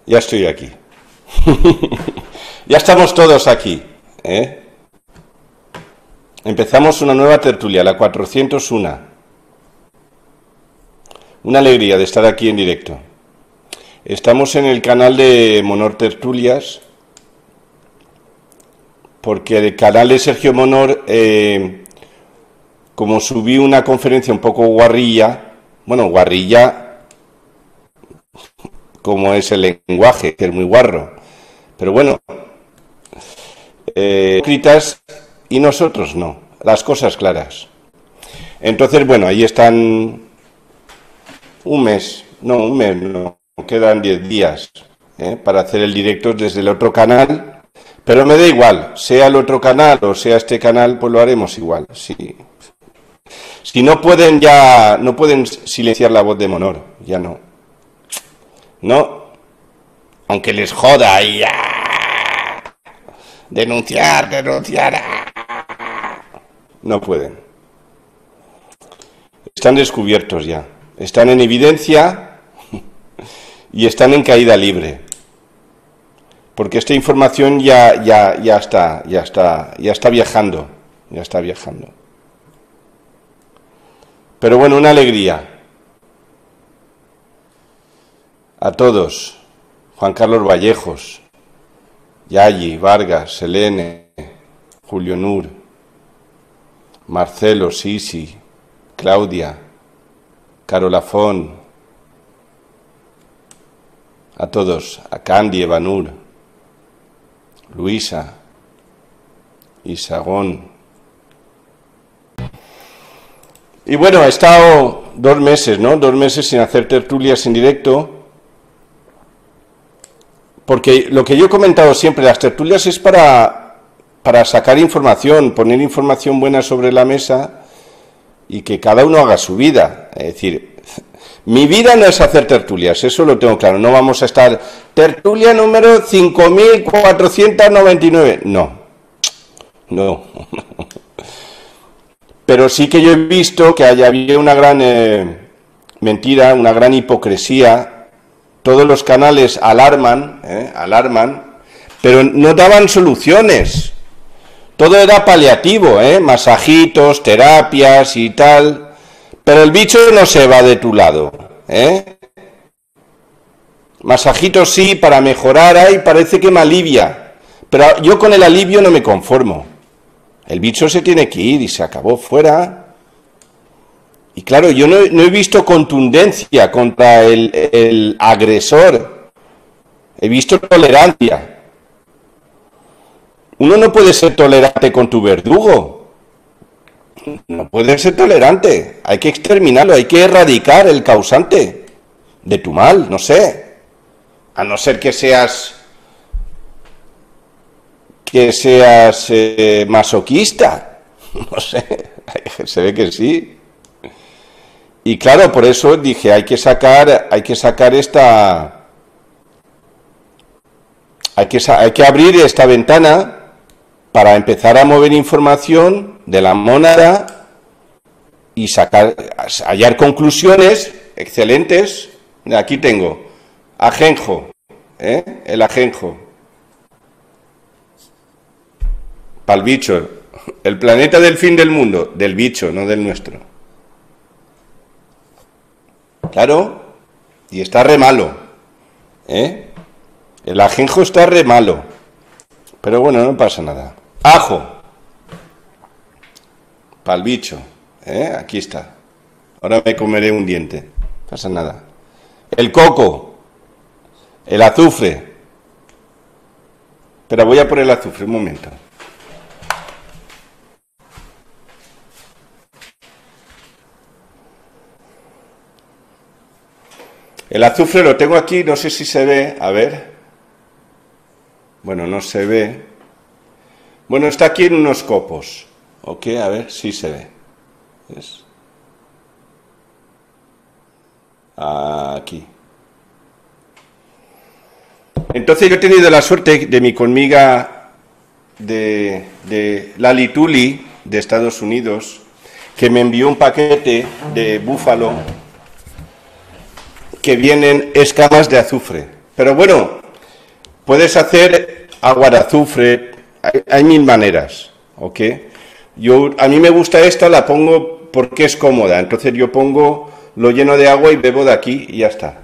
Ya estoy aquí. Ya estamos todos aquí, ¿eh? Empezamos una nueva tertulia, la 401. Una alegría de estar aquí en directo. Estamos en el canal de Monor Tertulias, porque el canal de Sergio Monor, como subí una conferencia un poco guarrilla, bueno, guarrilla como es el lenguaje, que es muy guarro, pero bueno, escritas y nosotros no, las cosas claras. Entonces, bueno, ahí están un mes, no, quedan 10 días para hacer el directo desde el otro canal, pero me da igual, sea el otro canal o sea este canal, pues lo haremos igual. Si no pueden ya, no pueden silenciar la voz de Monor, ya no. No, aunque les joda y denunciar, no pueden. Están descubiertos ya, están en evidencia y están en caída libre. Porque esta información ya está viajando, Pero bueno, una alegría. A todos, Juan Carlos Vallejos, Yayi, Vargas, Selene, Julio Nur, Marcelo, Sisi, Claudia, Carola Fon, a todos, a Candy, Evanur, Luisa, Isagón. Y bueno, he estado 2 meses, ¿no? 2 meses sin hacer tertulias en directo. Porque lo que yo he comentado siempre, las tertulias es para sacar información, poner información buena sobre la mesa y que cada uno haga su vida. Es decir, mi vida no es hacer tertulias, eso lo tengo claro. No vamos a estar tertulia número 5499. No. Pero sí que yo he visto que había una gran mentira, una gran hipocresía. Todos los canales alarman, pero no daban soluciones. Todo era paliativo, masajitos, terapias y tal. Pero el bicho no se va de tu lado, Masajitos sí, para mejorar, parece que me alivia. Pero yo con el alivio no me conformo. El bicho se tiene que ir y se acabó, fuera. Y claro, yo no he visto contundencia contra el agresor. He visto tolerancia. Uno no puede ser tolerante con tu verdugo. No puede ser tolerante. Hay que exterminarlo, hay que erradicar el causante de tu mal, no sé. A no ser que seas masoquista. No sé, se ve que sí. Y claro, por eso dije, hay que sacar esta... Hay que abrir esta ventana para empezar a mover información de la mónada y hallar conclusiones excelentes. Aquí tengo, ajenjo, el ajenjo. Para el bicho, el planeta del fin del mundo, del bicho, no del nuestro. Claro, y está re malo, El ajenjo está re malo, pero bueno, no pasa nada. Ajo, para el bicho, aquí está. Ahora me comeré un diente, no pasa nada. El coco, el azufre. Pero voy a por el azufre, un momento. El azufre lo tengo aquí, no sé si se ve, a ver. Bueno, no se ve. Bueno, está aquí en unos copos. Ok, a ver si se ve. ¿Ves? Aquí. Entonces yo he tenido la suerte de mi conmiga de Lali Tuli, de Estados Unidos, que me envió un paquete de búfalo que vienen escamas de azufre. Pero bueno, puedes hacer agua de azufre, hay mil maneras, ¿ok? A mí me gusta esta, la pongo porque es cómoda, entonces yo lo lleno de agua y bebo de aquí y ya está.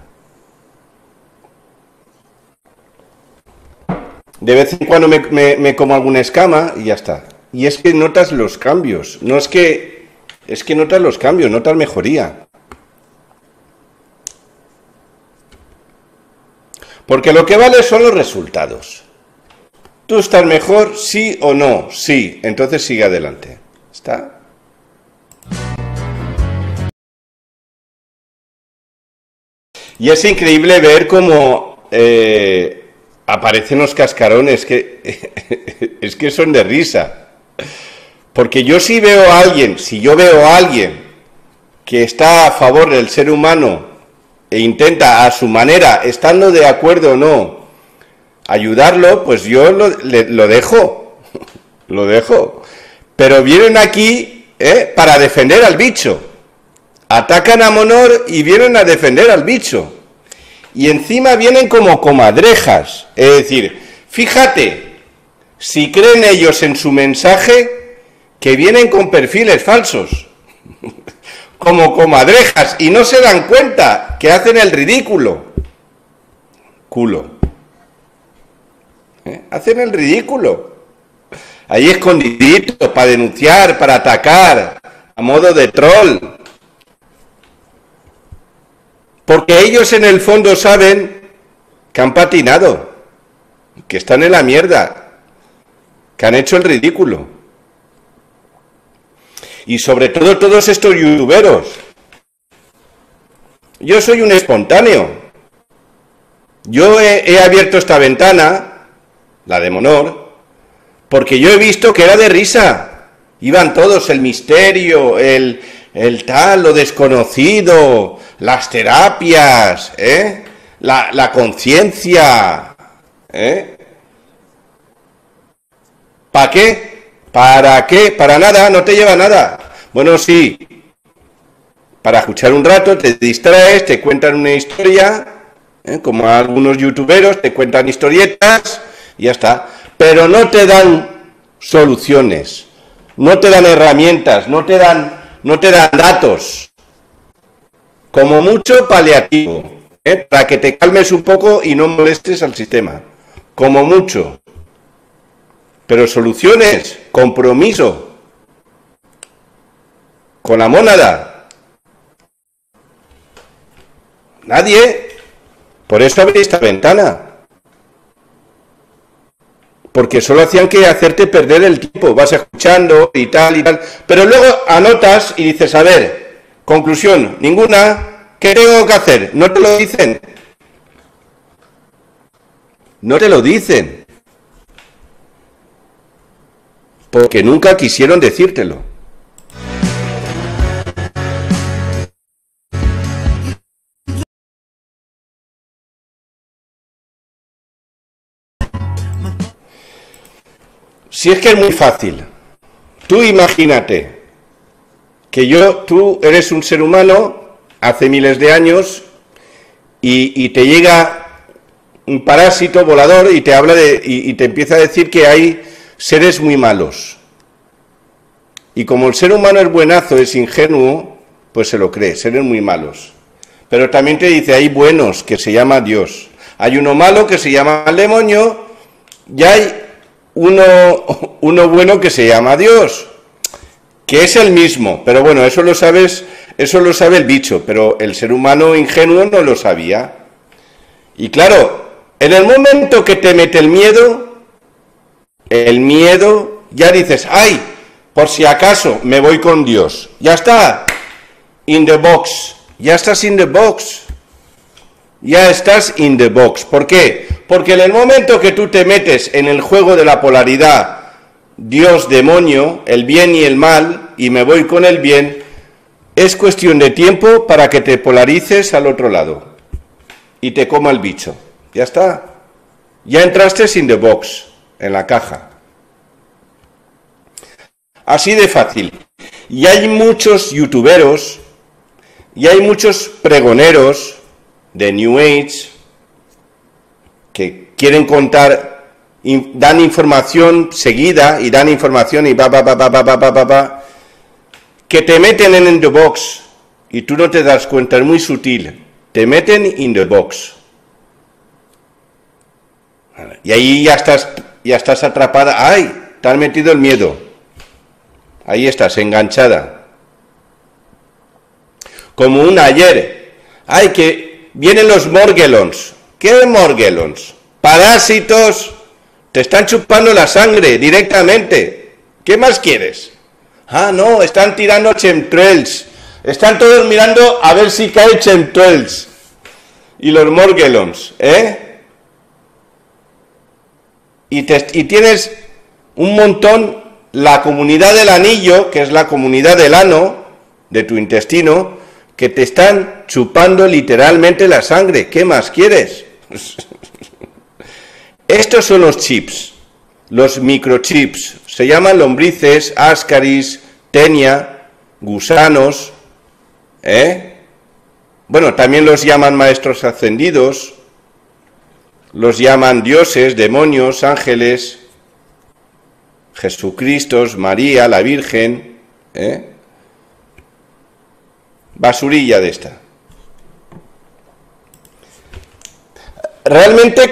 De vez en cuando me como alguna escama y ya está. Y es que notas los cambios, es que notas los cambios, notas mejoría. Porque lo que vale son los resultados. ¿Tú estás mejor, sí o no? Sí, entonces sigue adelante. ¿Está? Y es increíble ver cómo aparecen los cascarones, es que son de risa. Porque yo si veo a alguien que está a favor del ser humano e intenta a su manera, estando de acuerdo o no, ayudarlo, pues yo lo dejo, lo dejo. Pero vienen aquí para defender al bicho. Atacan a Monor y vienen a defender al bicho. Y encima vienen como comadrejas. Es decir, fíjate, si creen ellos en su mensaje, que vienen con perfiles falsos. Como comadrejas. Y no se dan cuenta que hacen el ridículo. Culo. Hacen el ridículo. Ahí escondiditos para denunciar, para atacar, a modo de troll. Porque ellos en el fondo saben que han patinado, que están en la mierda, que han hecho el ridículo. Y sobre todo todos estos youtuberos. Yo soy un espontáneo. Yo he abierto esta ventana, la de Monor, porque yo he visto que era de risa. Iban todos, el misterio, el tal, lo desconocido, las terapias, la conciencia. ¿Para qué? ¿Para qué? Para nada, no te lleva nada. Bueno, sí, para escuchar un rato, te distraes, te cuentan una historia, como algunos youtuberos te cuentan historietas y ya está. Pero no te dan soluciones, no te dan herramientas, no te dan datos. Como mucho paliativo, para que te calmes un poco y no molestes al sistema. Como mucho. Pero soluciones, compromiso con la mónada. Nadie. Por eso abrí esta ventana. Porque solo hacían que hacerte perder el tiempo. Vas escuchando y tal. Pero luego anotas y dices, a ver, conclusión, ninguna. ¿Qué tengo que hacer? No te lo dicen. No te lo dicen. Porque nunca quisieron decírtelo. Si es que es muy fácil. Tú imagínate que tú eres un ser humano hace miles de años y te llega un parásito volador y te habla y te empieza a decir que hay seres muy malos. Y como el ser humano es buenazo, es ingenuo, pues se lo cree, seres muy malos. Pero también te dice, hay buenos, que se llama Dios. Hay uno malo que se llama el demonio, y hay uno bueno que se llama Dios, que es el mismo. Pero bueno, eso lo sabe el bicho, pero el ser humano ingenuo no lo sabía. Y claro, en el momento que te mete el miedo, ya dices, ¡ay! Por si acaso me voy con Dios. Ya está. In the box. Ya estás in the box. Ya estás in the box. ¿Por qué? Porque en el momento que tú te metes en el juego de la polaridad, Dios, demonio, el bien y el mal, y me voy con el bien, es cuestión de tiempo para que te polarices al otro lado. Y te coma el bicho. Ya está. Ya entraste in the box. En la caja. Así de fácil. Y hay muchos youtuberos y hay muchos pregoneros de New Age que quieren contar, dan información seguida y dan información y que te meten en the box y tú no te das cuenta, es muy sutil, te meten in the box. Y ahí ya estás atrapada, ¡ay! Te han metido el miedo. Ahí estás, enganchada. Como una ayer. ¡Ay, que vienen los morgellons! ¿Qué morgellons? Parásitos. Te están chupando la sangre directamente. ¿Qué más quieres? Ah, no, están tirando chemtrails. Están todos mirando a ver si cae chemtrails. Y los morgellons, Y tienes un montón, la comunidad del anillo, que es la comunidad del ano, de tu intestino, que te están chupando literalmente la sangre. ¿Qué más quieres? Estos son los chips, los microchips. Se llaman lombrices, ascaris, tenia, gusanos, Bueno, también los llaman maestros ascendidos, los llaman dioses, demonios, ángeles, Jesucristo, María, la Virgen, basurilla de esta. Realmente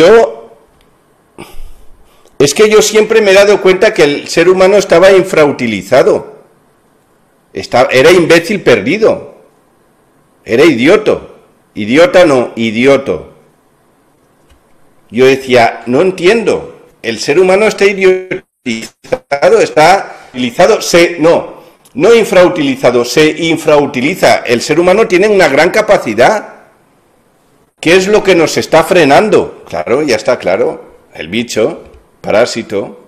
es que yo siempre me he dado cuenta que el ser humano estaba infrautilizado, era imbécil perdido, era idiota no, idioto. Yo decía, no entiendo, el ser humano está idiotizado, está utilizado, no infrautilizado, se infrautiliza. El ser humano tiene una gran capacidad. ¿Qué es lo que nos está frenando? Claro, ya está claro, el bicho, parásito,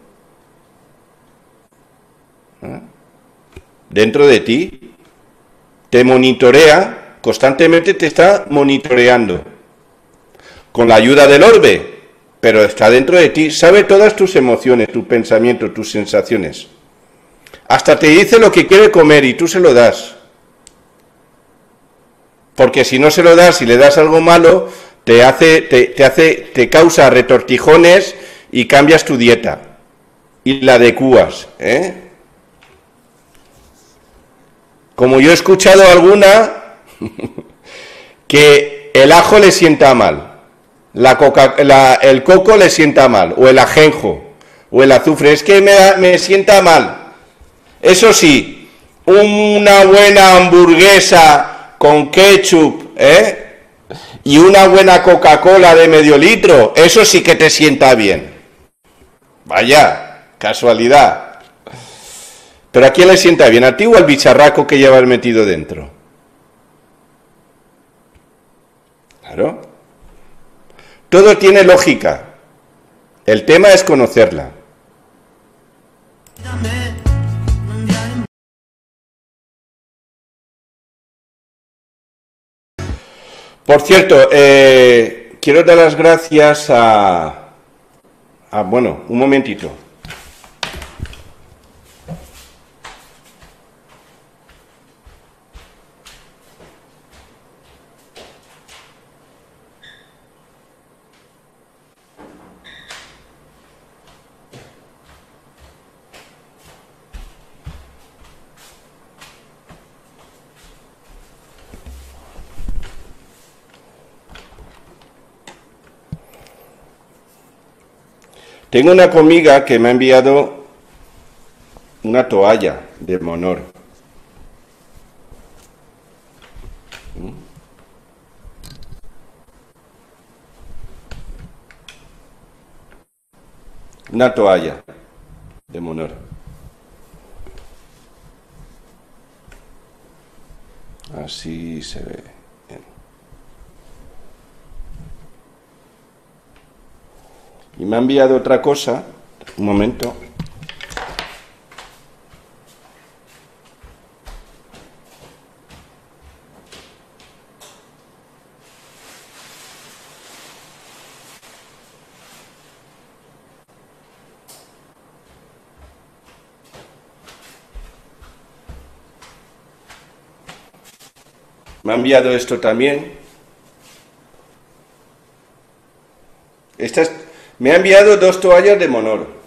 dentro de ti, te monitorea, constantemente te está monitoreando. Con la ayuda del orbe, pero está dentro de ti, sabe todas tus emociones, tus pensamientos, tus sensaciones. Hasta te dice lo que quiere comer y tú se lo das. Porque si no se lo das y le das algo malo, te causa retortijones y cambias tu dieta. Y la adecuas, Como yo he escuchado alguna que el ajo le sienta mal. El coco le sienta mal, o el ajenjo, o el azufre, es que me sienta mal. Eso sí, una buena hamburguesa con ketchup, y una buena Coca-Cola de medio litro, eso sí que te sienta bien. Vaya, casualidad. Pero ¿a quién le sienta bien? ¿A ti o al bicharraco que llevas metido dentro? Claro. Todo tiene lógica. El tema es conocerla. Por cierto, quiero dar las gracias bueno, un momentito. Tengo una amiga que me ha enviado una toalla de Monor. Una toalla de Monor. Así se ve. Bien. Y me ha enviado otra cosa. Un momento. Me ha enviado esto también. Me ha enviado 2 toallas de Monor.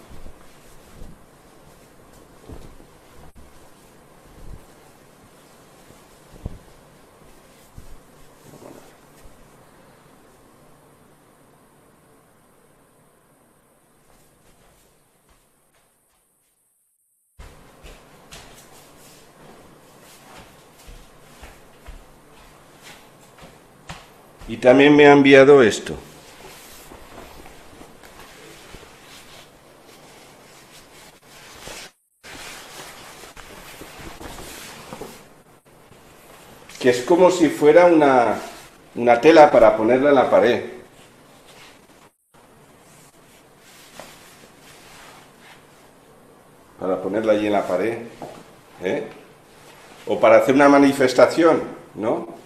Y también me ha enviado esto. Que es como si fuera una tela para ponerla en la pared. Para ponerla allí en la pared. ¿Eh? O para hacer una manifestación, ¿no?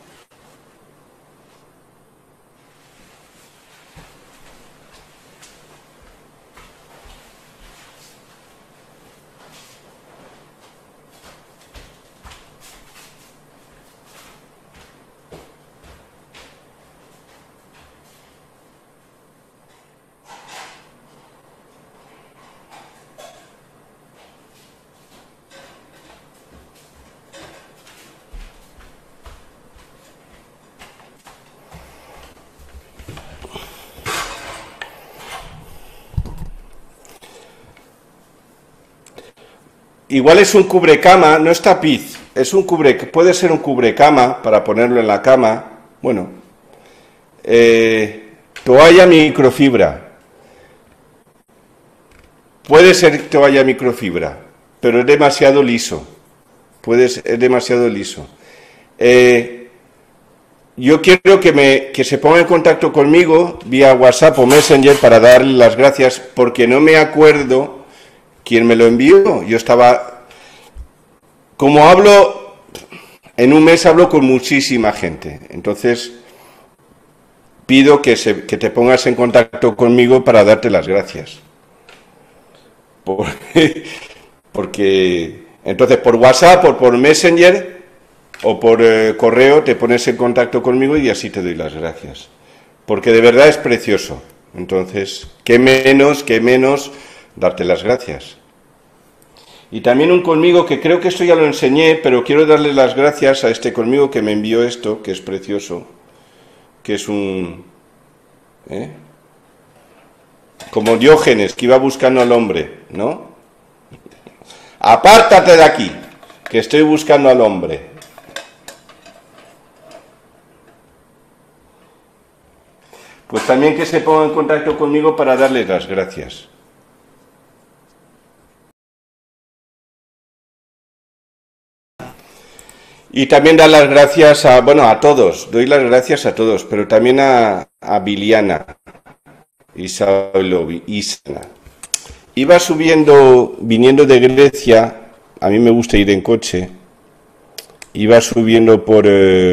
Igual es un cubrecama, no es tapiz, puede ser un cubrecama para ponerlo en la cama. Bueno, toalla microfibra. Puede ser toalla microfibra, pero es demasiado liso. Es demasiado liso. Yo quiero que se ponga en contacto conmigo vía WhatsApp o Messenger para darle las gracias, porque no me acuerdo quién me lo envió. Yo estaba... Como hablo, en un mes hablo con muchísima gente. Entonces, pido que te pongas en contacto conmigo para darte las gracias. Porque entonces, por WhatsApp o por Messenger o por correo te pones en contacto conmigo y así te doy las gracias. Porque de verdad es precioso. Entonces, qué menos darte las gracias. Y también un colmigo que creo que esto ya lo enseñé, pero quiero darle las gracias a este colmigo que me envió esto, que es precioso, que es un... como Diógenes, que iba buscando al hombre, ¿no? Apártate de aquí, que estoy buscando al hombre. Pues también que se ponga en contacto conmigo para darles las gracias. Y también dar las gracias a todos, doy las gracias a todos, pero también a Viliana Isabel Isana. Iba viniendo de Grecia, a mí me gusta ir en coche, iba subiendo por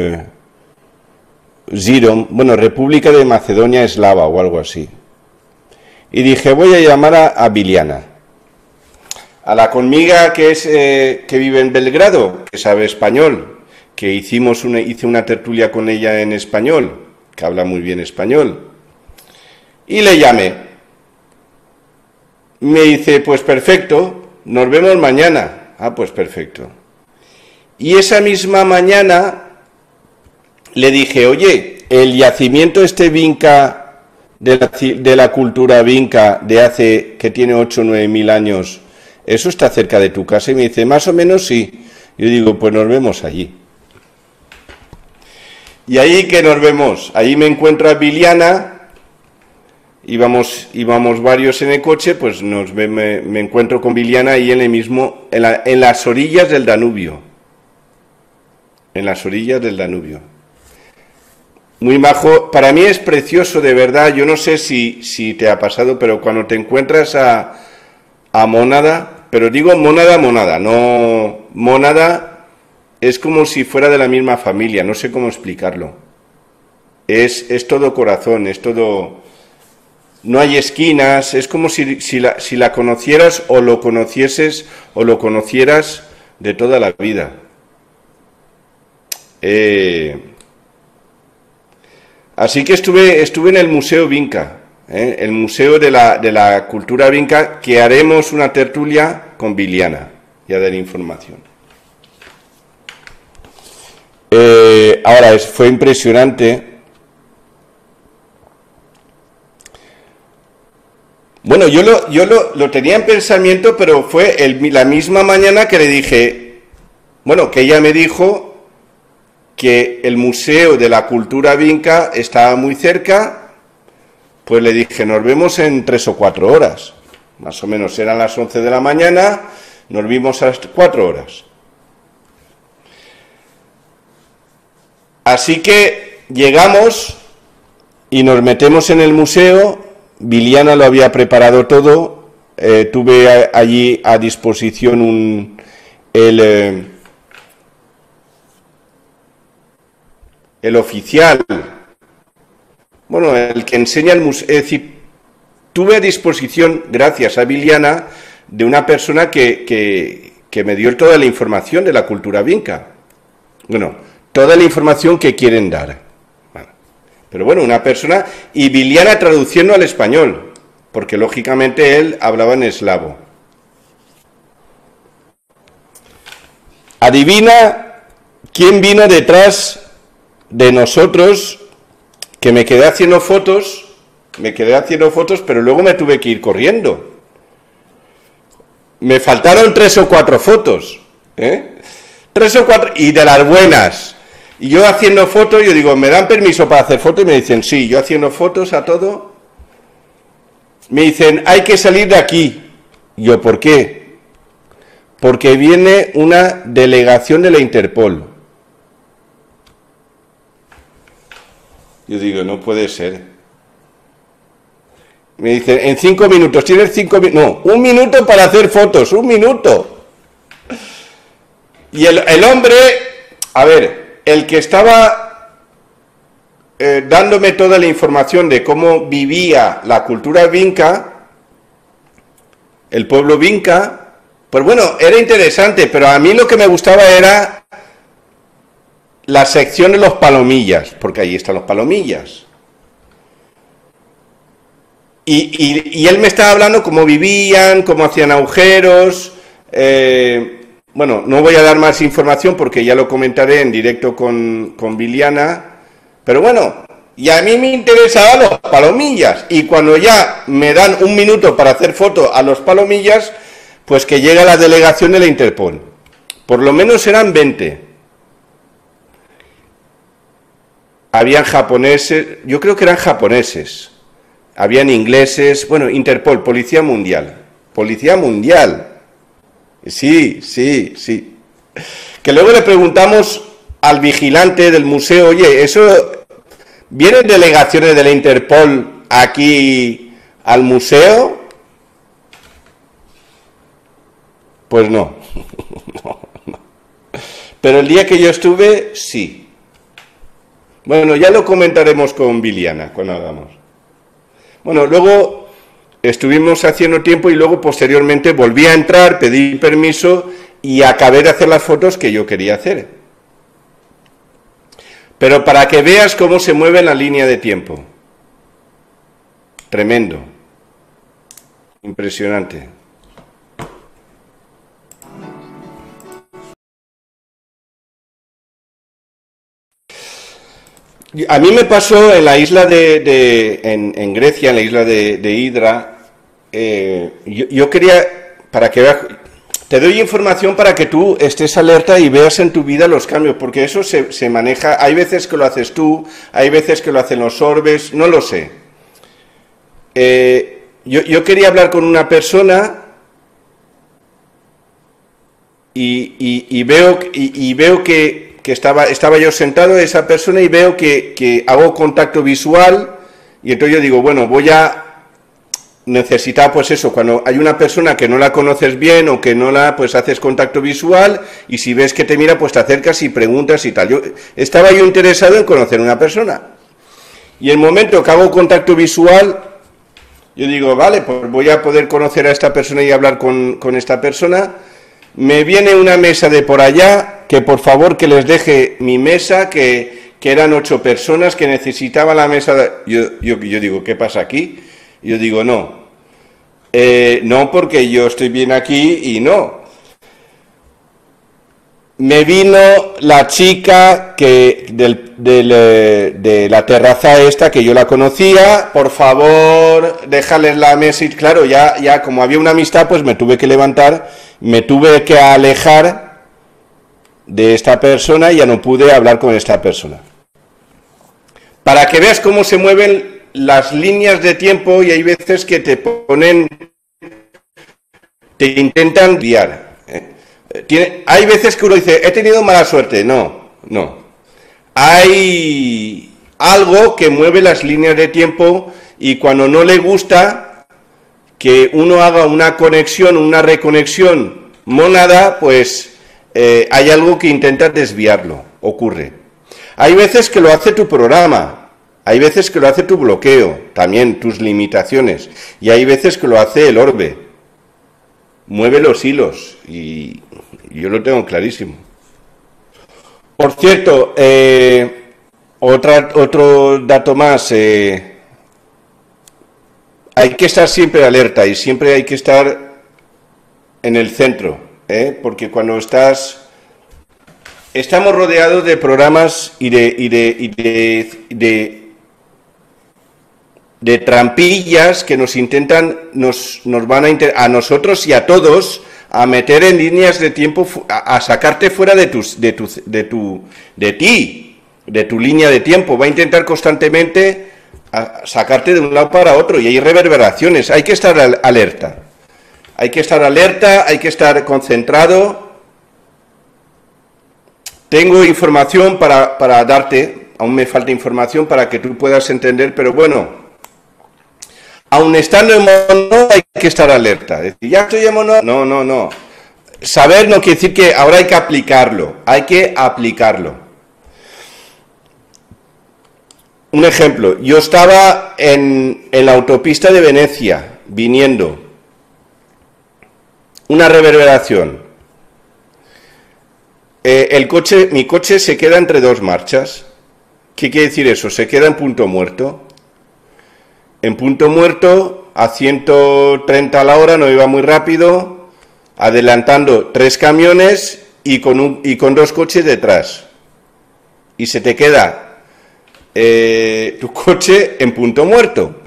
Ziron, República de Macedonia Eslava o algo así. Y dije, voy a llamar a Viliana. A la conmiga que vive en Belgrado, que sabe español, que hice una tertulia con ella en español, que habla muy bien español, y le llamé. Me dice, pues perfecto, nos vemos mañana. Ah, pues perfecto. Y esa misma mañana le dije, oye, el yacimiento vinca de la cultura vinca que tiene 8 o 9 mil años, ¿eso está cerca de tu casa? Y me dice, más o menos sí. Yo digo, pues nos vemos allí. Y ahí que nos vemos, ahí me encuentro a Viliana, íbamos varios en el coche, pues me encuentro con Viliana ahí en las orillas del Danubio. En las orillas del Danubio. Muy majo, para mí es precioso, de verdad. Yo no sé si te ha pasado, pero cuando te encuentras a Mónada, pero digo mónada, no mónada, es como si fuera de la misma familia, no sé cómo explicarlo. Es todo corazón, es todo... No hay esquinas, es como si la conocieras o lo conocieses o lo conocieras de toda la vida. Así que estuve en el Museo Vinca, el Museo de la Cultura Vinca, que haremos una tertulia con Viliana y a dar información. Ahora, fue impresionante. Bueno, yo lo tenía en pensamiento, pero fue la misma mañana que le dije, bueno, que ella me dijo que el Museo de la Cultura Vinca estaba muy cerca. Pues le dije, nos vemos en 3 o 4 horas. Más o menos eran las 11 de la mañana, nos vimos a las 4 horas. Así que llegamos y nos metemos en el museo. Viliana lo había preparado todo. Tuve allí a disposición el oficial. Bueno, el que enseña el museo, es decir, tuve a disposición, gracias a Viliana, de una persona que me dio toda la información de la cultura vinca. Bueno, toda la información que quieren dar. Bueno, pero bueno, una persona, y Viliana traduciendo al español, porque lógicamente él hablaba en eslavo. Adivina quién vino detrás de nosotros, que me quedé haciendo fotos, pero luego me tuve que ir corriendo. Me faltaron 3 o 4 fotos, 3 o 4, y de las buenas. Y yo haciendo fotos, yo digo, ¿me dan permiso para hacer fotos? Y me dicen, sí, yo haciendo fotos a todo. Me dicen, hay que salir de aquí. Y yo, ¿por qué? Porque viene una delegación de la Interpol. Yo digo, no puede ser. Me dicen, en 5 minutos, ¿tienes 5 minutos? No, 1 minuto para hacer fotos, 1 minuto. Y el hombre, a ver, el que estaba dándome toda la información de cómo vivía la cultura vinca, el pueblo vinca, pues bueno, era interesante, pero a mí lo que me gustaba era la sección de los palomillas, porque ahí están los palomillas. Y él me estaba hablando cómo vivían, cómo hacían agujeros. Bueno, no voy a dar más información porque ya lo comentaré en directo con Viliana. Pero bueno, y a mí me interesaban los palomillas. Y cuando ya me dan 1 minuto para hacer foto a los palomillas, pues que llega la delegación de la Interpol. Por lo menos eran 20. Habían japoneses, yo creo que eran japoneses, habían ingleses, bueno, Interpol, Policía Mundial, sí, que luego le preguntamos al vigilante del museo, oye, ¿eso vienen delegaciones de la Interpol aquí al museo? Pues no, no. Pero el día que yo estuve, sí. Bueno, ya lo comentaremos con Viliana cuando hagamos. Bueno, luego estuvimos haciendo tiempo y luego posteriormente volví a entrar, pedí permiso y acabé de hacer las fotos que yo quería hacer. Pero para que veas cómo se mueve la línea de tiempo. Tremendo. Impresionante. A mí me pasó en la isla en Grecia, en la isla de Hydra, yo quería, para que veas, te doy información para que tú estés alerta y veas en tu vida los cambios, porque eso se maneja, hay veces que lo haces tú, hay veces que lo hacen los orbes, no lo sé. Yo quería hablar con una persona y veo que estaba yo sentado esa persona y veo que hago contacto visual y entonces yo digo, bueno, voy a necesitar pues eso, cuando hay una persona que no la conoces bien o que no pues haces contacto visual y si ves que te mira pues te acercas y preguntas y tal. Estaba yo interesado en conocer a una persona y el momento que hago contacto visual yo digo, vale, pues voy a poder conocer a esta persona y hablar con esta persona. Me viene una mesa de por allá, que por favor que les deje mi mesa, que eran 8 personas que necesitaban la mesa. Yo digo, ¿qué pasa aquí? Yo digo, no. No, porque yo estoy bien aquí y no. Me vino la chica de la terraza esta, que yo la conocía, por favor, déjales la mesa, y claro, ya como había una amistad, pues me tuve que levantar, me tuve que alejar de esta persona y ya no pude hablar con esta persona. Para que veas cómo se mueven las líneas de tiempo, y hay veces que te intentan guiar. Hay veces que uno dice, he tenido mala suerte. No. Hay algo que mueve las líneas de tiempo, y cuando no le gusta que uno haga una conexión, una reconexión mónada, pues hay algo que intenta desviarlo, ocurre. Hay veces que lo hace tu programa, hay veces que lo hace tu bloqueo, también tus limitaciones, y hay veces que lo hace el orbe. Mueve los hilos, y yo lo tengo clarísimo. Por cierto, otro dato más, hay que estar siempre alerta, y siempre hay que estar en el centro, porque cuando estamos rodeados de programas y de trampillas que nos van a nosotros y a todos a meter en líneas de tiempo, a sacarte fuera de tu línea de tiempo. Va a intentar constantemente sacarte de un lado para otro, y hay reverberaciones. Hay que estar alerta. Hay que estar alerta, hay que estar concentrado. Tengo información para darte, aún me falta información para que tú puedas entender, pero bueno, aun estando en mono hay que estar alerta. Es decir, ya estoy en mono. No. Saber no quiere decir que ahora hay que aplicarlo. Hay que aplicarlo. Un ejemplo. Yo estaba en la autopista de Venecia, viniendo. Una reverberación. Mi coche se queda entre dos marchas. ¿Qué quiere decir eso? Se queda en punto muerto. En punto muerto, a 130 a la hora, no iba muy rápido, adelantando 3 camiones y con 2 coches detrás. Y se te queda tu coche en punto muerto.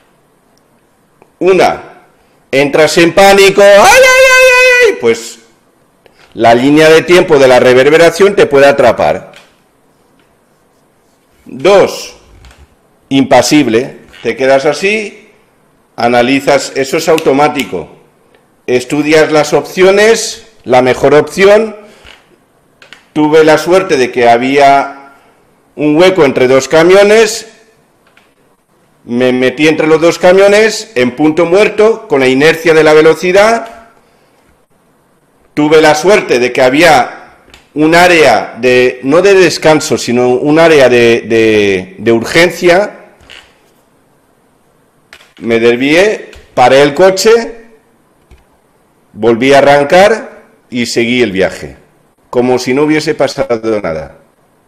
Entras en pánico, ¡ay! Pues la línea de tiempo de la reverberación te puede atrapar. 2, impasible. Te quedas así, analizas, eso es automático, estudias las opciones, la mejor opción. Tuve la suerte de que había un hueco entre 2 camiones, me metí entre los 2 camiones, en punto muerto, con la inercia de la velocidad. Tuve la suerte de que había un área no de descanso, sino un área de urgencia. Me desvié, paré el coche, volví a arrancar y seguí el viaje, como si no hubiese pasado nada.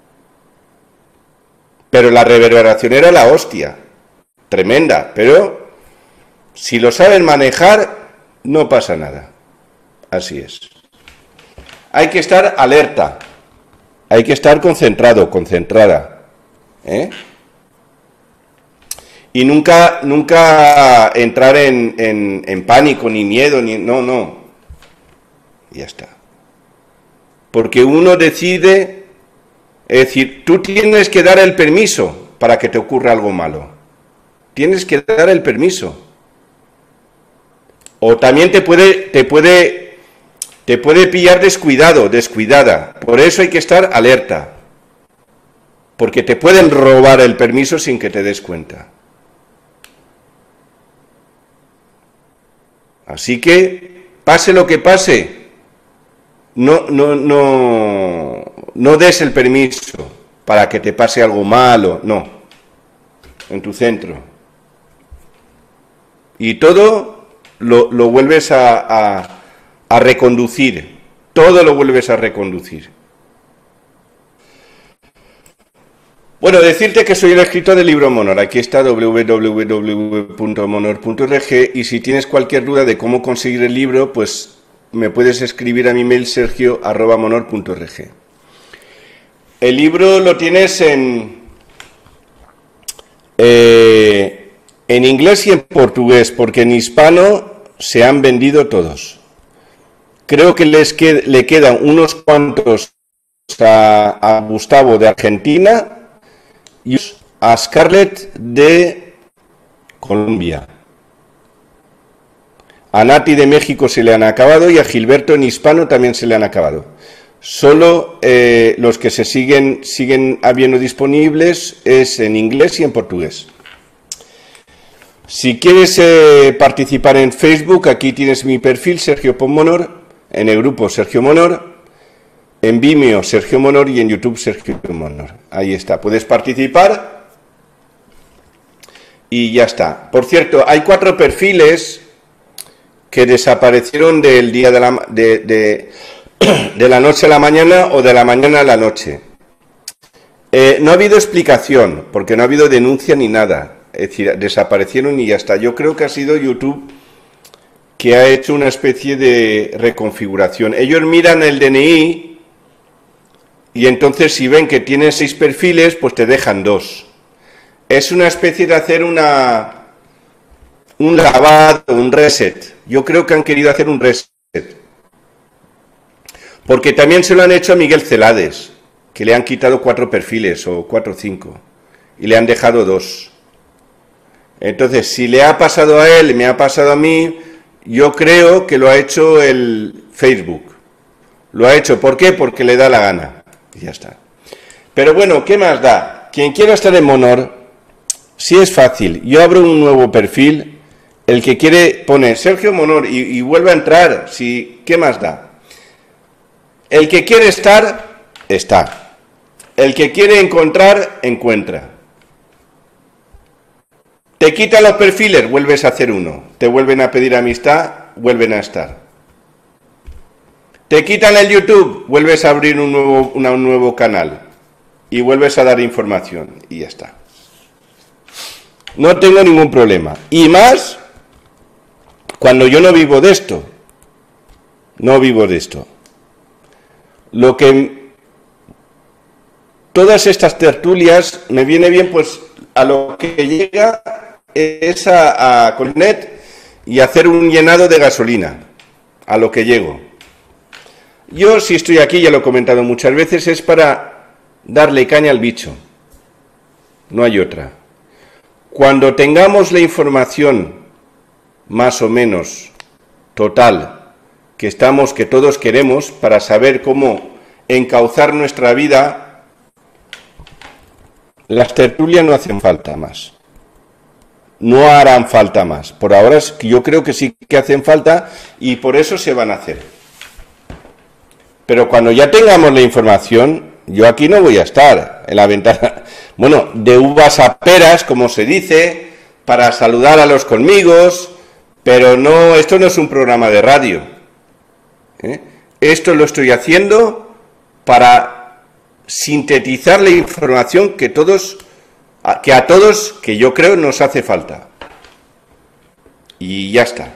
Pero la reverberación era la hostia, tremenda, pero si lo saben manejar, no pasa nada. Así es. Hay que estar alerta, hay que estar concentrado, concentrada, y nunca entrar en pánico, ni miedo, no. Ya está. Porque uno decide, es decir, tú tienes que dar el permiso para que te ocurra algo malo. Tienes que dar el permiso. O también te puede pillar descuidado, descuidada. Por eso hay que estar alerta. Porque te pueden robar el permiso sin que te des cuenta. Así que, pase lo que pase, no des el permiso para que te pase algo malo, no, en tu centro. Y todo lo vuelves a reconducir, todo lo vuelves a reconducir. Bueno, decirte que soy el escritor del libro Monor. Aquí está www.monor.org y si tienes cualquier duda de cómo conseguir el libro, pues me puedes escribir a mi mail sergio@monor.org. El libro lo tienes en inglés y en portugués, porque en hispano se han vendido todos. Creo que le quedan unos cuantos a Gustavo de Argentina y a Scarlett de Colombia. A Nati de México se le han acabado y a Gilberto en hispano también se le han acabado. Solo los que se siguen habiendo disponibles es en inglés y en portugués. Si quieres participar en Facebook, aquí tienes mi perfil, Sergio Monor, en el grupo Sergio Monor, en Vimeo Sergio Monor y en YouTube Sergio Monor. Ahí está, puedes participar y ya está. Por cierto, hay 4 perfiles que desaparecieron del día de la noche a la mañana o de la mañana a la noche. No ha habido explicación, porque no ha habido denuncia ni nada. Es decir, desaparecieron y ya está. Yo creo que ha sido YouTube que ha hecho una especie de reconfiguración. Ellos miran el DNI y entonces si ven que tienen 6 perfiles, pues te dejan 2. Es una especie de hacer un lavado, un reset. Yo creo que han querido hacer un reset. Porque también se lo han hecho a Miguel Celades, que le han quitado 4 perfiles, o 4 o 5, y le han dejado 2. Entonces, si le ha pasado a él, me ha pasado a mí, yo creo que lo ha hecho el Facebook. Lo ha hecho, ¿por qué? Porque le da la gana. Y ya está. Pero bueno, ¿qué más da? Quien quiera estar en Monor, sí es fácil. Yo abro un nuevo perfil, el que quiere pone Sergio Monor y vuelve a entrar. Sí, ¿qué más da? El que quiere estar, está. El que quiere encontrar, encuentra. Te quitan los perfiles, vuelves a hacer uno. Te vuelven a pedir amistad, vuelven a estar. Te quitan el YouTube, vuelves a abrir un nuevo canal. Y vuelves a dar información. Y ya está. No tengo ningún problema. Y más, cuando yo no vivo de esto. No vivo de esto. Todas estas tertulias me viene bien, pues, a lo que llega es a Colnet y hacer un llenado de gasolina, a lo que llego. Yo, si estoy aquí, ya lo he comentado muchas veces, es para darle caña al bicho. No hay otra. Cuando tengamos la información más o menos total que todos queremos para saber cómo encauzar nuestra vida, las tertulias no hacen falta más. No harán falta más. Por ahora yo creo que sí que hacen falta y por eso se van a hacer. Pero cuando ya tengamos la información, yo aquí no voy a estar en la ventana, bueno, de uvas a peras, como se dice, para saludar a los conmigos, pero no, esto no es un programa de radio. Esto lo estoy haciendo para sintetizar la información que a todos, que yo creo, nos hace falta. Y ya está.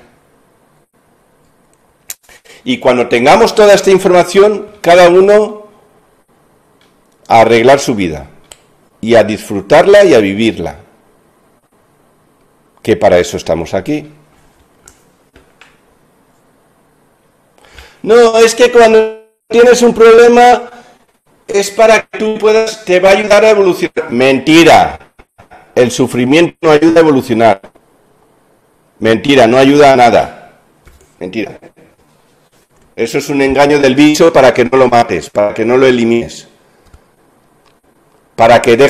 Y cuando tengamos toda esta información, cada uno a arreglar su vida y a disfrutarla y a vivirla. Que para eso estamos aquí. No, es que cuando tienes un problema es para que tú te va a ayudar a evolucionar. Mentira. El sufrimiento no ayuda a evolucionar. Mentira, no ayuda a nada. Mentira. Eso es un engaño del bicho para que no lo mates, para que no lo elimines. Para que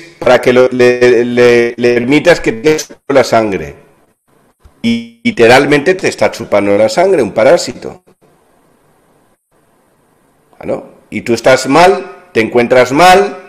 le permitas que te chupe la sangre. Y literalmente te está chupando la sangre, un parásito. ¿No? Y tú estás mal, te encuentras mal,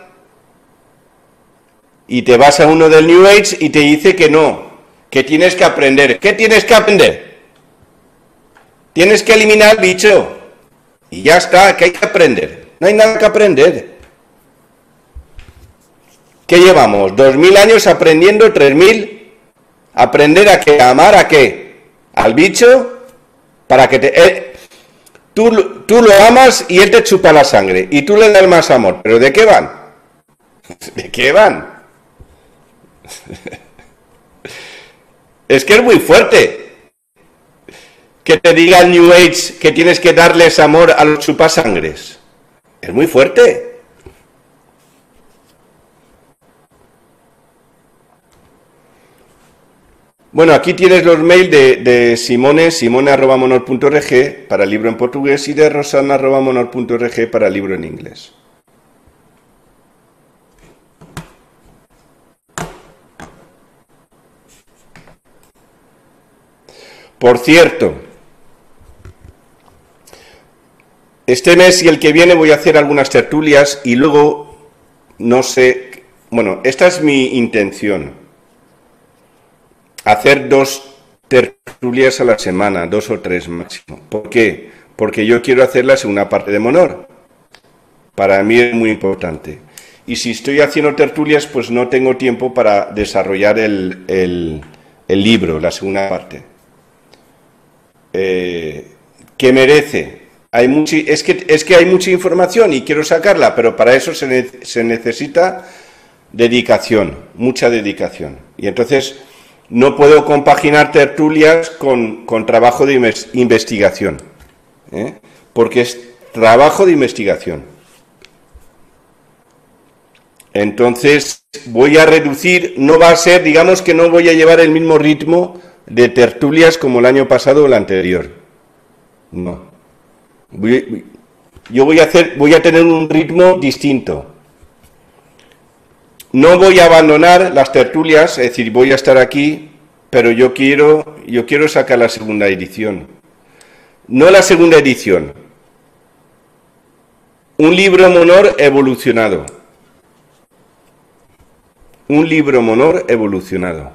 y te vas a uno del New Age y te dice que no, que tienes que aprender. ¿Qué tienes que aprender? Tienes que eliminar al bicho. Y ya está, que hay que aprender. No hay nada que aprender. ¿Qué llevamos? 2000 años aprendiendo, 3000. ¿Aprender a qué? ¿A amar a qué? ¿Al bicho? Para que te... Tú lo amas y él te chupa la sangre. Y tú le das más amor. ¿Pero de qué van? ¿De qué van? Es que es muy fuerte. Que te diga el New Age que tienes que darles amor a los chupasangres. Es muy fuerte. Bueno, aquí tienes los mails de simone@monor.org para el libro en portugués y de rosana@monor.org para el libro en inglés. Por cierto, este mes y el que viene voy a hacer algunas tertulias y luego, no sé, bueno, esta es mi intención. Hacer 2 tertulias a la semana, 2 o 3 máximo. ¿Por qué? Porque yo quiero hacer la segunda parte de Monor. Para mí es muy importante. Y si estoy haciendo tertulias, pues no tengo tiempo para desarrollar el libro, la segunda parte. ¿Qué merece? Es que hay mucha información y quiero sacarla, pero para eso se necesita dedicación, mucha dedicación. Y entonces no puedo compaginar tertulias con trabajo de investigación, porque es trabajo de investigación. Entonces voy a reducir, no va a ser, digamos que no voy a llevar el mismo ritmo de tertulias como el año pasado o el anterior. No. Yo voy a tener un ritmo distinto. No voy a abandonar las tertulias, es decir, voy a estar aquí, pero yo quiero sacar la segunda edición. No la segunda edición. Un libro Monor evolucionado. Un libro Monor evolucionado.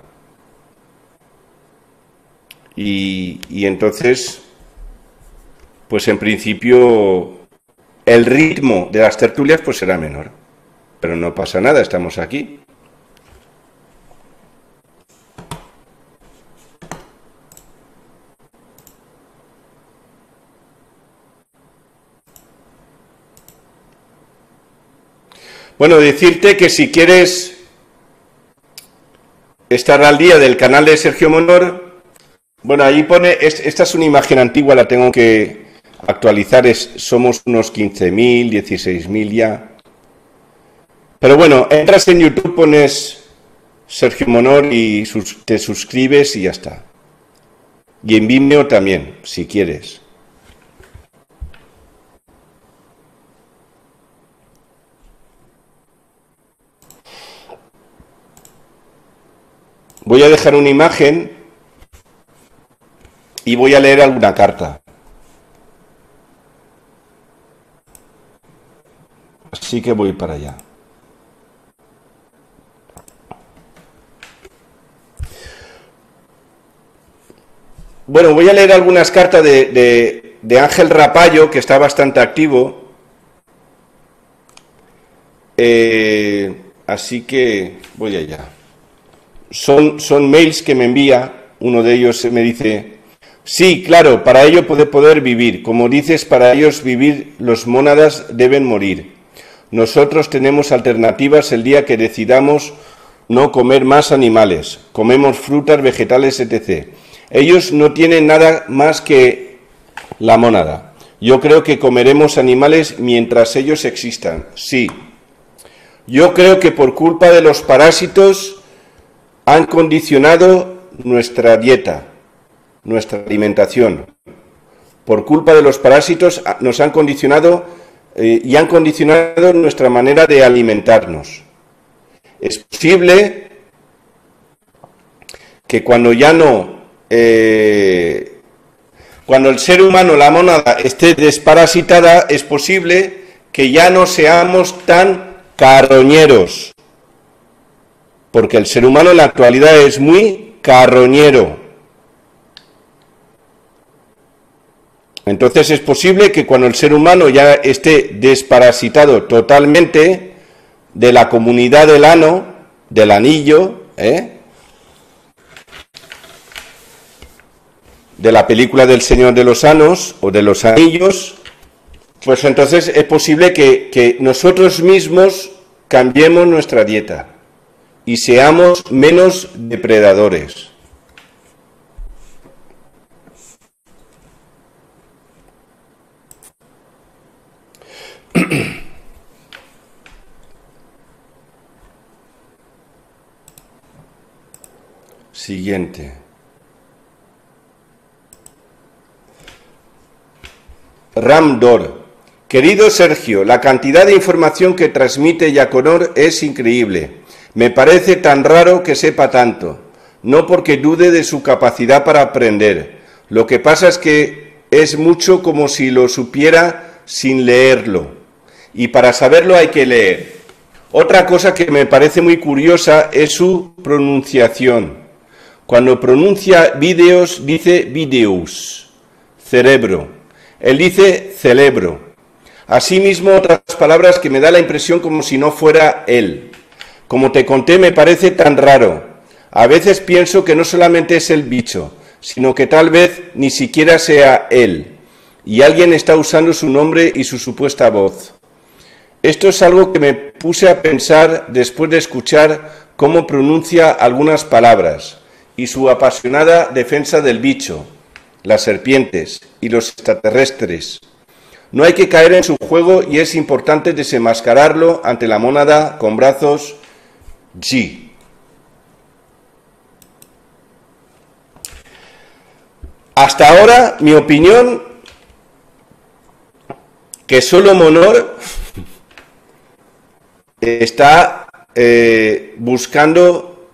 Y entonces, pues en principio, el ritmo de las tertulias pues será menor. Pero no pasa nada, estamos aquí. Bueno, decirte que si quieres estar al día del canal de Sergio Monor, bueno, ahí pone, esta es una imagen antigua, la tengo que actualizar, somos unos 15.000, 16.000 ya. Pero bueno, entras en YouTube, pones Sergio Monor y te suscribes y ya está. Y en Vimeo también, si quieres. Voy a dejar una imagen y voy a leer alguna carta. Así que voy para allá. Bueno, voy a leer algunas cartas de Ángel Rapallo, que está bastante activo. Así que voy allá. Son mails que me envía. Uno de ellos me dice: sí, claro, para ello poder vivir. Como dices, para ellos vivir, los mónadas deben morir. Nosotros tenemos alternativas el día que decidamos no comer más animales. Comemos frutas, vegetales, etc. Ellos no tienen nada más que la mónada. Yo creo que comeremos animales mientras ellos existan. Sí. Yo creo que por culpa de los parásitos han condicionado nuestra dieta, nuestra alimentación. Por culpa de los parásitos nos han condicionado y han condicionado nuestra manera de alimentarnos. Es posible que cuando ya no, cuando el ser humano, la mónada, esté desparasitada, es posible que ya no seamos tan carroñeros. Porque el ser humano en la actualidad es muy carroñero. Entonces es posible que cuando el ser humano ya esté desparasitado totalmente, de la comunidad del ano, del anillo, de la película del Señor de los Anos o de los Anillos, pues entonces es posible que nosotros mismos cambiemos nuestra dieta y seamos menos depredadores. Siguiente. Ramdor. Querido Sergio, la cantidad de información que transmite Yaconor es increíble. Me parece tan raro que sepa tanto. No porque dude de su capacidad para aprender. Lo que pasa es que es mucho como si lo supiera sin leerlo. Y para saberlo hay que leer. Otra cosa que me parece muy curiosa es su pronunciación. Cuando pronuncia vídeos, dice videos, cerebro. Él dice celebro. Asimismo, otras palabras que me da la impresión como si no fuera él. Como te conté, me parece tan raro. A veces pienso que no solamente es el bicho, sino que tal vez ni siquiera sea él, y alguien está usando su nombre y su supuesta voz. Esto es algo que me puse a pensar después de escuchar cómo pronuncia algunas palabras y su apasionada defensa del bicho, las serpientes y los extraterrestres. No hay que caer en su juego y es importante desenmascararlo ante la mónada con brazos G. Hasta ahora, mi opinión, que solo Monor está buscando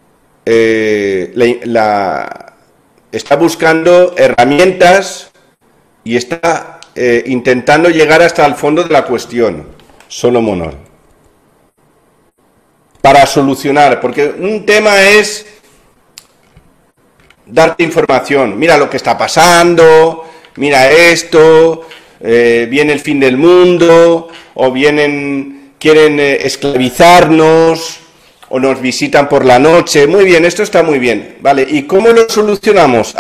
está buscando herramientas y está intentando llegar hasta el fondo de la cuestión, solo Monor, para solucionar, porque un tema es darte información, mira lo que está pasando, mira esto, viene el fin del mundo, o quieren esclavizarnos, o nos visitan por la noche. Muy bien, esto está muy bien, vale, ¿y cómo lo solucionamos?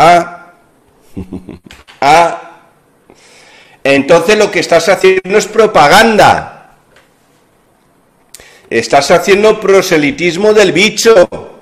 Entonces lo que estás haciendo es propaganda. Estás haciendo proselitismo del bicho.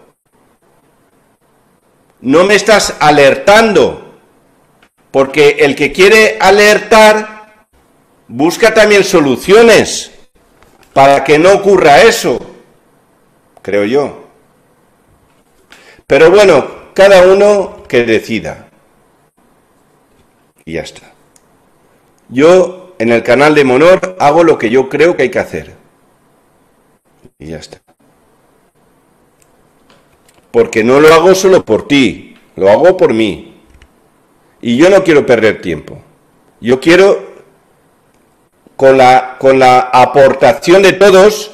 No me estás alertando, porque el que quiere alertar busca también soluciones para que no ocurra eso, creo yo. Pero bueno, cada uno que decida. Y ya está. Yo, en el canal de Monor, hago lo que yo creo que hay que hacer. Y ya está. Porque no lo hago solo por ti, lo hago por mí. Y yo no quiero perder tiempo. Yo quiero, con la aportación de todos,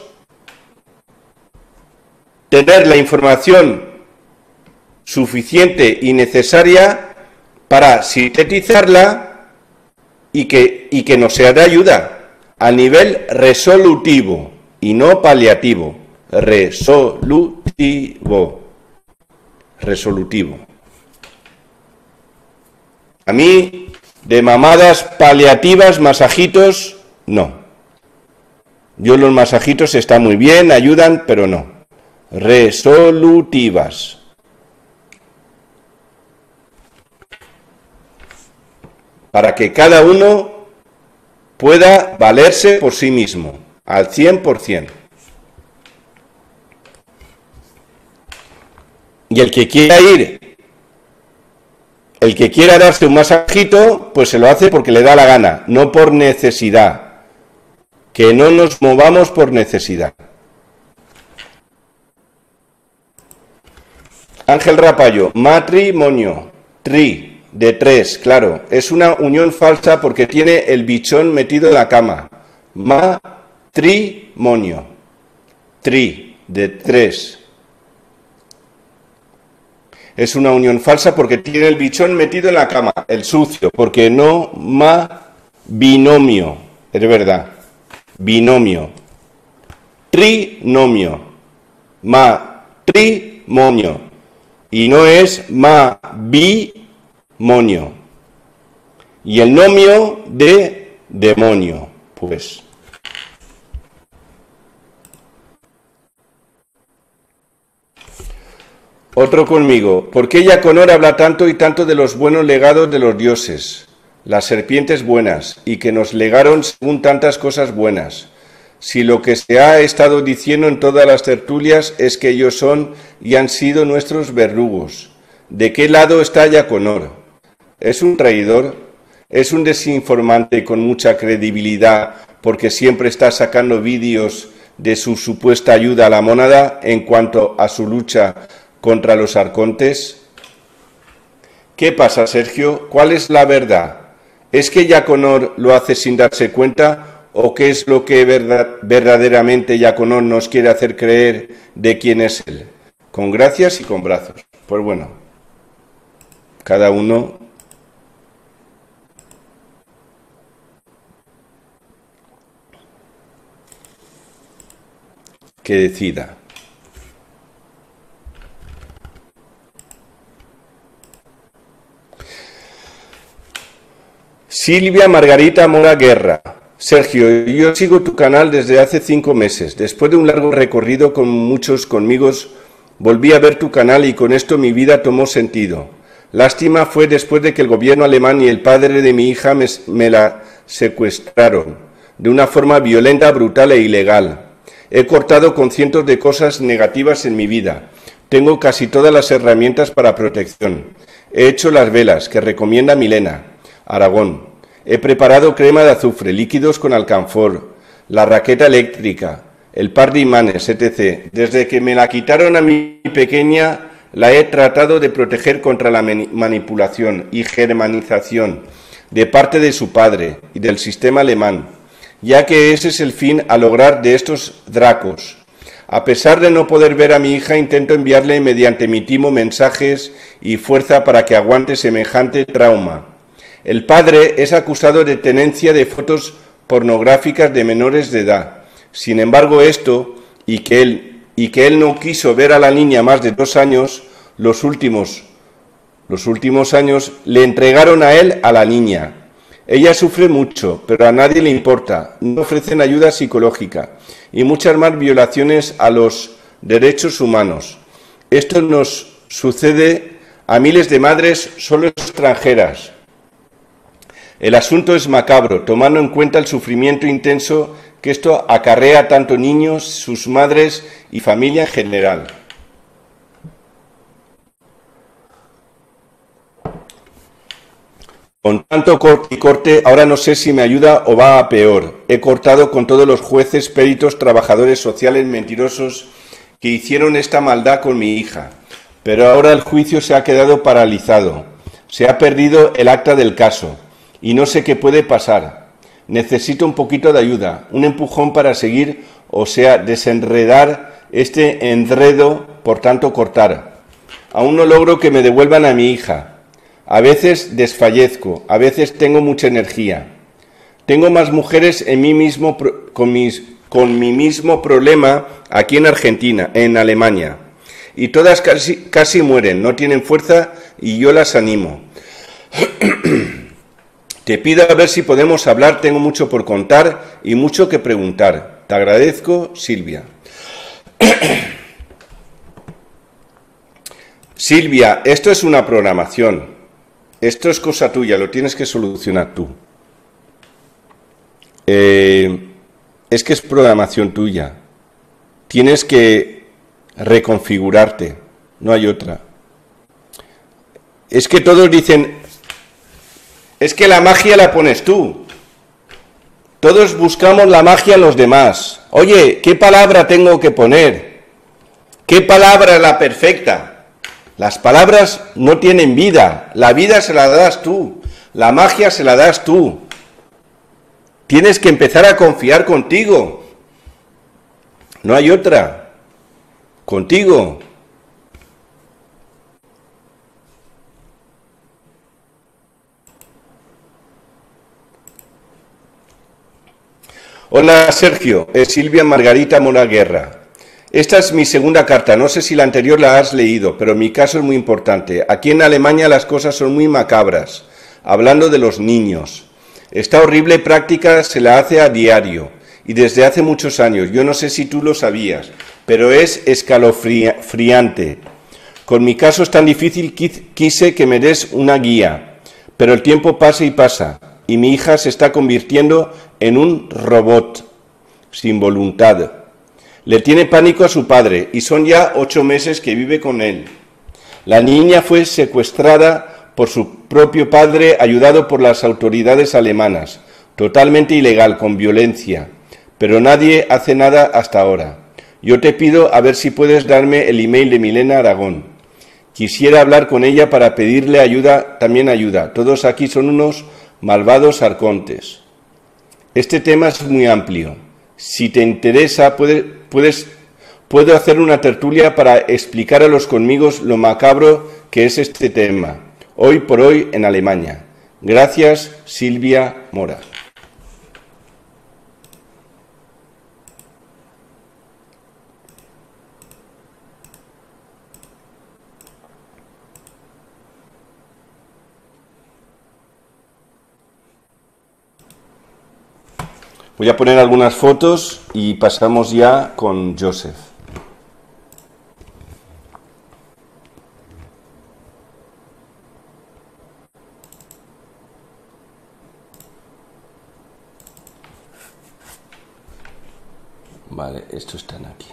tener la información suficiente y necesaria para sintetizarla y que nos sea de ayuda a nivel resolutivo y no paliativo. Resolutivo. A mí, de mamadas paliativas, masajitos, no. Yo los masajitos están muy bien, ayudan, pero no. Resolutivas. Para que cada uno pueda valerse por sí mismo, al 100%. Y el que quiera darse un masajito, pues se lo hace porque le da la gana, no por necesidad. Que no nos movamos por necesidad. Ángel Rapallo, matrimonio, de 3, claro, es una unión falsa porque tiene el bichón metido en la cama. Matrimonio, de 3. Es una unión falsa porque tiene el bichón metido en la cama, el sucio, porque no binomio, es verdad, binomio. trinomio, matrimonio, y no es bimonio. Y el nomio de demonio, pues. Otro conmigo. ¿Por qué Yaconor habla tanto y tanto de los buenos legados de los dioses, las serpientes buenas, y que nos legaron según tantas cosas buenas? Si lo que se ha estado diciendo en todas las tertulias es que ellos son y han sido nuestros verdugos. ¿De qué lado está Yaconor? ¿Es un traidor? ¿Es un desinformante con mucha credibilidad porque siempre está sacando vídeos de su supuesta ayuda a la mónada en cuanto a su lucha contra los arcontes? ¿Qué pasa, Sergio? ¿Cuál es la verdad? ¿Es que Yaconor lo hace sin darse cuenta o qué es lo que verdaderamente Yaconor nos quiere hacer creer de quién es él? Con gracias y con brazos. Pues bueno, cada uno que decida. Silvia Margarita Mora Guerra. Sergio, yo sigo tu canal desde hace 5 meses. Después de un largo recorrido con muchos conmigos, volví a ver tu canal y con esto mi vida tomó sentido. Lástima fue después de que el gobierno alemán y el padre de mi hija me la secuestraron, de una forma violenta, brutal e ilegal. He cortado con cientos de cosas negativas en mi vida. Tengo casi todas las herramientas para protección. He hecho las velas que recomienda Milena Aragón. He preparado crema de azufre, líquidos con alcanfor, la raqueta eléctrica, el par de imanes, etc. Desde que me la quitaron a mi pequeña, la he tratado de proteger contra la manipulación y germanización de parte de su padre y del sistema alemán, ya que ese es el fin a lograr de estos dracos. A pesar de no poder ver a mi hija, intento enviarle mediante mi timo mensajes y fuerza para que aguante semejante trauma. El padre es acusado de tenencia de fotos pornográficas de menores de edad. Sin embargo, esto, y que él no quiso ver a la niña más de 2 años, los últimos años, le entregaron a él a la niña. Ella sufre mucho, pero a nadie le importa. No ofrecen ayuda psicológica y muchas más violaciones a los derechos humanos. Esto nos sucede a miles de madres solo extranjeras. El asunto es macabro, tomando en cuenta el sufrimiento intenso que esto acarrea a tanto niños, sus madres y familia en general. Con tanto corte y corte, ahora no sé si me ayuda o va a peor. He cortado con todos los jueces, peritos, trabajadores sociales mentirosos que hicieron esta maldad con mi hija. Pero ahora el juicio se ha quedado paralizado. Se ha perdido el acta del caso. Y no sé qué puede pasar. Necesito un poquito de ayuda, un empujón para seguir, o sea, desenredar este enredo, por tanto cortar. Aún no logro que me devuelvan a mi hija. A veces desfallezco, a veces tengo mucha energía. Tengo más mujeres en mí mismo, con mi mismo problema aquí en Argentina, en Alemania. Y todas casi mueren, no tienen fuerza y yo las animo. Te pido a ver si podemos hablar, tengo mucho por contar y mucho que preguntar. Te agradezco, Silvia. Silvia, esto es una programación. Esto es cosa tuya, lo tienes que solucionar tú. Es que es programación tuya. Tienes que reconfigurarte, no hay otra. Es que todos dicen, es que la magia la pones tú. Todos buscamos la magia en los demás. Oye, ¿qué palabra tengo que poner? ¿Qué palabra es la perfecta? Las palabras no tienen vida. La vida se la das tú. La magia se la das tú. Tienes que empezar a confiar contigo. No hay otra. Contigo. Hola Sergio, es Silvia Margarita Mora Guerra. Esta es mi segunda carta, no sé si la anterior la has leído, pero mi caso es muy importante. Aquí en Alemania las cosas son muy macabras, hablando de los niños. Esta horrible práctica se la hace a diario y desde hace muchos años. Yo no sé si tú lo sabías, pero es escalofriante. Con mi caso es tan difícil, quise que me des una guía, pero el tiempo pasa y pasa, y mi hija se está convirtiendo en un robot, sin voluntad. Le tiene pánico a su padre, y son ya 8 meses que vive con él. La niña fue secuestrada por su propio padre, ayudado por las autoridades alemanas, totalmente ilegal, con violencia, pero nadie hace nada hasta ahora. Yo te pido a ver si puedes darme el email de Milena Aragón. Quisiera hablar con ella para pedirle ayuda, también ayuda. Todos aquí son unos malvados arcontes. Este tema es muy amplio. Si te interesa, puedo hacer una tertulia para explicar a los conmigos lo macabro que es este tema, hoy por hoy en Alemania. Gracias, Silvia Mora. Voy a poner algunas fotos y pasamos ya con Joseph. Vale, estos están aquí.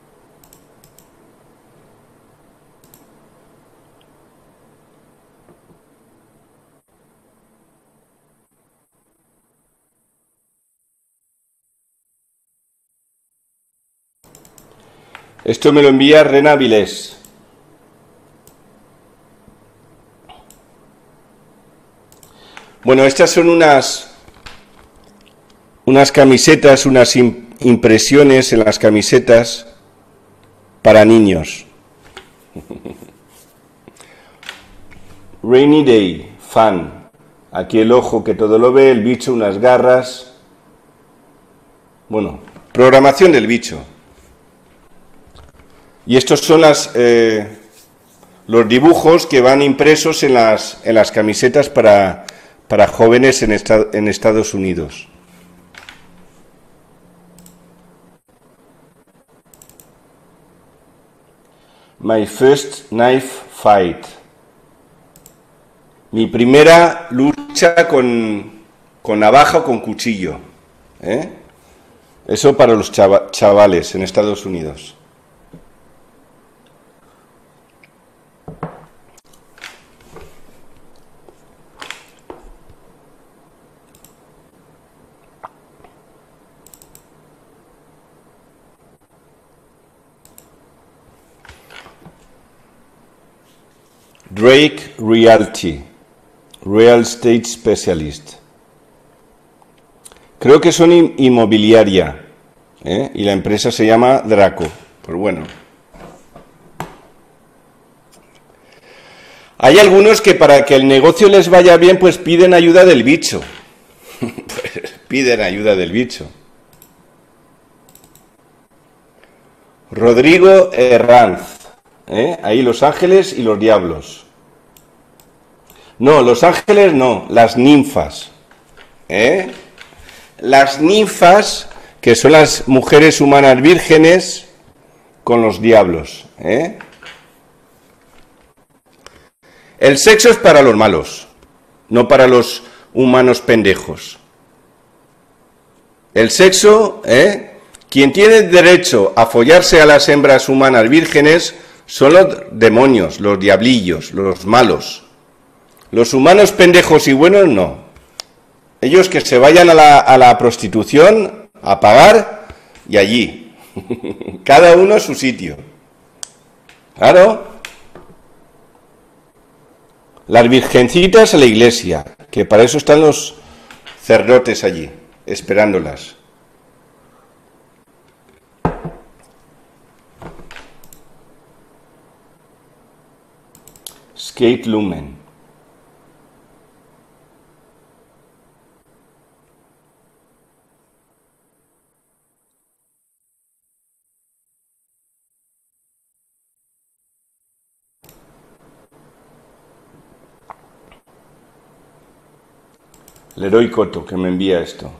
Esto me lo envía Rena Vilés. Bueno, estas son unas camisetas, unas impresiones en las camisetas para niños. Rainy Day, fan. Aquí el ojo que todo lo ve, el bicho, unas garras. Bueno, programación del bicho. Y estos son los dibujos que van impresos en las camisetas para jóvenes en Estados Unidos. My first knife fight. Mi primera lucha con navaja o con cuchillo. Eso para los chavales en Estados Unidos. Drake Realty, Real Estate Specialist. Creo que son inmobiliaria, y la empresa se llama Draco. Pues bueno. Hay algunos que para que el negocio les vaya bien, pues piden ayuda del bicho. Pues piden ayuda del bicho. Rodrigo Herranz. Ahí los ángeles y los diablos. No, los ángeles no, las ninfas. Las ninfas, que son las mujeres humanas vírgenes, con los diablos. El sexo es para los malos, no para los humanos pendejos. El sexo, quien tiene derecho a follarse a las hembras humanas vírgenes son los demonios, los diablillos, los malos. Los humanos pendejos y buenos no. Ellos que se vayan a la prostitución a pagar y allí. Cada uno a su sitio. Claro. Las virgencitas a la iglesia, que para eso están los sacerdotes allí, esperándolas. Skate Lumen. Leroy Coto, que me envía esto.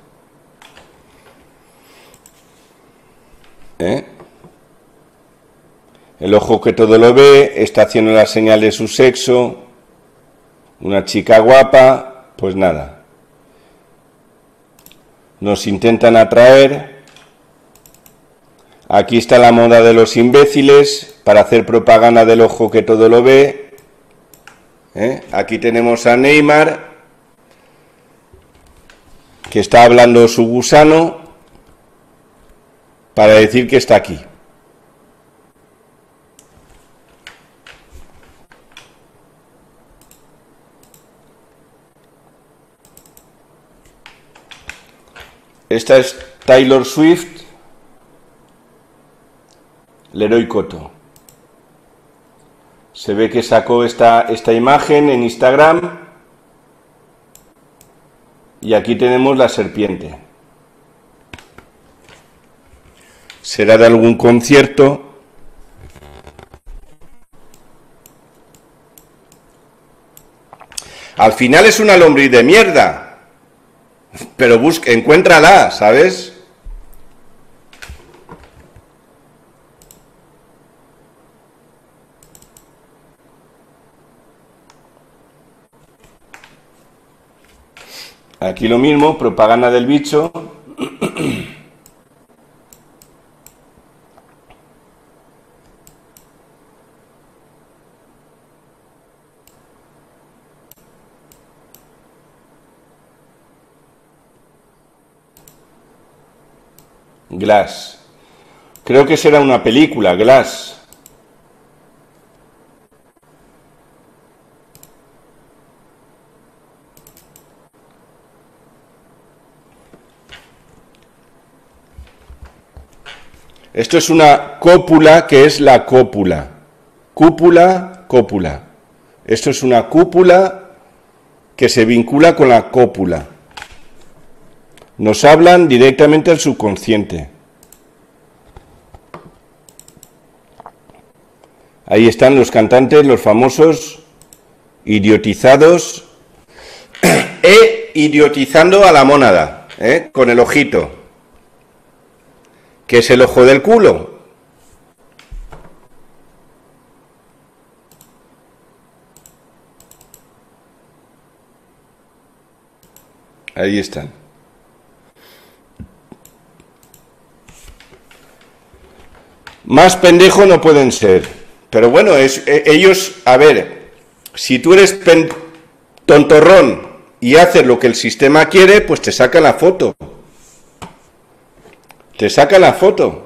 El ojo que todo lo ve, está haciendo la señal de su sexo, una chica guapa, pues nada. Nos intentan atraer. Aquí está la moda de los imbéciles para hacer propaganda del ojo que todo lo ve. Aquí tenemos a Neymar, que está hablando su gusano para decir que está aquí. Esta es Taylor Swift, Leroy Coto. Se ve que sacó esta imagen en Instagram y aquí tenemos la serpiente. Será de algún concierto. Al final es una lombriz de mierda. Pero encuéntrala, ¿sabes? Aquí lo mismo, propaganda del bicho. Glass. Creo que será una película, Glass. Esto es una cópula, que es la cópula. Cúpula, cópula. Esto es una cúpula que se vincula con la cópula. Nos hablan directamente al subconsciente. Ahí están los cantantes, los famosos, idiotizados e idiotizando a la mónada, con el ojito, que es el ojo del culo. Ahí están. Más pendejo no pueden ser. Pero bueno, ellos, a ver, si tú eres tontorrón y haces lo que el sistema quiere, pues te saca la foto. Te saca la foto.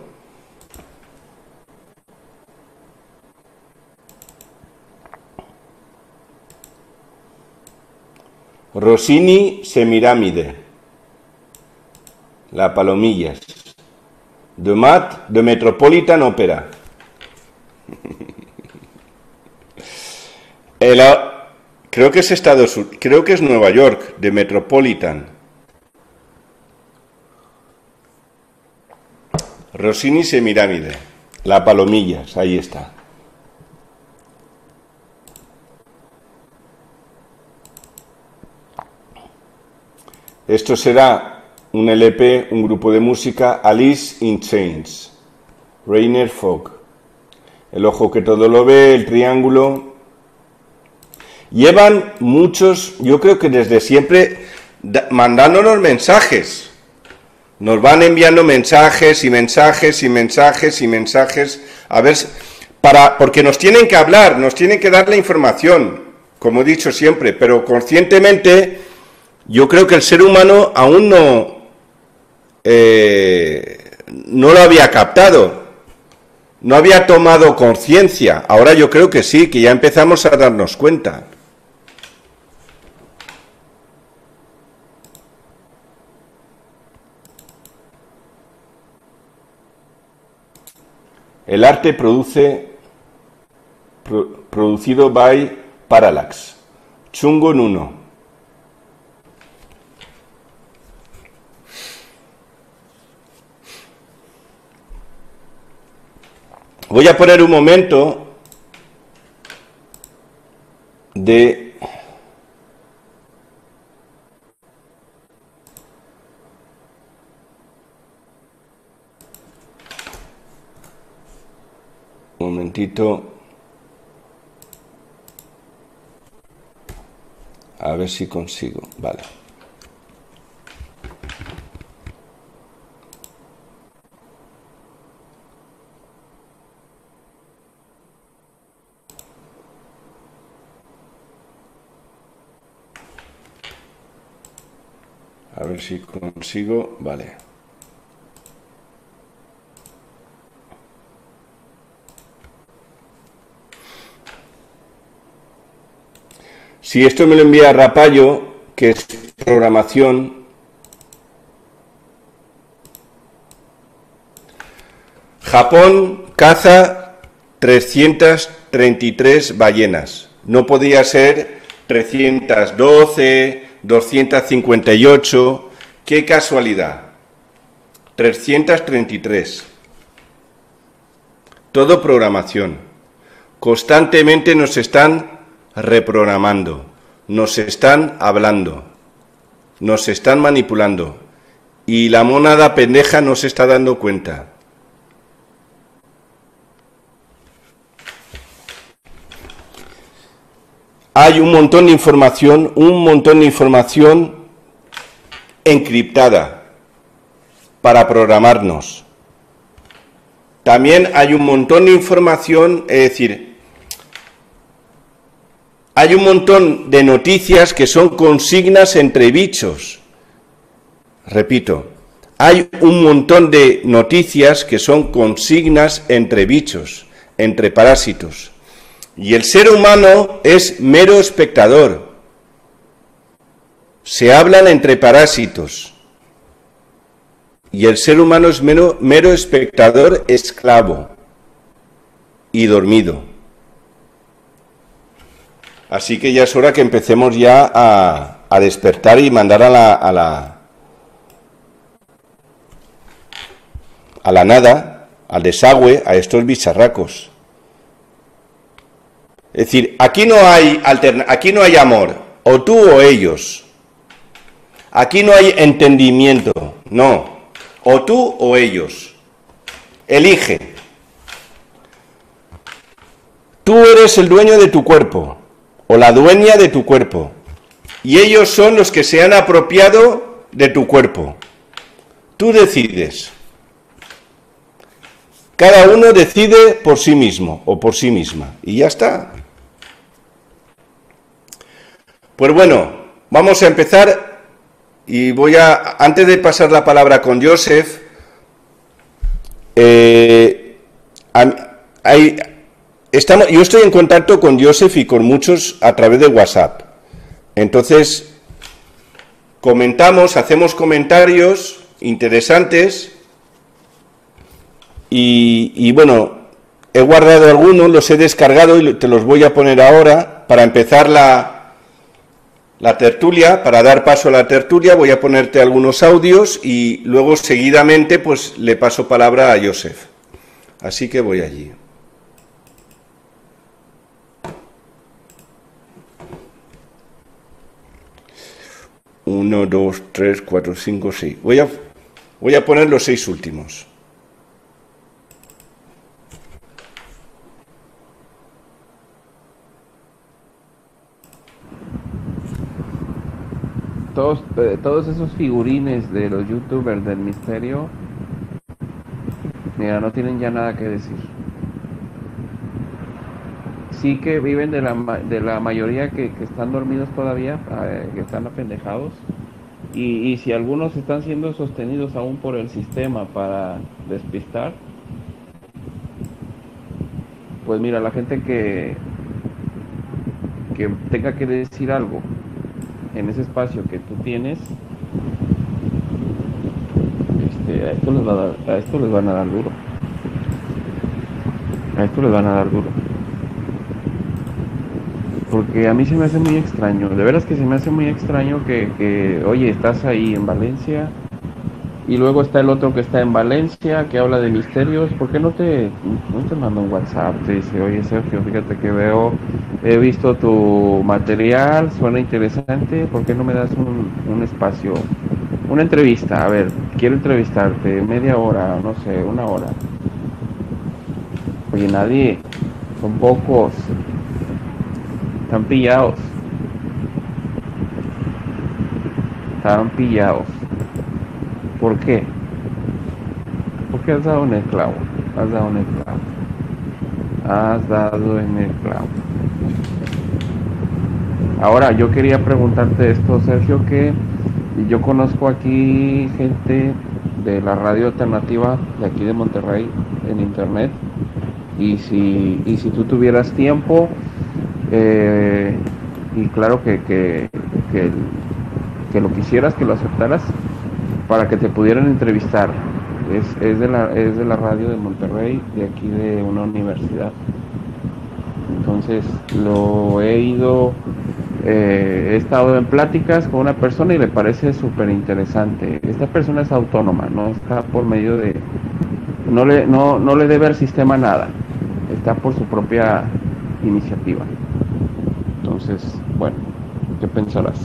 Rossini Semiramide. La Palomillas. De Mat, de Metropolitan Opera. Creo que es creo que es Nueva York, de Metropolitan. Rossini Semiramide. La Palomillas, ahí está. Esto será un LP, un grupo de música, Alice in Chains, Rainer Fogg. El ojo que todo lo ve, el triángulo. Llevan muchos, yo creo que desde siempre, mandándonos mensajes. Nos van enviando mensajes y mensajes y mensajes y mensajes, a ver, porque nos tienen que hablar, nos tienen que dar la información, como he dicho siempre, pero conscientemente yo creo que el ser humano aún no lo había captado, no había tomado conciencia. Ahora yo creo que sí, que ya empezamos a darnos cuenta. El arte producido by Parallax. Chungo Nuno. Voy a poner un momento de momentito. A ver si consigo. Vale. A ver si consigo. Vale. Si esto me lo envía Rapallo, que es programación. Japón caza 333 ballenas. No podía ser 312, 258. ¡Qué casualidad! 333. Todo programación. Constantemente nos están reprogramando, nos están hablando, nos están manipulando y la mónada pendeja no se está dando cuenta. Hay un montón de información encriptada para programarnos. También hay un montón de información, es decir, hay un montón de noticias que son consignas entre bichos. Repito, hay un montón de noticias que son consignas entre bichos, entre parásitos. Y el ser humano es mero espectador. Se hablan entre parásitos. Y el ser humano es mero espectador, esclavo y dormido. Así que ya es hora que empecemos ya a despertar y mandar a la nada, al desagüe, a estos bicharracos. Es decir, aquí no hay amor, o tú o ellos. Aquí no hay entendimiento, no. O tú o ellos. Elige. Tú eres el dueño de tu cuerpo, o la dueña de tu cuerpo, y ellos son los que se han apropiado de tu cuerpo. Tú decides. Cada uno decide por sí mismo o por sí misma, y ya está. Pues bueno, vamos a empezar, y antes de pasar la palabra con Joseph, yo estoy en contacto con Joseph y con muchos a través de WhatsApp. Entonces, hacemos comentarios interesantes y bueno, he guardado algunos, los he descargado y te los voy a poner ahora para empezar la tertulia, para dar paso a la tertulia. Voy a ponerte algunos audios y luego seguidamente pues le paso palabra a Joseph. Así que voy allí. 1, 2, 3, 4, 5, 6. Voy a poner los 6 últimos. Todos esos figurines de los youtubers del misterio, mira, no tienen ya nada que decir. Sí que viven de la mayoría que están dormidos todavía, que están apendejados. Y si algunos están siendo sostenidos aún por el sistema para despistar, pues mira, la gente que tenga que decir algo en ese espacio que tú tienes, a esto les van a dar duro. A esto les van a dar duro. Porque a mí se me hace muy extraño, de veras que se me hace muy extraño que oye, estás ahí en Valencia y luego está el otro que está en Valencia, que habla de misterios. ¿Por qué no te manda un WhatsApp? Te dice, oye Sergio, fíjate que he visto tu material, suena interesante, ¿por qué no me das un espacio? Una entrevista, a ver, quiero entrevistarte, media hora, no sé, 1 hora. Oye, nadie son pocos, están pillados, estaban pillados. ¿Por qué? Porque has dado en el clavo, has dado en el clavo, has dado en el clavo. Ahora, yo quería preguntarte esto, Sergio, que yo conozco aquí gente de la radio alternativa de aquí de Monterrey en internet, y si tú tuvieras tiempo, y claro que lo quisieras, que lo aceptaras, para que te pudieran entrevistar. Es de la radio de Monterrey, de aquí de una universidad. Entonces he estado en pláticas con una persona y le parece súper interesante. Esta persona es autónoma, no está por medio de, no le debe al sistema nada, está por su propia iniciativa. Entonces, bueno, ¿qué pensarás?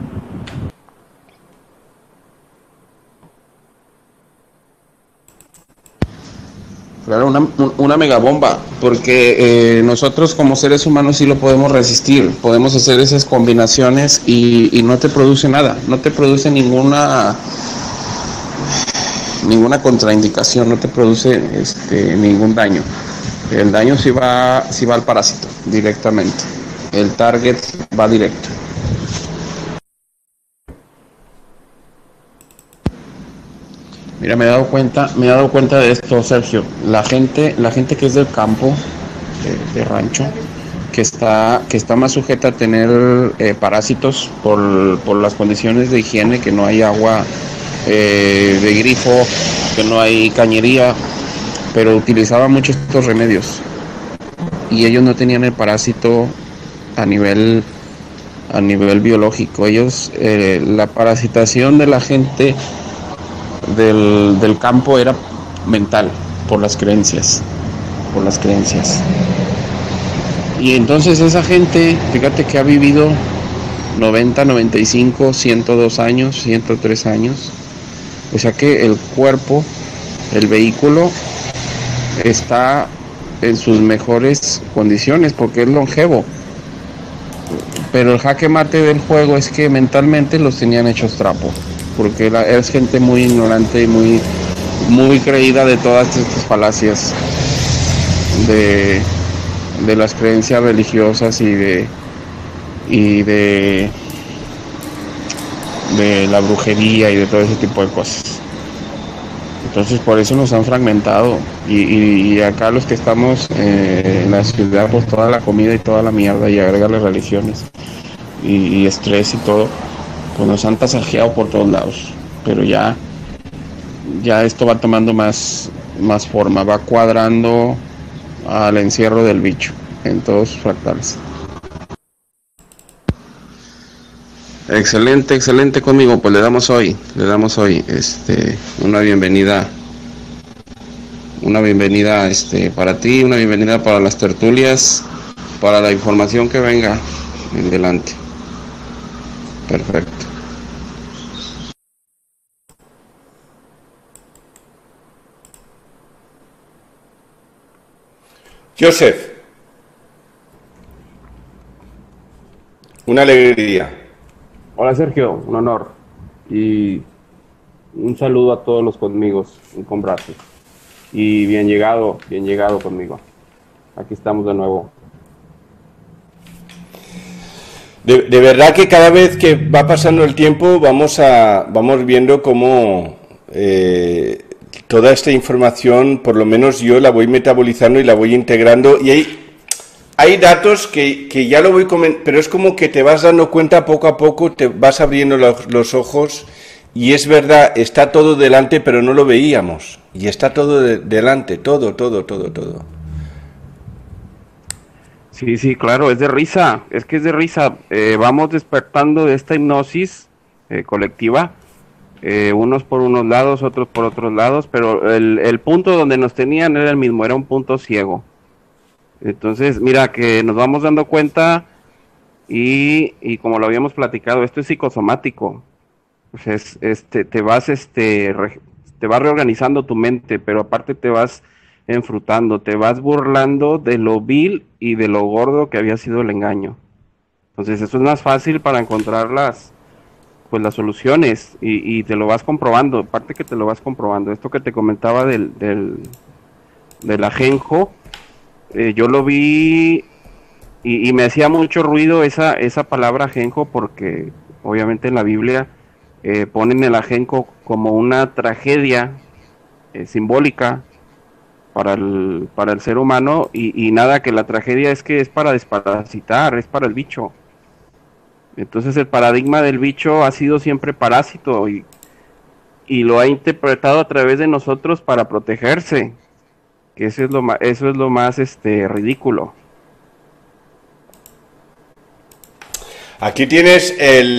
Claro, una megabomba, porque nosotros como seres humanos sí lo podemos resistir, podemos hacer esas combinaciones y no te produce nada, no te produce ninguna contraindicación, no te produce ningún daño. El daño sí va al parásito directamente, el target va directo. Mira, me he dado cuenta de esto, Sergio. La gente que es del campo, de rancho, que está más sujeta a tener parásitos por las condiciones de higiene, que no hay agua de grifo, que no hay cañería, pero utilizaba mucho estos remedios y ellos no tenían el parásito a nivel biológico. Ellos, la parasitación de la gente del campo era mental, por las creencias. Y entonces esa gente, fíjate que ha vivido 90, 95, 102 años, 103 años. O sea que el cuerpo, el vehículo, está en sus mejores condiciones porque es longevo. Pero el jaque mate del juego es que mentalmente los tenían hechos trapo, porque es gente muy ignorante y muy creída de todas estas falacias de las creencias religiosas y de la brujería y de todo ese tipo de cosas. Entonces por eso nos han fragmentado y acá los que estamos en la ciudad, pues toda la comida y toda la mierda y agregarle religiones y estrés y todo, pues nos han tasajeado por todos lados. Pero ya esto va tomando más forma, va cuadrando al encierro del bicho en todos sus fractales. Excelente conmigo, pues le damos hoy una bienvenida para ti, una bienvenida para las tertulias, para la información que venga en delante. Perfecto. Joseph, una alegría. Hola Sergio, un honor y un saludo a todos los conmigos, un combrazo. Y bien llegado conmigo. Aquí estamos de nuevo. De verdad que cada vez que va pasando el tiempo vamos viendo cómo toda esta información, por lo menos yo la voy metabolizando y la voy integrando, y hay datos que ya lo voy comentando, pero es como que te vas dando cuenta poco a poco, te vas abriendo los ojos, y es verdad, está todo delante, pero no lo veíamos, y está todo delante, todo. Sí, claro, es de risa, vamos despertando de esta hipnosis colectiva, unos por unos lados, otros por otros lados, pero el punto donde nos tenían era el mismo, era un punto ciego. Entonces, mira, que nos vamos dando cuenta y como lo habíamos platicado, esto es psicosomático. O sea, te vas reorganizando tu mente, pero aparte te vas enfrutando, te vas burlando de lo vil y de lo gordo que había sido el engaño. Entonces eso es más fácil para encontrar las soluciones y te lo vas comprobando, aparte que te lo vas comprobando. Esto que te comentaba del ajenjo, yo lo vi y me hacía mucho ruido esa palabra ajenjo, porque obviamente en la Biblia ponen el ajenjo como una tragedia simbólica para el ser humano, y nada, que la tragedia es que es para desparasitar, es para el bicho. Entonces el paradigma del bicho ha sido siempre parásito y lo ha interpretado a través de nosotros para protegerse, que eso es lo más ridículo. Aquí tienes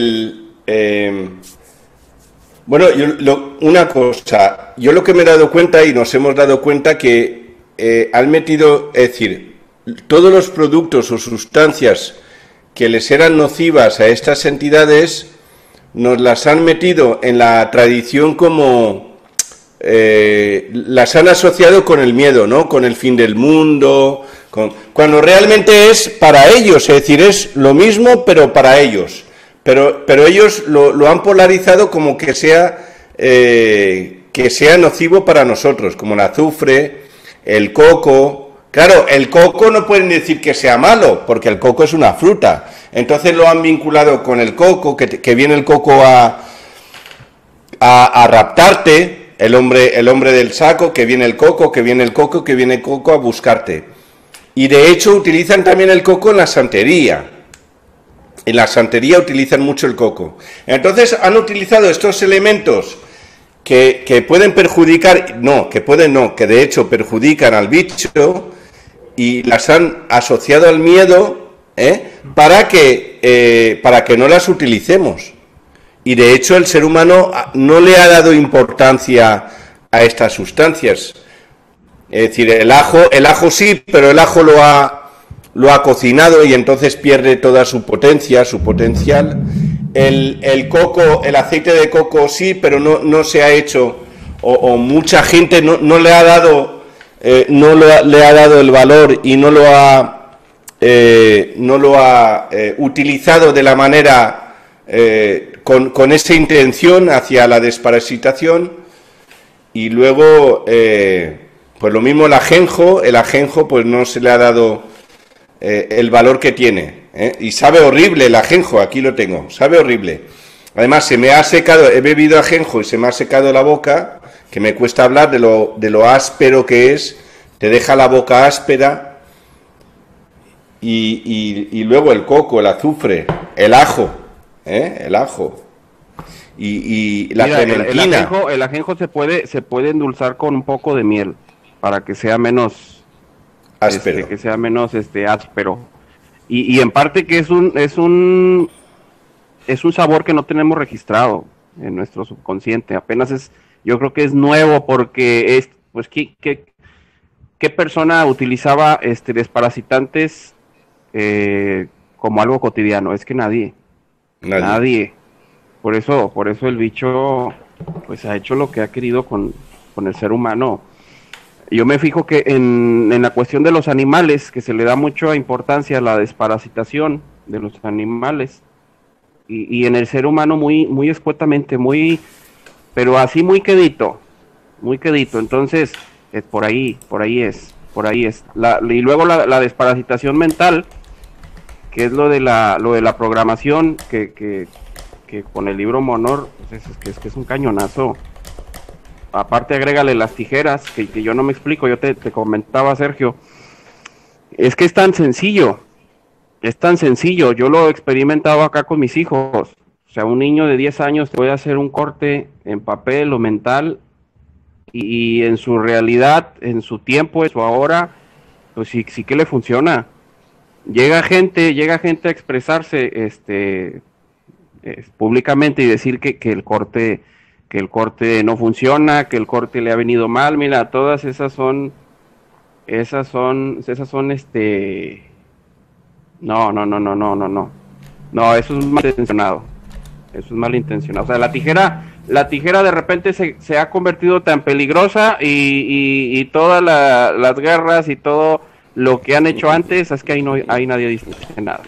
bueno, una cosa, yo lo que me he dado cuenta, y nos hemos dado cuenta, que han metido, es decir, todos los productos o sustancias que les eran nocivas a estas entidades, nos las han metido en la tradición como las han asociado con el miedo, ¿no? Con el fin del mundo, cuando realmente es para ellos, es decir, es lo mismo pero para ellos. Pero ellos lo han polarizado como que sea nocivo para nosotros, como el azufre, el coco. Claro, el coco no pueden decir que sea malo, porque el coco es una fruta. Entonces lo han vinculado con el coco, que viene el coco a raptarte, el hombre del saco, que viene el coco, que viene el coco, que viene el coco a buscarte. Y de hecho utilizan también el coco en la santería. En la santería utilizan mucho el coco. Entonces han utilizado estos elementos que pueden perjudicar, que de hecho perjudican al bicho, y las han asociado al miedo, para que no las utilicemos. Y de hecho el ser humano no le ha dado importancia a estas sustancias. Es decir, el ajo sí, pero el ajo lo ha cocinado y entonces pierde toda su potencia, su potencial. El coco, el aceite de coco sí, pero no se ha hecho, o mucha gente no le ha dado el valor y no lo ha utilizado de la manera con esa intención hacia la desparasitación. Y luego pues lo mismo el ajenjo pues no se le ha dado el valor que tiene, y sabe horrible el ajenjo. Aquí lo tengo, sabe horrible. Además se me ha secado, he bebido ajenjo y se me ha secado la boca, que me cuesta hablar de lo áspero que es, te deja la boca áspera. Y luego el coco, el azufre, el ajo, y la clementina. El ajenjo se puede endulzar con un poco de miel para que sea menos áspero, áspero, y en parte que es un sabor que no tenemos registrado en nuestro subconsciente. Apenas yo creo que es nuevo, porque pues ¿qué persona utilizaba desparasitantes como algo cotidiano? Es que nadie. Por eso el bicho pues ha hecho lo que ha querido con el ser humano. Yo me fijo que en la cuestión de los animales, que se le da mucha importancia a la desparasitación de los animales, y en el ser humano muy escuetamente, pero así muy quedito. Entonces por ahí es. Y luego la desparasitación mental, que es lo de la programación, que con el libro Monor, pues es que es un cañonazo. Aparte agrégale las tijeras, que yo no me explico. Yo te comentaba, Sergio, es que es tan sencillo, yo lo he experimentado acá con mis hijos. O sea, un niño de 10 años te puede hacer un corte en papel o mental, y en su realidad, en su tiempo, en su ahora, pues sí que le funciona. Llega gente a expresarse públicamente y decir que el corte no funciona, que el corte le ha venido mal. Mira, todas esas son no, eso es malintencionado. O sea, la tijera la tijera de repente se ha convertido tan peligrosa y todas las guerras y todo lo que han hecho antes, es que ahí nadie dice nada.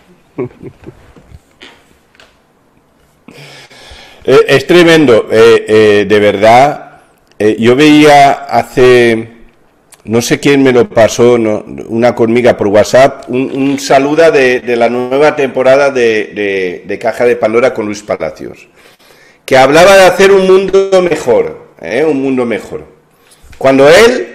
Es tremendo, de verdad. Yo veía hace, no sé quién me lo pasó, una conmiga por WhatsApp, un saluda de la nueva temporada de Caja de Pandora con Luis Palacios, que hablaba de hacer un mundo mejor, un mundo mejor. Cuando él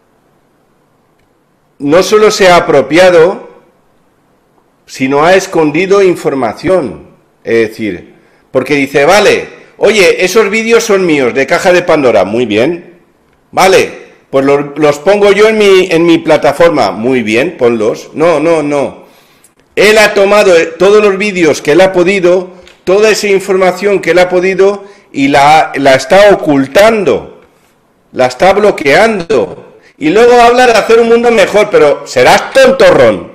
no solo se ha apropiado, sino ha escondido información, es decir, porque dice, vale, oye, esos vídeos son míos, de Caja de Pandora, muy bien, vale, pues los pongo yo en mi plataforma, muy bien, ponlos, no, él ha tomado todos los vídeos que él ha podido, toda esa información que él ha podido y la está ocultando, la está bloqueando, y luego habla de hacer un mundo mejor, pero serás tontorrón,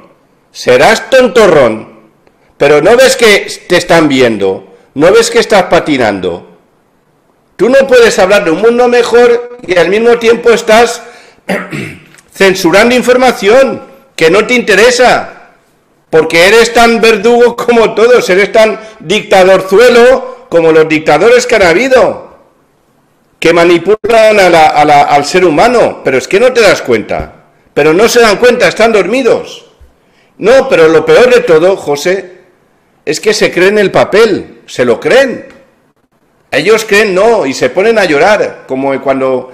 pero no ves que te están viendo. ¿No ves que estás patinando? Tú no puedes hablar de un mundo mejor y al mismo tiempo estás censurando información que no te interesa, porque eres tan verdugo como todos, eres tan dictadorzuelo como los dictadores que han habido, que manipulan al ser humano, pero es que no te das cuenta, pero no se dan cuenta, están dormidos. No, pero lo peor de todo, José, es que se creen el papel, se lo creen. Ellos creen no y se ponen a llorar, como cuando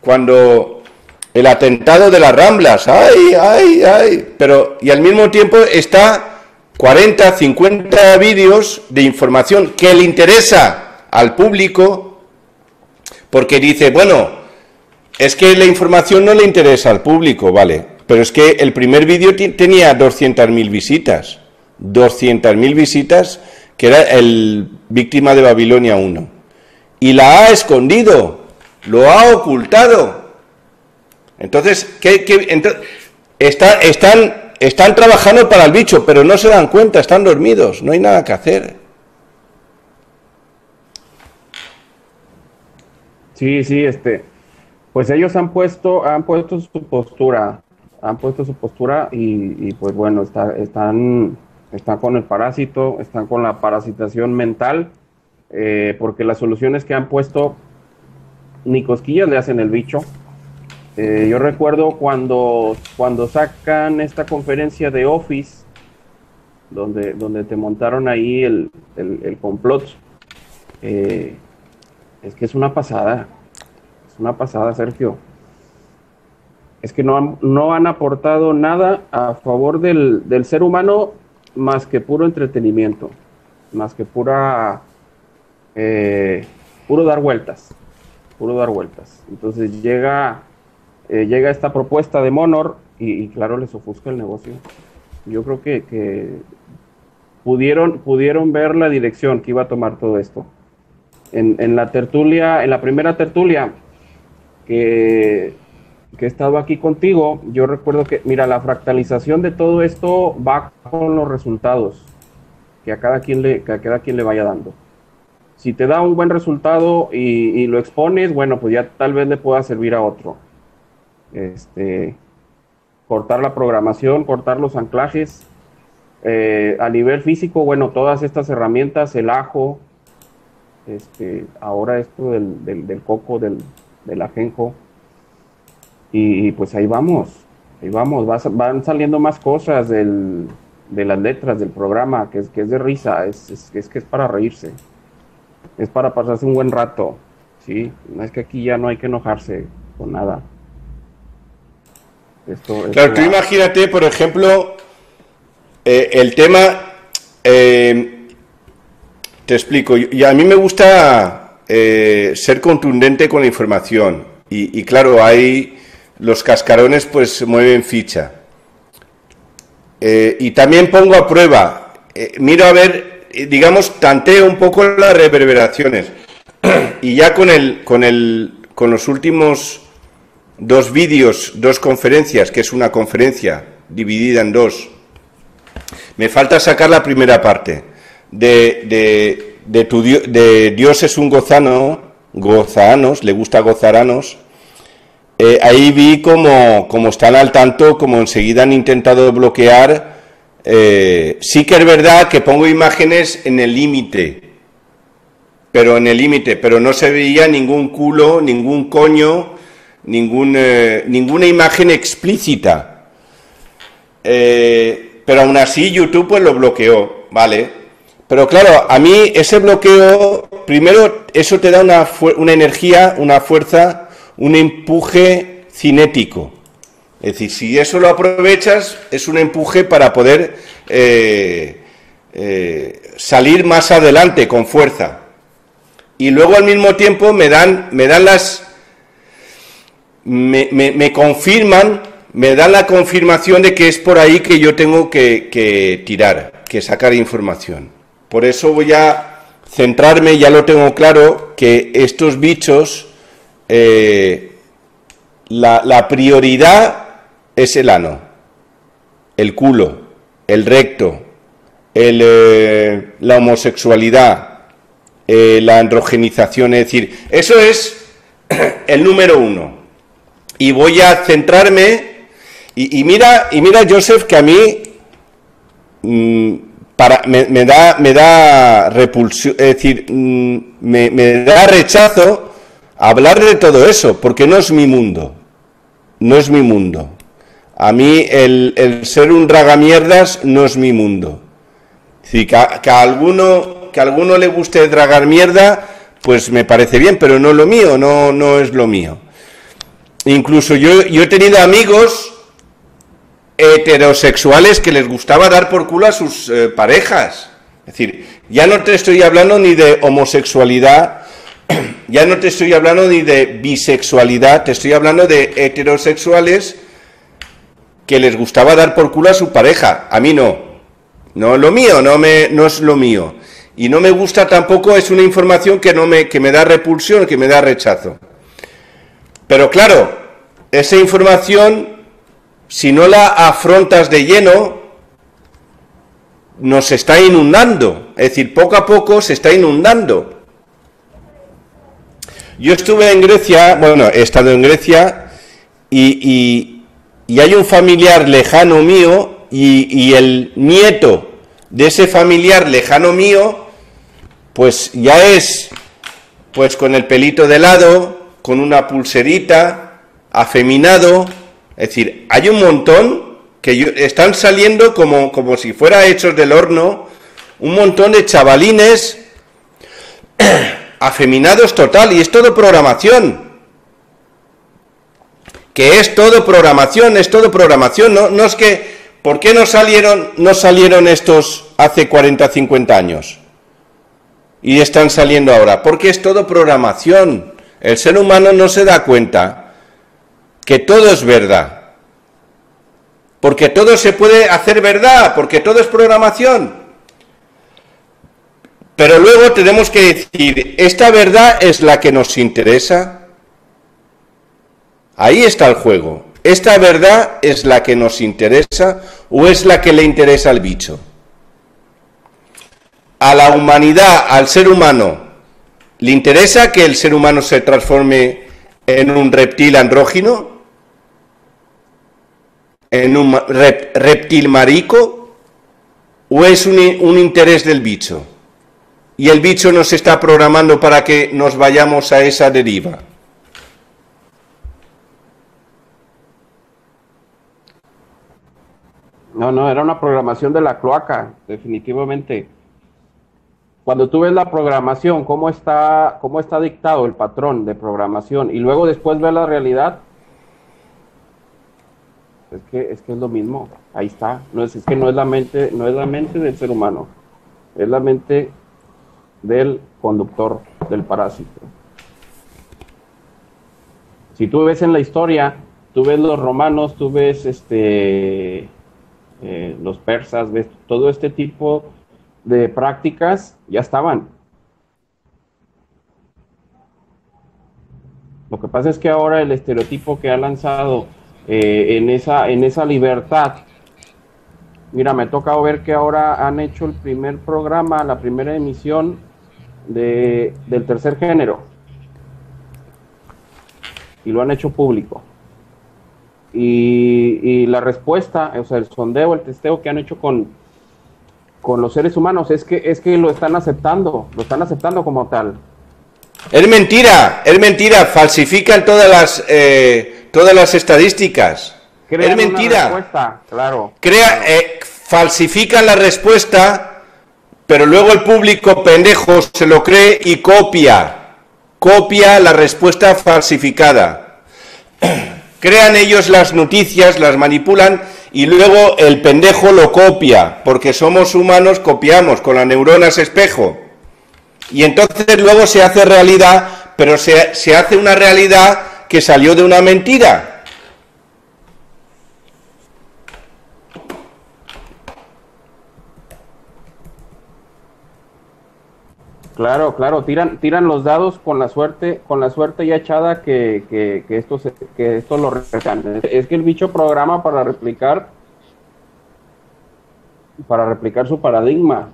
el atentado de las Ramblas, ¡ay! Pero, y al mismo tiempo está 40, 50 vídeos de información que le interesa al público, porque dice, bueno, es que la información no le interesa al público, vale, pero es que el primer vídeo tenía 200.000 visitas. 200.000 visitas, que era el Víctima de Babilonia 1, y la ha escondido, lo ha ocultado. Entonces, están trabajando para el bicho, pero no se dan cuenta, están dormidos, no hay nada que hacer. Sí, pues ellos han puesto su postura, y pues bueno, están con el parásito, están con la parasitación mental, porque las soluciones que han puesto ni cosquillas le hacen el bicho. Yo recuerdo cuando sacan esta conferencia de Office, donde te montaron ahí el complot, es que es una pasada, Sergio. Es que no han aportado nada a favor del ser humano, más que puro entretenimiento, más que puro dar vueltas. Entonces llega esta propuesta de Monor y claro, les ofusca el negocio. Yo creo que pudieron ver la dirección que iba a tomar todo esto. En la tertulia, en la primera tertulia que he estado aquí contigo, yo recuerdo que, mira, la fractalización de todo esto va con los resultados que a cada quien le vaya dando. Si te da un buen resultado y lo expones, bueno, pues ya tal vez le pueda servir a otro. Cortar la programación, cortar los anclajes. A nivel físico, bueno, todas estas herramientas, el ajo, ahora esto del coco, del ajenjo. Y pues ahí vamos, van saliendo más cosas de las letras del programa, que es de risa, es que es para reírse, es para pasarse un buen rato, ¿sí? No es que aquí ya no hay que enojarse con nada. Claro, tú imagínate, por ejemplo, el tema, te explico, y a mí me gusta ser contundente con la información, y claro, hay... Los cascarones pues mueven ficha. Y también pongo a prueba, miro a ver, digamos, tanteo un poco las reverberaciones. Y ya con los últimos dos vídeos, dos conferencias, que es una conferencia dividida en dos, me falta sacar la primera parte de Dios es un gozano, Gozaranos, le gusta Gozaranos. Ahí vi como están al tanto, como enseguida han intentado bloquear. Sí que es verdad que pongo imágenes en el límite, pero no se veía ningún culo, ningún coño, ninguna imagen explícita. Pero aún así YouTube pues lo bloqueó, ¿vale? Pero claro, a mí ese bloqueo, primero eso te da una energía, una fuerza, un empuje cinético. Es decir, si eso lo aprovechas, es un empuje para poder salir más adelante con fuerza. Y luego al mismo tiempo me confirman, me dan la confirmación de que es por ahí que yo tengo que tirar, que sacar información. Por eso voy a centrarme, ya lo tengo claro, que estos bichos, la prioridad es el ano, el culo, el recto, la homosexualidad, la androgenización, es decir, eso es el número uno. Y voy a centrarme, y mira, Joseph, que a mí me da repulsión, es decir, me da rechazo hablar de todo eso, porque no es mi mundo, no es mi mundo. A mí el ser un dragamierdas no es mi mundo. Es decir, que a alguno le guste dragar mierda, pues me parece bien, pero no es lo mío, no es lo mío. Incluso yo he tenido amigos heterosexuales que les gustaba dar por culo a sus parejas. Es decir, ya no te estoy hablando ni de homosexualidad, ya no te estoy hablando ni de bisexualidad, te estoy hablando de heterosexuales que les gustaba dar por culo a su pareja. A mí no. No es lo mío, no es lo mío. Y no me gusta tampoco, es una información que me da repulsión, que me da rechazo. Pero claro, esa información, si no la afrontas de lleno, nos está inundando. Es decir, poco a poco se está inundando. Yo estuve en Grecia, bueno, he estado en Grecia y hay un familiar lejano mío y el nieto de ese familiar lejano mío, pues ya es, pues con el pelito de lado, con una pulserita, afeminado. Es decir, hay un montón que están saliendo como si fuera hechos del horno, un montón de chavalines afeminados total, y es todo programación. Que es todo programación, no es que, ¿por qué no salieron estos hace 40, 50 años? Y están saliendo ahora, porque es todo programación. El ser humano no se da cuenta que todo es verdad, porque todo se puede hacer verdad, porque todo es programación. Pero luego tenemos que decir, ¿esta verdad es la que nos interesa? Ahí está el juego. ¿Esta verdad es la que nos interesa o es la que le interesa al bicho? A la humanidad, al ser humano, ¿le interesa que el ser humano se transforme en un reptil andrógino? ¿En un reptil marico? ¿O es un interés del bicho? Y el bicho nos está programando para que nos vayamos a esa deriva. No, era una programación de la cloaca, definitivamente. Cuando tú ves la programación, cómo está dictado el patrón de programación, y luego después ves la realidad, es que es lo mismo. Ahí está. Es que no es la mente del ser humano, es la mente del conductor, del parásito. Si tú ves en la historia, tú ves los romanos, tú ves los persas, ves todo este tipo de prácticas, ya estaban. Lo que pasa es que ahora el estereotipo que ha lanzado en esa libertad, mira, me ha tocado ver que ahora han hecho el primer programa, la primera emisión del tercer género. y lo han hecho público. Y la respuesta, o sea, el sondeo, el testeo que han hecho con los seres humanos es que lo están aceptando como tal. Es mentira, falsifican todas las estadísticas. Crean es mentira. Una respuesta, claro. Falsifican la respuesta, pero luego el público pendejo se lo cree y copia la respuesta falsificada. Crean ellos las noticias, las manipulan y luego el pendejo lo copia, porque somos humanos, copiamos con las neuronas espejo. Y entonces luego se hace realidad, pero se hace una realidad que salió de una mentira. Claro, tiran los dados con la suerte ya echada que esto lo replican. Es que el bicho programa para replicar su paradigma.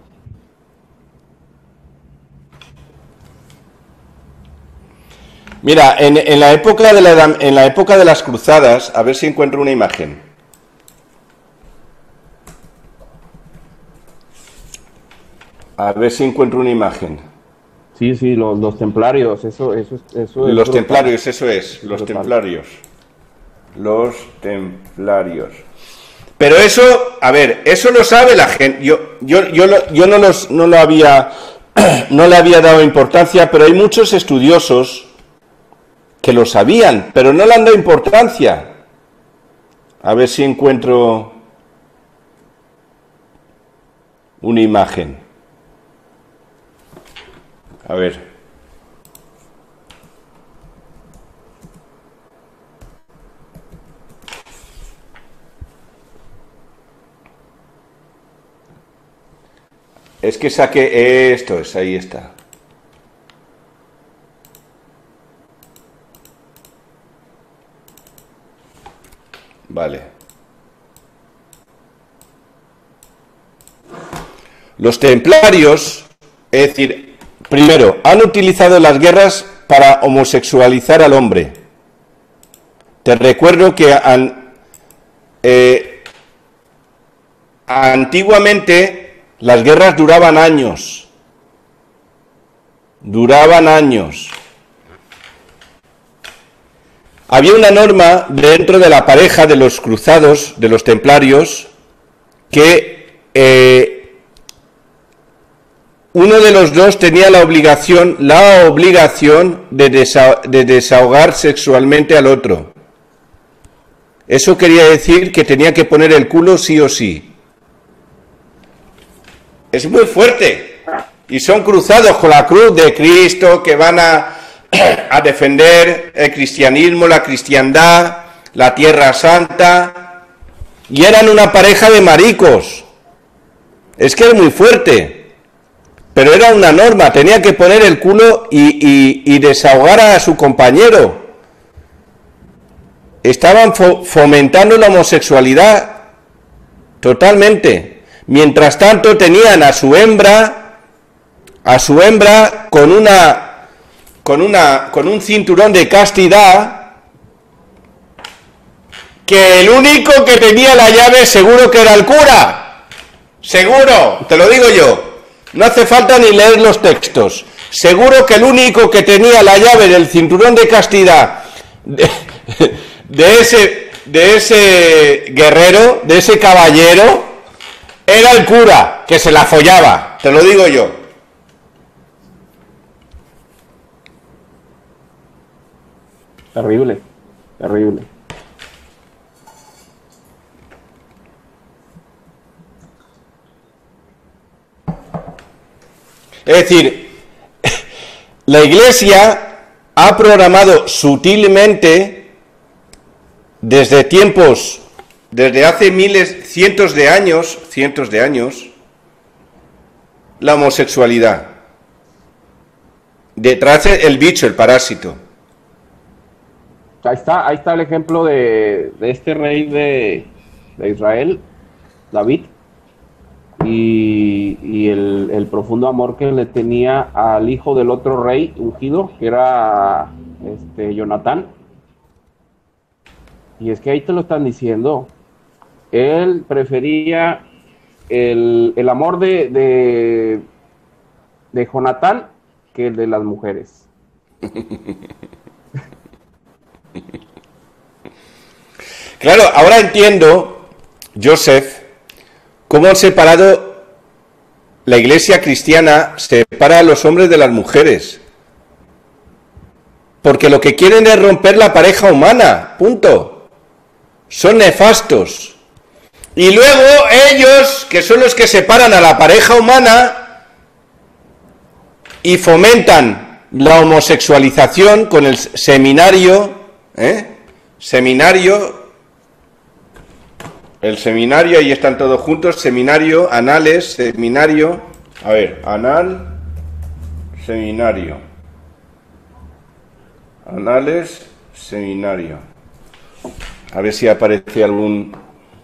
Mira, en la época de las cruzadas, a ver si encuentro una imagen. A ver si encuentro una imagen. Sí, los templarios, eso es. Los templarios, eso es, los templarios. Los templarios. Pero eso, a ver, eso lo sabe la gente. Yo no le había dado importancia, pero hay muchos estudiosos que lo sabían, pero no le han dado importancia. A ver si encuentro una imagen. A ver. Es que saqué esto, ahí está. Vale. Los templarios, es decir, primero, han utilizado las guerras para homosexualizar al hombre. Te recuerdo que antiguamente las guerras duraban años. Había una norma dentro de la pareja de los cruzados, de los templarios, que uno de los dos tenía la obligación de desahogar sexualmente al otro. Eso quería decir que tenía que poner el culo sí o sí. Es muy fuerte. Y son cruzados con la cruz de Cristo, que van a defender el cristianismo, la cristiandad, la tierra santa. Y eran una pareja de maricos. Es que es muy fuerte. Pero era una norma, tenía que poner el culo y desahogar a su compañero. Estaban fomentando la homosexualidad totalmente. Mientras tanto tenían a su hembra con un cinturón de castidad, que el único que tenía la llave seguro que era el cura. Seguro, te lo digo yo. No hace falta ni leer los textos. Seguro que el único que tenía la llave del cinturón de castidad de ese guerrero, de ese caballero, era el cura, que se la follaba, te lo digo yo. Terrible. Es decir, la Iglesia ha programado sutilmente desde hace cientos de años, la homosexualidad. Detrás el bicho, el parásito. Ahí está el ejemplo de este rey de Israel, David, y el profundo amor que le tenía al hijo del otro rey ungido, que era Jonatán. Y es que ahí te lo están diciendo. Él prefería el amor de Jonatán que el de las mujeres. Claro, ahora entiendo, Joseph, cómo han separado la iglesia cristiana, separa a los hombres de las mujeres. Porque lo que quieren es romper la pareja humana, punto. Son nefastos. Y luego ellos, que son los que separan a la pareja humana y fomentan la homosexualización con el seminario, el seminario, ahí están todos juntos, seminario, anales, seminario, a ver, anal, seminario, anales, seminario, a ver si aparece algún...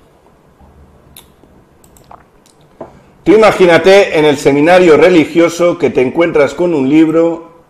Tú imagínate en el seminario religioso que te encuentras con un libro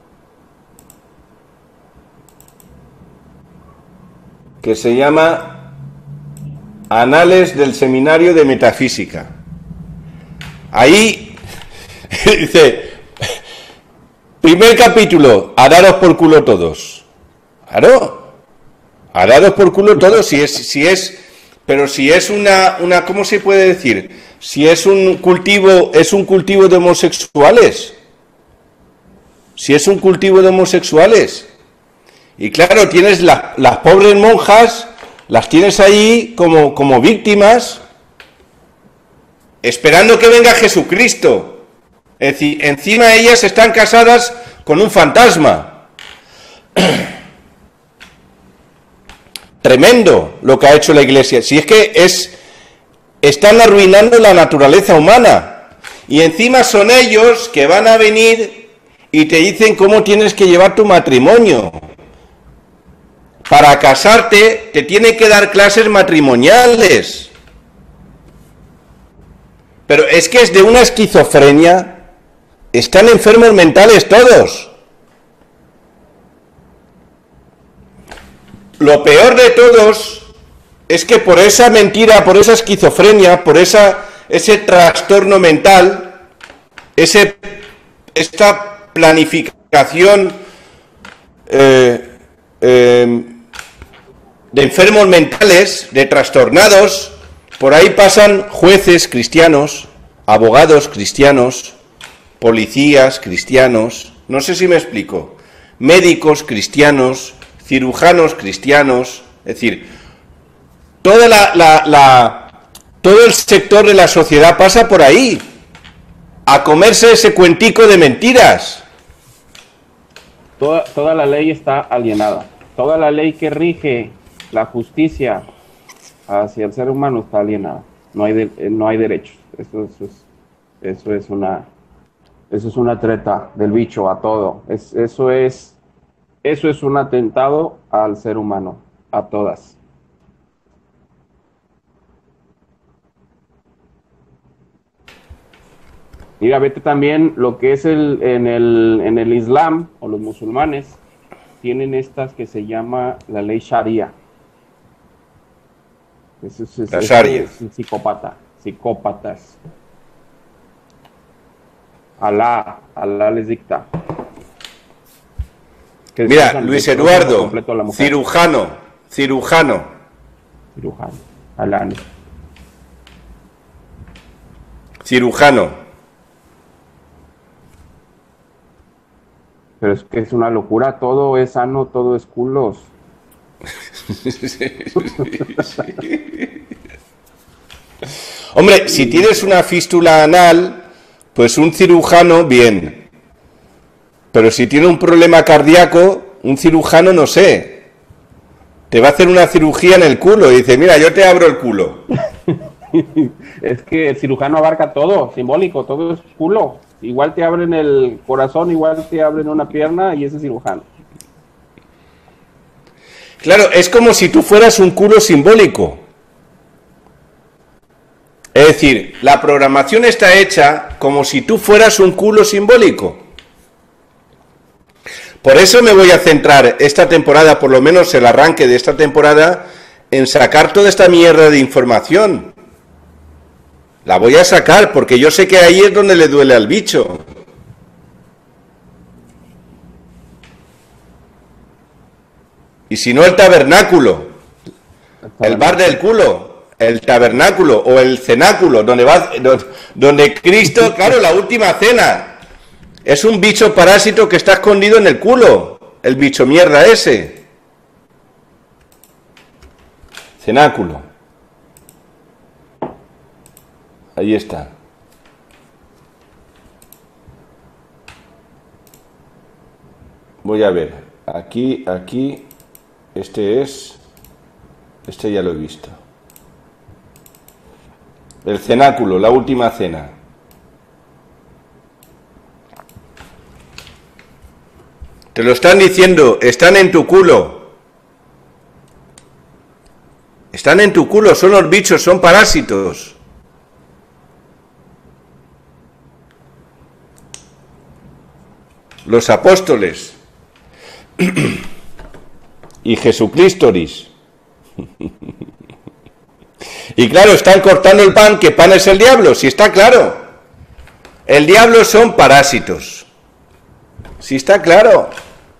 que se llama Anales del Seminario de Metafísica. Ahí dice, primer capítulo, a daros por culo todos. Claro, a daros por culo todos, pero si es una, ¿cómo se puede decir? Si es un cultivo de homosexuales. Si es un cultivo de homosexuales. Y claro, tienes las pobres monjas, las tienes ahí como víctimas, esperando que venga Jesucristo. Es decir, encima ellas están casadas con un fantasma. Tremendo lo que ha hecho la Iglesia. Si es que están arruinando la naturaleza humana. Y encima son ellos que van a venir y te dicen cómo tienes que llevar tu matrimonio. Para casarte te tienen que dar clases matrimoniales. Pero es que es de una esquizofrenia. Están enfermos mentales todos. Lo peor de todos es que por esa mentira, por esa esquizofrenia, por ese trastorno mental, esta planificación de enfermos mentales, de trastornados, por ahí pasan jueces cristianos, abogados cristianos, policías cristianos, no sé si me explico, médicos cristianos, cirujanos cristianos, es decir, todo el sector de la sociedad pasa por ahí, a comerse ese cuentico de mentiras. Toda la ley está alienada. Toda la ley que rige la justicia hacia el ser humano está alienada. No hay derechos. Eso es una treta del bicho a todo. Eso es un atentado al ser humano, a todas. Mira, vete también lo que es en el Islam o los musulmanes tienen estas que se llama la ley Sharia. La Sharia. Es un psicópatas. Alá les dicta. Mira, Luis Eduardo, cirujano. Alá. Cirujano. Pero es que es una locura, todo es sano, todo es culos. Hombre, si tienes una fístula anal, pues un cirujano, bien. Pero si tiene un problema cardíaco, un cirujano, no sé. Te va a hacer una cirugía en el culo y dice, mira, yo te abro el culo. Es que el cirujano abarca todo, simbólico, todo es culo. Igual te abren el corazón, igual te abren una pierna y ese es cirujano. Claro, es como si tú fueras un culo simbólico. Es decir, la programación está hecha como si tú fueras un culo simbólico. Por eso me voy a centrar esta temporada, por lo menos el arranque de esta temporada, en sacar toda esta mierda de información. La voy a sacar porque yo sé que ahí es donde le duele al bicho. Y si no, el tabernáculo, el bar del culo, el tabernáculo o el cenáculo, donde Cristo, claro, la última cena, es un bicho parásito que está escondido en el culo, el bicho mierda ese. Cenáculo. Ahí está. Voy a ver. Aquí. Este ya lo he visto. El cenáculo, la última cena. Te lo están diciendo, están en tu culo. Están en tu culo, son los bichos, son parásitos. Los apóstoles. Y Jesucristoris. Y claro, están cortando el pan, que pan es el diablo, si está claro. El diablo son parásitos. Si está claro.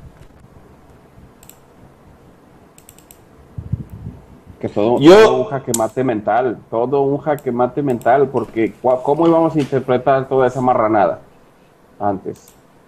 Que todo un jaque mate mental, todo un jaque mate mental, porque ¿cómo íbamos a interpretar toda esa marranada antes?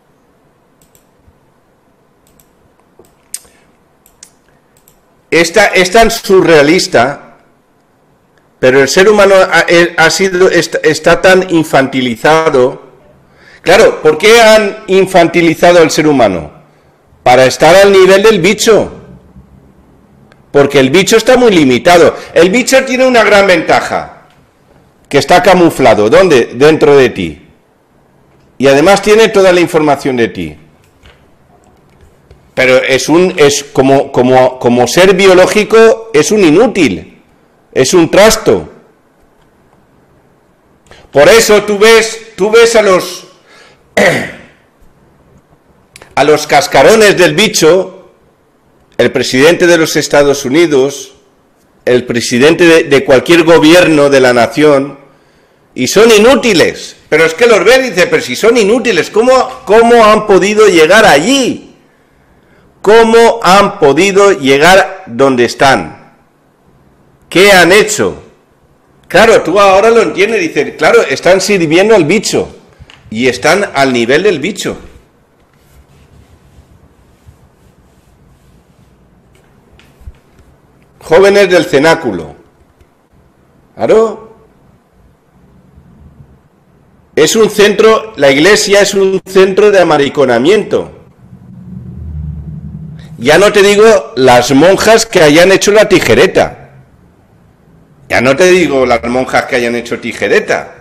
Es tan surrealista, pero el ser humano está tan infantilizado. Claro, ¿por qué han infantilizado al ser humano? Para estar al nivel del bicho. Porque el bicho está muy limitado. El bicho tiene una gran ventaja, que está camuflado. ¿Dónde? Dentro de ti. Y además tiene toda la información de ti. Pero como ser biológico es un inútil, es un trasto. Por eso tú ves a los cascarones del bicho, el presidente de los Estados Unidos, el presidente de cualquier gobierno de la nación, y son inútiles. Pero es que los ve y dice, pero si son inútiles, ¿cómo han podido llegar allí? ¿Cómo han podido llegar donde están? ¿Qué han hecho? Claro, tú ahora lo entiendes, dices, claro, están sirviendo al bicho y están al nivel del bicho. Jóvenes del cenáculo. Claro. Es un centro, la iglesia es un centro de amariconamiento. Ya no te digo las monjas que hayan hecho la tijereta. Ya no te digo las monjas que hayan hecho tijereta.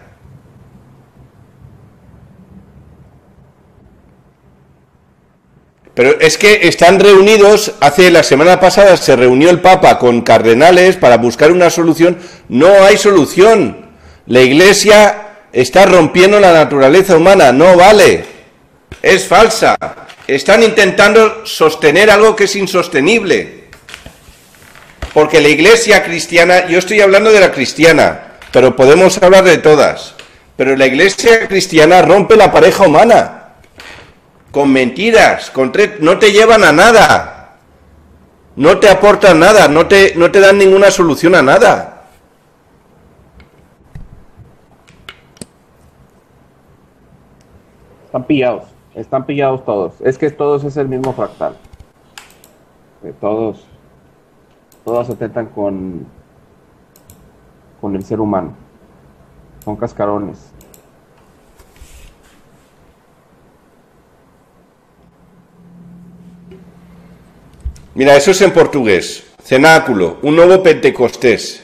Pero es que están reunidos, la semana pasada se reunió el Papa con cardenales para buscar una solución. No hay solución. La iglesia está rompiendo la naturaleza humana, no vale. Es falsa. Están intentando sostener algo que es insostenible. Porque la iglesia cristiana, yo estoy hablando de la cristiana, pero podemos hablar de todas. Pero la iglesia cristiana rompe la pareja humana. Con mentiras, no te llevan a nada. No te aportan nada, no te dan ninguna solución a nada. Están pillados todos. Es que todos es el mismo fractal. Todos atentan con el ser humano. Son cascarones. Mira, eso es en portugués. Cenáculo, un nuevo Pentecostés.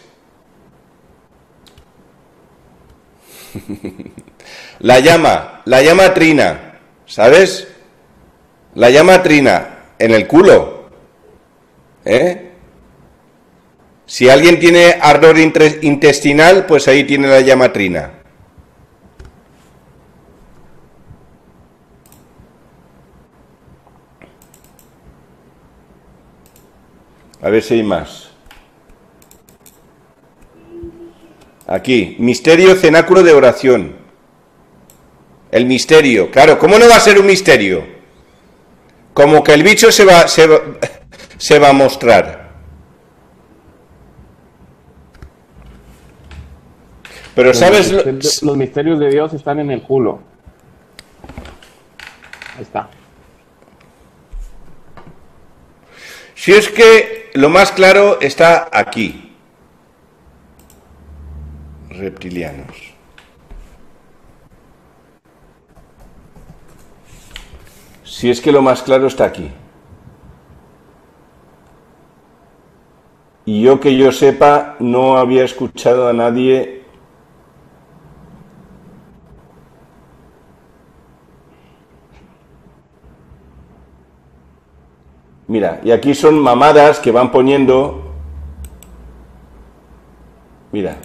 La llama trina, ¿sabes? La llama trina en el culo. Si alguien tiene ardor intestinal, pues ahí tiene la llama trina. A ver si hay más. Aquí, misterio, cenáculo de oración. El misterio, claro, ¿cómo no va a ser un misterio? Como que el bicho se va a mostrar. Pero ¿sabes? Los misterios de Dios están en el culo. Ahí está. Si es que lo más claro está aquí. Reptilianos. Si es que lo más claro está aquí. Y yo que yo sepa, no había escuchado a nadie. Mira, y aquí son mamadas que van poniendo. Mira.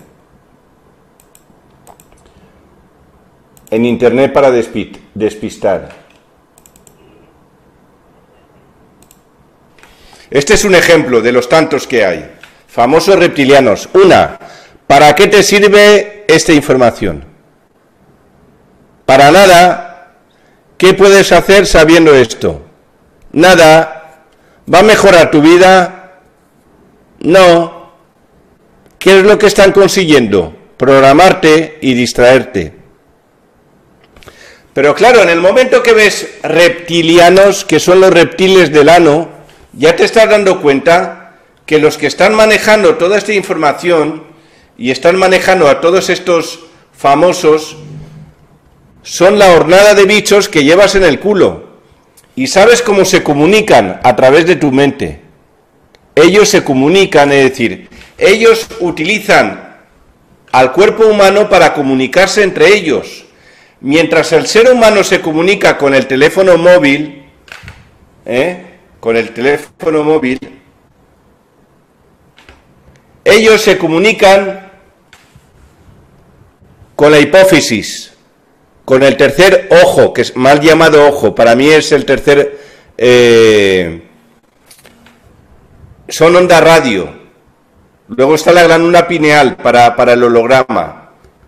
En internet para despistar. Este es un ejemplo de los tantos que hay. Famosos reptilianos. Una, ¿para qué te sirve esta información? Para nada. ¿Qué puedes hacer sabiendo esto? Nada. ¿Va a mejorar tu vida? No. ¿Qué es lo que están consiguiendo? Programarte y distraerte. Pero claro, en el momento que ves reptilianos, que son los reptiles del ano, ya te estás dando cuenta que los que están manejando toda esta información y están manejando a todos estos famosos son la hornada de bichos que llevas en el culo. Y sabes cómo se comunican a través de tu mente. Ellos se comunican, es decir, ellos utilizan al cuerpo humano para comunicarse entre ellos. Mientras el ser humano se comunica con el teléfono móvil, ellos se comunican con la hipófisis, con el tercer ojo, que es mal llamado ojo, para mí es el tercer, son onda radio. Luego está la glándula pineal para el holograma.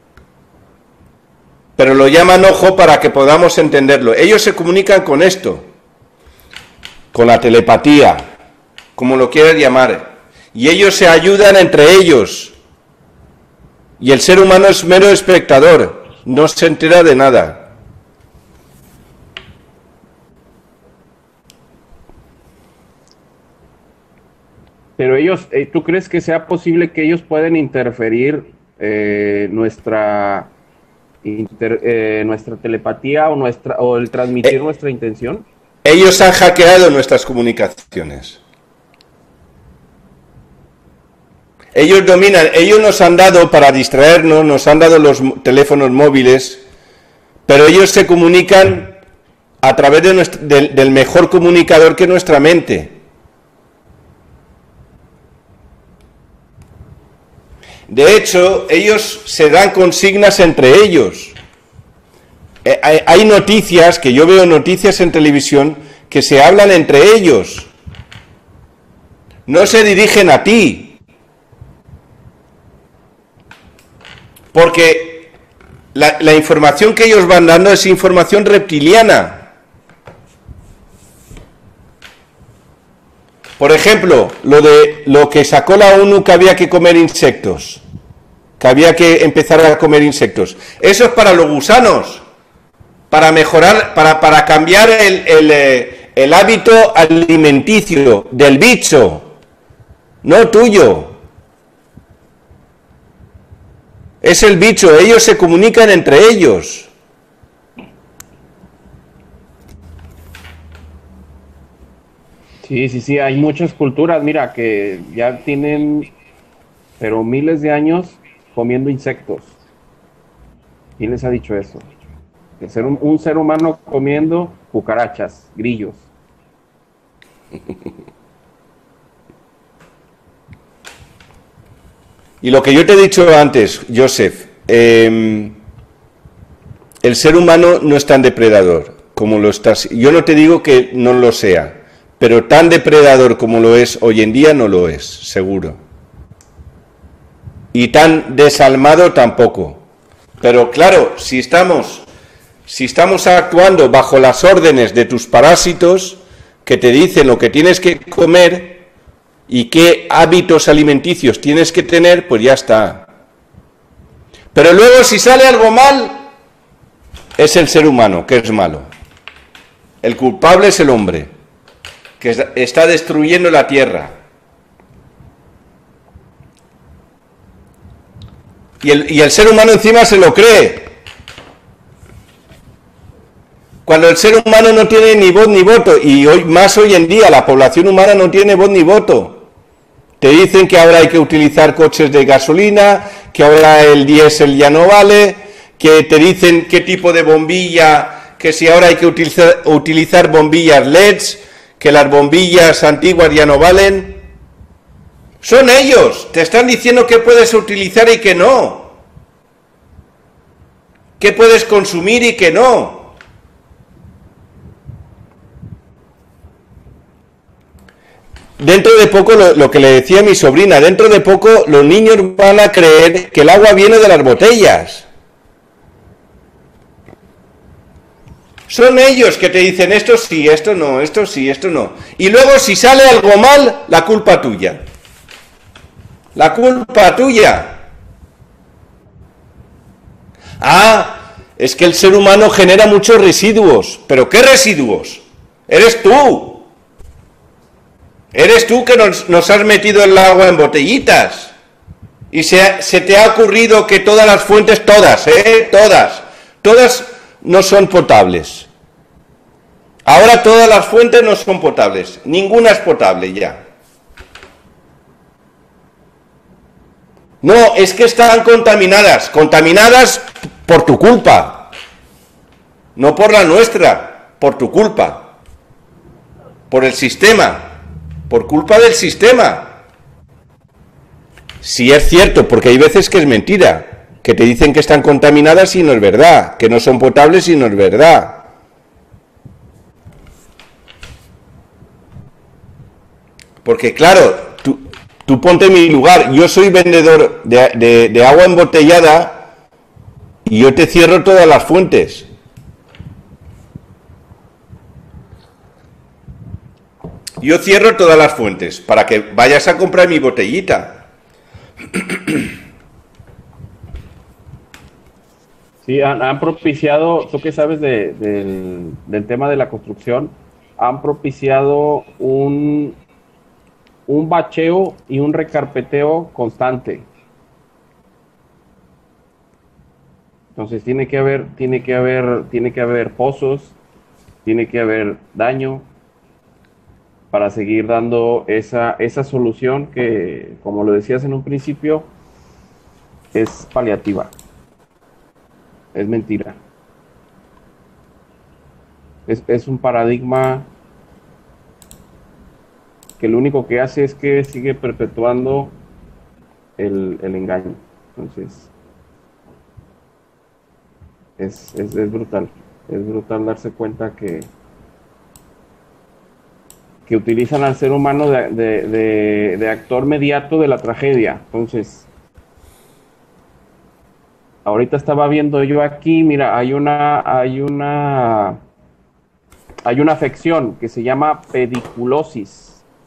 Pero lo llaman ojo para que podamos entenderlo. Ellos se comunican con esto, con la telepatía, como lo quieras llamar. Y ellos se ayudan entre ellos. Y el ser humano es mero espectador, no se entera de nada. Pero ellos, ¿tú crees que sea posible que ellos puedan interferir nuestra telepatía o el transmitir nuestra intención? Ellos han hackeado nuestras comunicaciones. Ellos dominan, ellos nos han dado para distraernos, nos han dado los teléfonos móviles, pero ellos se comunican a través del mejor comunicador que nuestra mente. De hecho, ellos se dan consignas entre ellos. Hay noticias, que yo veo noticias en televisión, que se hablan entre ellos. No se dirigen a ti. Porque la información que ellos van dando es información reptiliana. Por ejemplo, lo que sacó la ONU, que había que comer insectos, que había que empezar a comer insectos. Eso es para los gusanos, para mejorar, para cambiar el hábito alimenticio del bicho, no tuyo. Es el bicho, ellos se comunican entre ellos. Sí, hay muchas culturas, mira, que ya tienen, pero miles de años comiendo insectos. ¿Quién les ha dicho eso? Que ser un ser humano comiendo cucarachas, grillos. Y lo que yo te he dicho antes, Joseph, el ser humano no es tan depredador como lo estás. Yo no te digo que no lo sea, pero tan depredador como lo es hoy en día no lo es, seguro. y tan desalmado tampoco. Pero claro, si estamos actuando bajo las órdenes de tus parásitos, que te dicen lo que tienes que comer y qué hábitos alimenticios tienes que tener, pues ya está. Pero luego si sale algo mal, es el ser humano, que es malo. El culpable es el hombre, que está destruyendo la tierra. Y el ser humano encima se lo cree. Cuando el ser humano no tiene ni voz ni voto, y hoy en día la población humana no tiene voz ni voto. Te dicen que ahora hay que utilizar coches de gasolina, que ahora el diésel ya no vale, que te dicen qué tipo de bombilla, que si ahora hay que utilizar bombillas LEDs, que las bombillas antiguas ya no valen. Son ellos, te están diciendo qué puedes utilizar y qué no, qué puedes consumir y qué no. Dentro de poco, lo que le decía a mi sobrina, dentro de poco los niños van a creer que el agua viene de las botellas. Son ellos que te dicen esto sí, esto no, esto sí, esto no. Y luego si sale algo mal, la culpa tuya. La culpa tuya. Ah, es que el ser humano genera muchos residuos. ¿Pero qué residuos? Eres tú. Eres tú que nos has metido el agua en botellitas. Y se te ha ocurrido que todas las fuentes, todas no son potables. Ahora todas las fuentes no son potables. Ninguna es potable ya. No, es que están contaminadas por tu culpa, no por la nuestra, por tu culpa, por el sistema, por culpa del sistema. Sí es cierto, porque hay veces que es mentira, que te dicen que están contaminadas y no es verdad, que no son potables y no es verdad. Porque claro, tú ponte en mi lugar, yo soy vendedor de agua embotellada y yo te cierro todas las fuentes. Yo cierro todas las fuentes para que vayas a comprar mi botellita. Sí, han propiciado, tú que sabes del tema de la construcción, han propiciado un bacheo y un recarpeteo constante. Entonces tiene que haber pozos, tiene que haber daño para seguir dando esa solución que, como lo decías en un principio, es paliativa. Es mentira. Es un paradigma que lo único que hace es que sigue perpetuando el engaño. Entonces, es brutal. Es brutal darse cuenta que utilizan al ser humano de actor mediato de la tragedia. Entonces, ahorita estaba viendo yo aquí, mira, hay una afección que se llama pediculosis.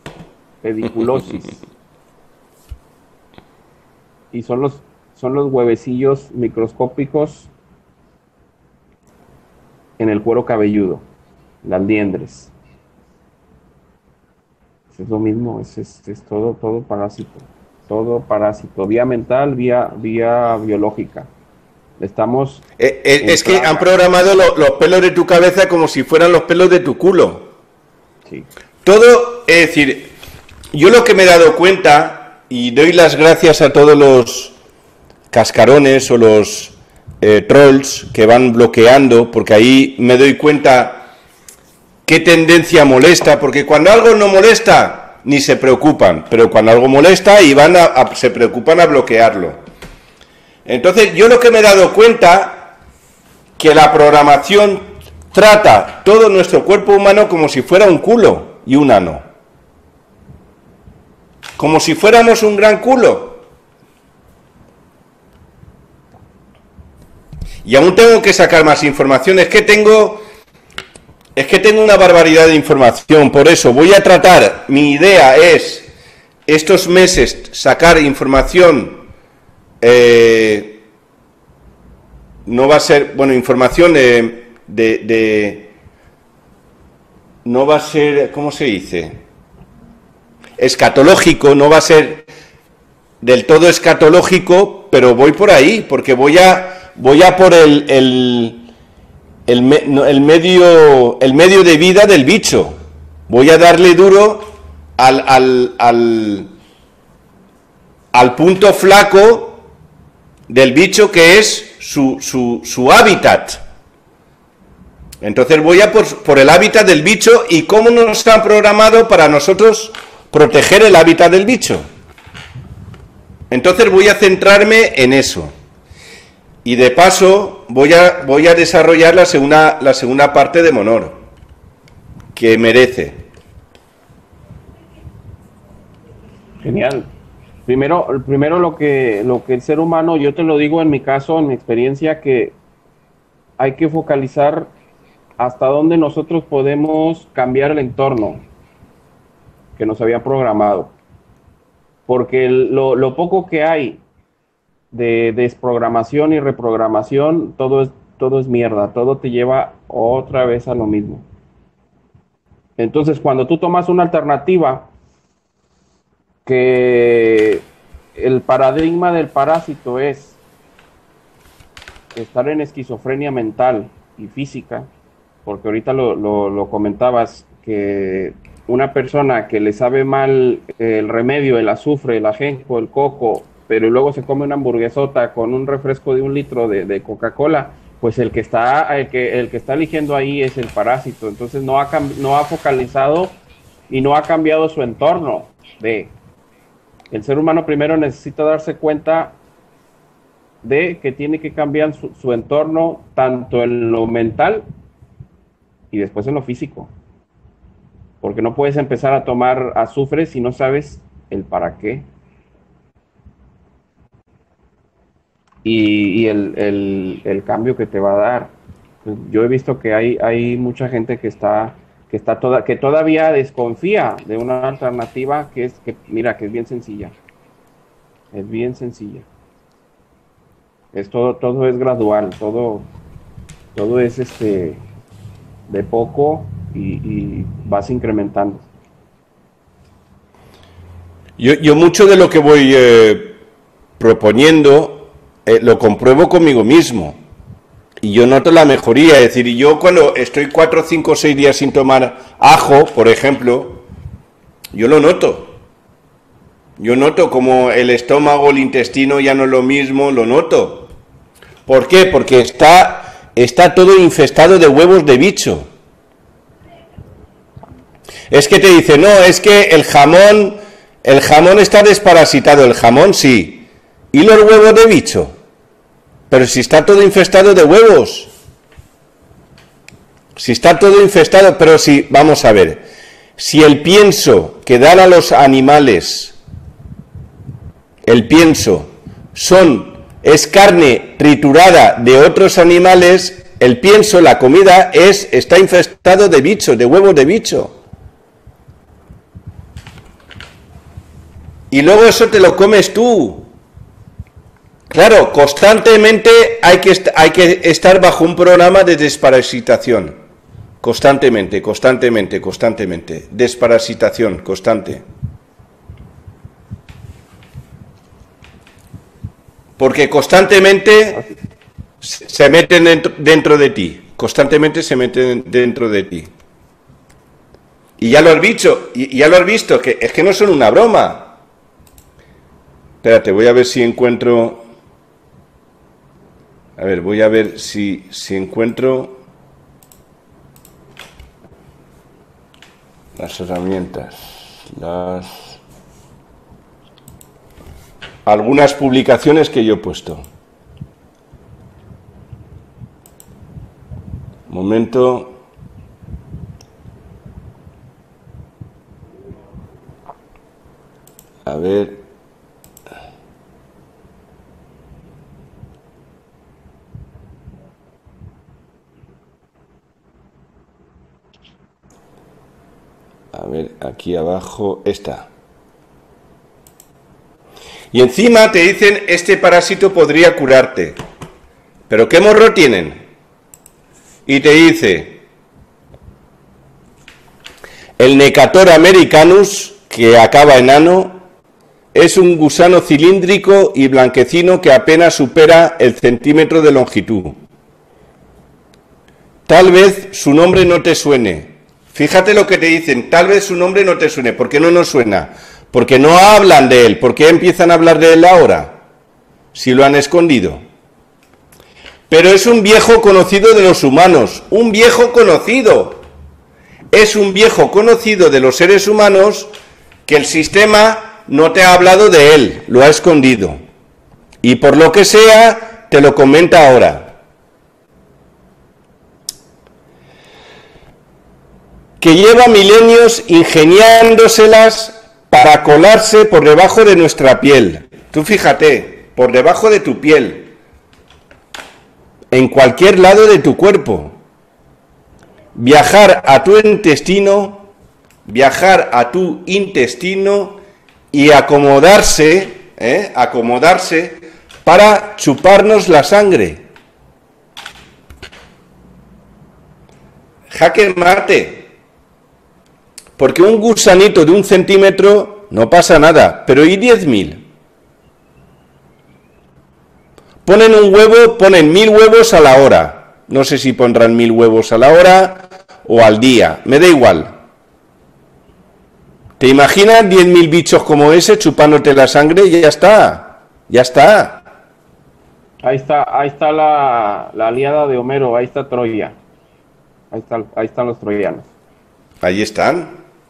Y son los huevecillos microscópicos en el cuero cabelludo, las liendres. Es lo mismo, es todo parásito, vía mental, vía biológica. Estamos es que han programado los pelos de tu cabeza como si fueran los pelos de tu culo. Sí. Todo, es decir, yo lo que me he dado cuenta, y doy las gracias a todos los cascarones o los trolls que van bloqueando, porque ahí me doy cuenta qué tendencia molesta, porque cuando algo no molesta, ni se preocupan, pero cuando algo molesta, y se preocupan a bloquearlo. Entonces, yo lo que me he dado cuenta, que la programación trata todo nuestro cuerpo humano como si fuera un culo y un ano. Como si fuéramos un gran culo. Y aún tengo que sacar más información. Es que tengo una barbaridad de información. Por eso voy a tratar, mi idea es estos meses sacar información, no va a ser, bueno, información no va a ser, ¿cómo se dice? Escatológico, no va a ser del todo escatológico, pero voy por ahí, porque voy a por el medio de vida del bicho. Voy a darle duro al punto flaco del bicho, que es su hábitat. Entonces voy a por el hábitat del bicho y cómo nos han programado para nosotros proteger el hábitat del bicho. Entonces voy a centrarme en eso. Y de paso voy a desarrollar la segunda parte de Monor, que merece. Genial. Primero lo que el ser humano, yo te lo digo en mi caso, en mi experiencia, que hay que focalizar hasta dónde nosotros podemos cambiar el entorno que nos había programado. Porque lo poco que hay de desprogramación y reprogramación, todo es mierda, todo te lleva otra vez a lo mismo. Entonces, cuando tú tomas una alternativa, que el paradigma del parásito es estar en esquizofrenia mental y física, porque ahorita lo comentabas, que una persona que le sabe mal el remedio, el azufre, el ajenjo, el coco, pero luego se come una hamburguesota con un refresco de 1 litro de Coca-Cola, pues el que está eligiendo ahí es el parásito. Entonces no ha focalizado y no ha cambiado su entorno. El ser humano primero necesita darse cuenta de que tiene que cambiar su entorno, tanto en lo mental y después en lo físico. Porque no puedes empezar a tomar azufre si no sabes el para qué. Y el cambio que te va a dar. Yo he visto que hay mucha gente que todavía desconfía de una alternativa que es bien sencilla. Es bien sencilla. Todo es gradual, todo es de poco y vas incrementando. Yo mucho de lo que voy proponiendo lo compruebo conmigo mismo y yo noto la mejoría. Es decir, yo cuando estoy 4, 5, 6 días sin tomar ajo, por ejemplo, yo lo noto. Yo noto como el estómago, el intestino ya no es lo mismo, lo noto. ¿Por qué? Porque está todo infestado de huevos de bicho. Es que te dice, no, es que el jamón está desparasitado. El jamón sí. ¿Y los huevos de bicho? Pero si está todo infestado de huevos. Si está todo infestado, pero si, vamos a ver, si el pienso que dan a los animales, el pienso, es carne triturada de otros animales, el pienso, la comida, está infestado de bicho, de huevos de bicho. Y luego eso te lo comes tú. Claro, constantemente hay que estar bajo un programa de desparasitación. Constantemente. Desparasitación constante. Porque constantemente se meten dentro de ti. Constantemente se meten dentro de ti. Y ya lo has visto, que es que no son una broma. Espérate, voy a ver si encuentro... A ver, voy a ver si encuentro las herramientas, algunas publicaciones que yo he puesto. Momento. A ver. ver, aquí abajo, esta. Y encima te dicen, este parásito podría curarte. ¿Pero qué morro tienen? Y te dice, el Necator americanus, que acaba en ano, es un gusano cilíndrico y blanquecino que apenas supera el centímetro de longitud. Tal vez su nombre no te suene. Fíjate lo que te dicen, tal vez su nombre no te suene. ¿Por qué no nos suena? Porque no hablan de él. ¿Por qué empiezan a hablar de él ahora? Si lo han escondido. Pero es un viejo conocido de los humanos. Un viejo conocido. Es un viejo conocido de los seres humanos que el sistema no te ha hablado de él, lo ha escondido. Y por lo que sea, te lo comenta ahora. Que lleva milenios ingeniándoselas para colarse por debajo de nuestra piel. Tú fíjate, por debajo de tu piel. En cualquier lado de tu cuerpo. Viajar a tu intestino y acomodarse para chuparnos la sangre. Jaque mate. Porque un gusanito de 1 centímetro no pasa nada, pero ¿y 10.000? Ponen un huevo, ponen 1.000 huevos a la hora. No sé si pondrán 1.000 huevos a la hora o al día, me da igual. ¿Te imaginas 10.000 bichos como ese chupándote la sangre? Y ya está, ya está. Ahí está la aliada de Homero, ahí está Troya. Ahí están los troyanos. Ahí están.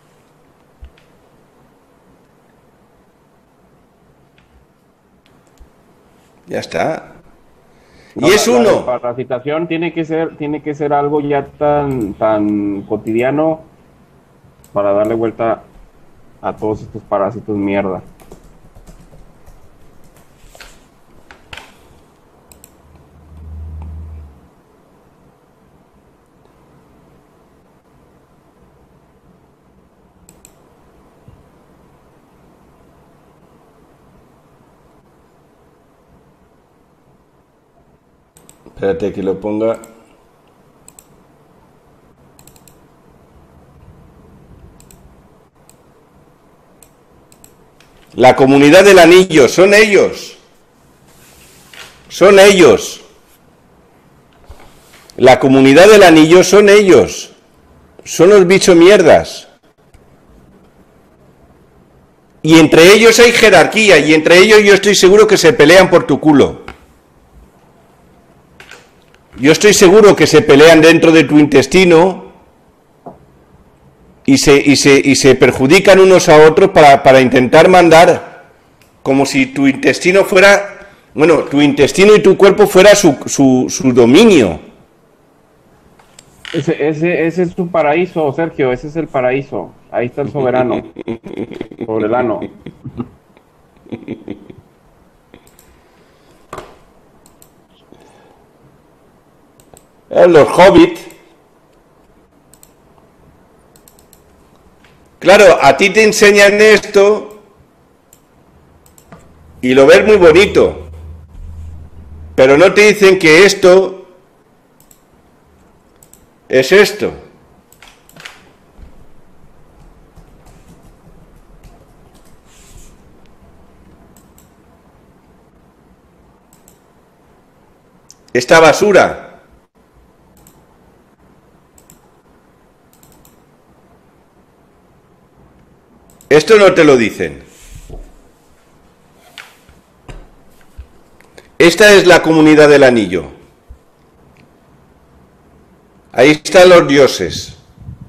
Ya está. No, y es uno. La parasitación tiene que ser algo ya tan cotidiano para darle vuelta a todos estos parásitos mierda. Espérate que lo ponga. La comunidad del anillo, son ellos. Son ellos. La comunidad del anillo son ellos. Son los bichos mierdas. Y entre ellos hay jerarquía, y entre ellos yo estoy seguro que se pelean por tu culo. Yo estoy seguro que se pelean dentro de tu intestino y se perjudican unos a otros para intentar mandar, como si tu intestino fuera, bueno, tu intestino y tu cuerpo fuera su dominio. Ese es su paraíso, Sergio, ese es el paraíso. Ahí está el soberano, sobre el ano. Los hobbits. Claro, a ti te enseñan esto y lo ves muy bonito, pero no te dicen que esto es esto. Esta basura. Esto no te lo dicen. Esta es la comunidad del anillo. Ahí están los dioses.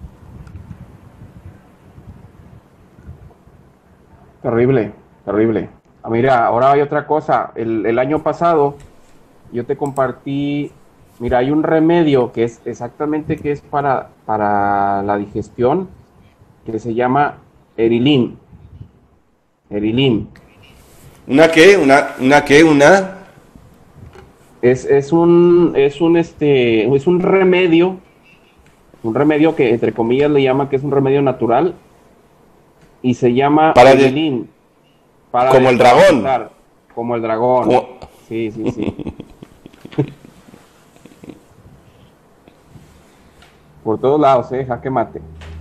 Terrible, terrible. Mira, ahora hay otra cosa. El año pasado yo te compartí, mira, hay un remedio que es exactamente que es para la digestión, que se llama Erilin. Erilin. ¿Una qué? ¿Una qué? ¿Una? Es un remedio que entre comillas le llama que es un remedio natural, y se llama Para Evelyn, para como el dragón. desparasitar, como el dragón. Como- Sí, sí, sí. Por todos lados, jaque mate.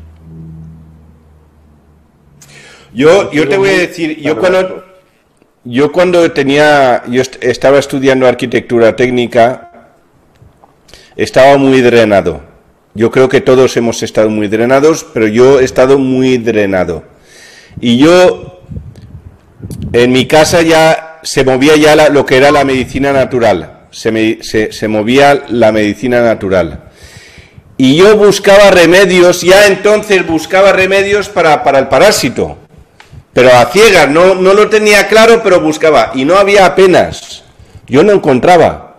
Yo te voy a decir, yo cuando estaba estudiando arquitectura técnica, estaba muy drenado. Yo creo que todos hemos estado muy drenados, pero yo he estado muy drenado. Y yo, en mi casa ya se movía ya lo que era la medicina natural. Se movía la medicina natural. Y yo buscaba remedios, ya entonces buscaba remedios para el parásito. Pero a ciegas, no lo tenía claro, pero buscaba. Y no había apenas. Yo no encontraba.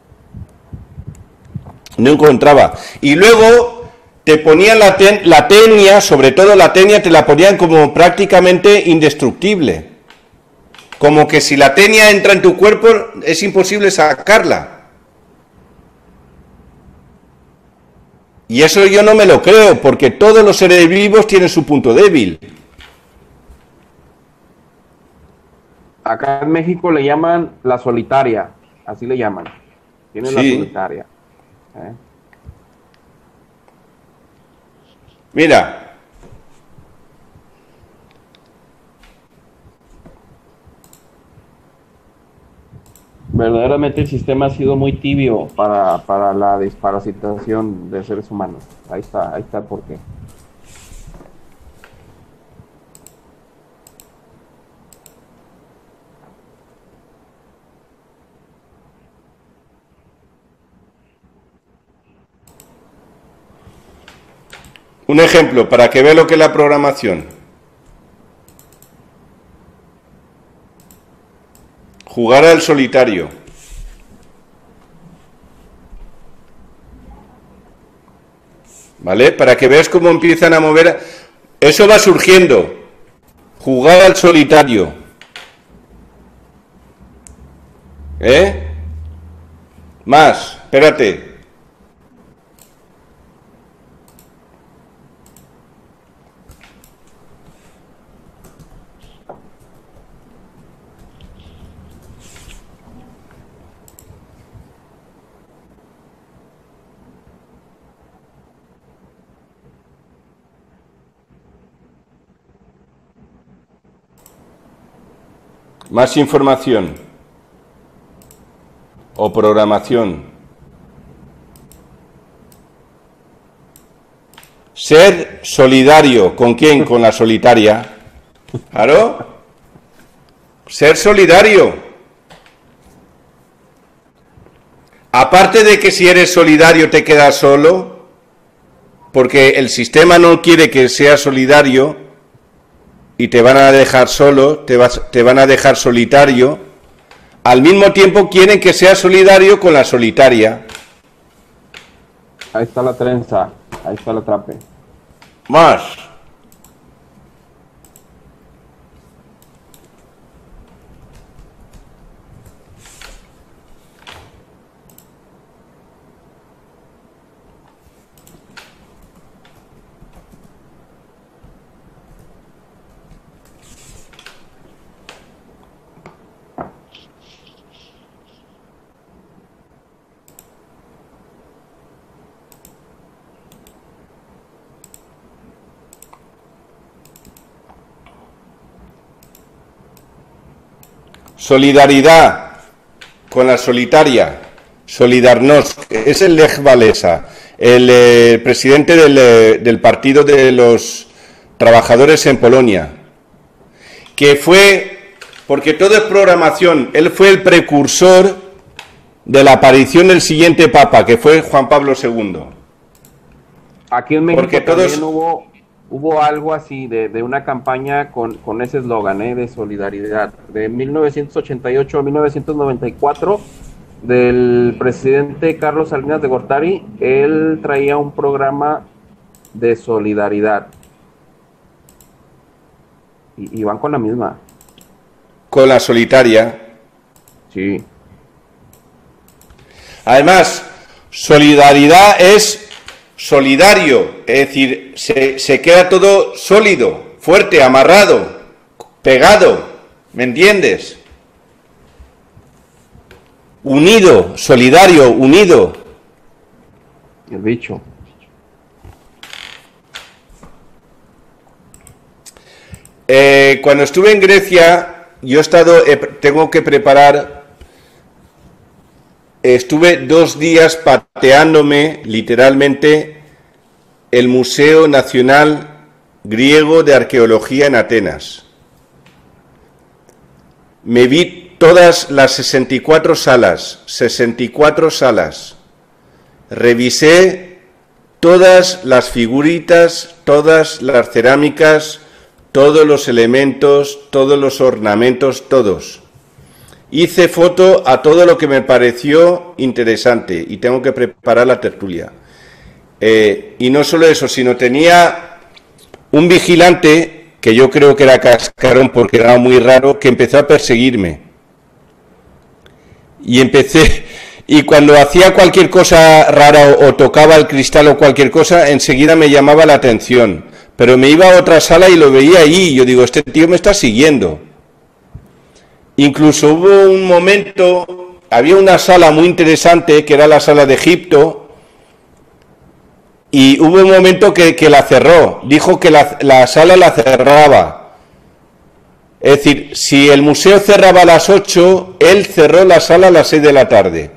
No encontraba. Y luego te ponían la tenia, sobre todo la tenia, te la ponían como prácticamente indestructible. Como que si la tenia entra en tu cuerpo, es imposible sacarla. Y eso yo no me lo creo, porque todos los seres vivos tienen su punto débil. Acá en México le llaman la solitaria, así le llaman. Tiene la Sí. solitaria. Mira. Verdaderamente el sistema ha sido muy tibio para la desparasitación de seres humanos. Ahí está el porqué. Un ejemplo, para que vea lo que es la programación. Jugar al solitario. ¿Vale? Para que veas cómo empiezan a mover. Eso va surgiendo. Jugar al solitario. Más, espérate. Más información. O programación. Ser solidario. ¿Con quién? Con la solitaria. ¿Claro? Ser solidario. Aparte de que si eres solidario te quedas solo, porque el sistema no quiere que seas solidario y te van a dejar solo, te van a dejar solitario, al mismo tiempo quieren que seas solidario con la solitaria. Ahí está la trenza, ahí está la trape. Más. Solidaridad con la solitaria. Solidarnosc. Es el Lech Walesa, el presidente del Partido de los Trabajadores en Polonia, que fue, porque todo es programación, él fue el precursor de la aparición del siguiente Papa, que fue Juan Pablo II. Aquí en México Porque también todos... hubo algo así de una campaña con ese eslogan de solidaridad. De 1988 a 1994, del presidente Carlos Salinas de Gortari, él traía un programa de solidaridad. Y van con la misma. Con la solitaria. Sí. Además, solidaridad es solidario, es decir, se queda todo sólido, fuerte, amarrado, pegado, ¿me entiendes? Unido, solidario, unido. El bicho. Cuando estuve en Grecia, tengo que preparar, estuve 2 días pateándome, literalmente, el Museo Nacional Griego de Arqueología en Atenas. Me vi todas las 64 salas. Revisé todas las figuritas, todas las cerámicas, todos los elementos, todos los ornamentos, todos. Hice foto a todo lo que me pareció interesante y tengo que preparar la tertulia. Y no solo eso, sino tenía un vigilante, que yo creo que era cascarón porque era muy raro, que empezó a perseguirme. Y cuando hacía cualquier cosa rara o tocaba el cristal o cualquier cosa, enseguida me llamaba la atención. Pero me iba a otra sala y lo veía ahí, y yo digo, este tío me está siguiendo. Incluso hubo un momento, había una sala muy interesante, que era la sala de Egipto, y hubo un momento que la cerró, dijo que la sala la cerraba. Es decir, si el museo cerraba a las 8, él cerró la sala a las 6 de la tarde.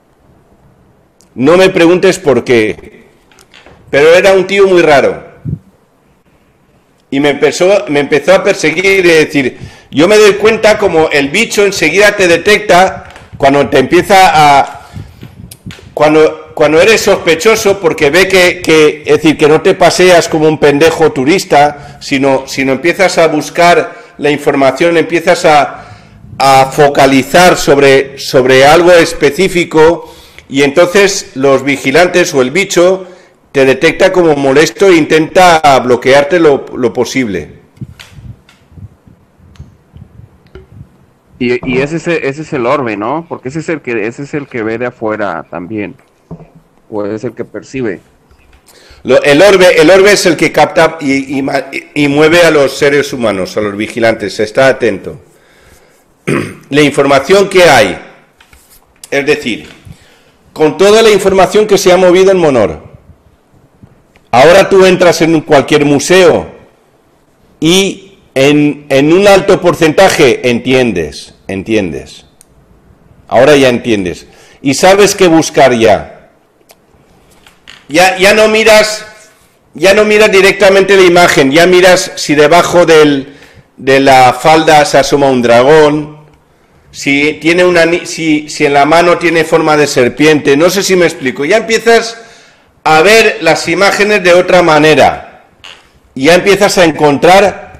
No me preguntes por qué, pero era un tío muy raro. Y me empezó a perseguir, es decir, yo me doy cuenta como el bicho enseguida te detecta cuando te empieza a... Cuando eres sospechoso, porque ve es decir, que no te paseas como un pendejo turista, sino empiezas a buscar la información, empiezas a focalizar sobre algo específico, y entonces los vigilantes o el bicho te detecta como molesto e intenta bloquearte lo posible. Y ese es el orbe, ¿no? Porque ese es el que ve de afuera también. O es el que percibe. El orbe es el que capta y mueve a los seres humanos, a los vigilantes. Está atento. La información que hay, es decir, con toda la información que se ha movido en Monor. Ahora tú entras en cualquier museo y en un alto porcentaje entiendes. Ahora ya entiendes. Y sabes qué buscar ya. Ya no miras directamente la imagen, ya miras si debajo de la falda se asoma un dragón, si en la mano tiene forma de serpiente, no sé si me explico. Ya empiezas a ver las imágenes de otra manera. Y ya empiezas a encontrar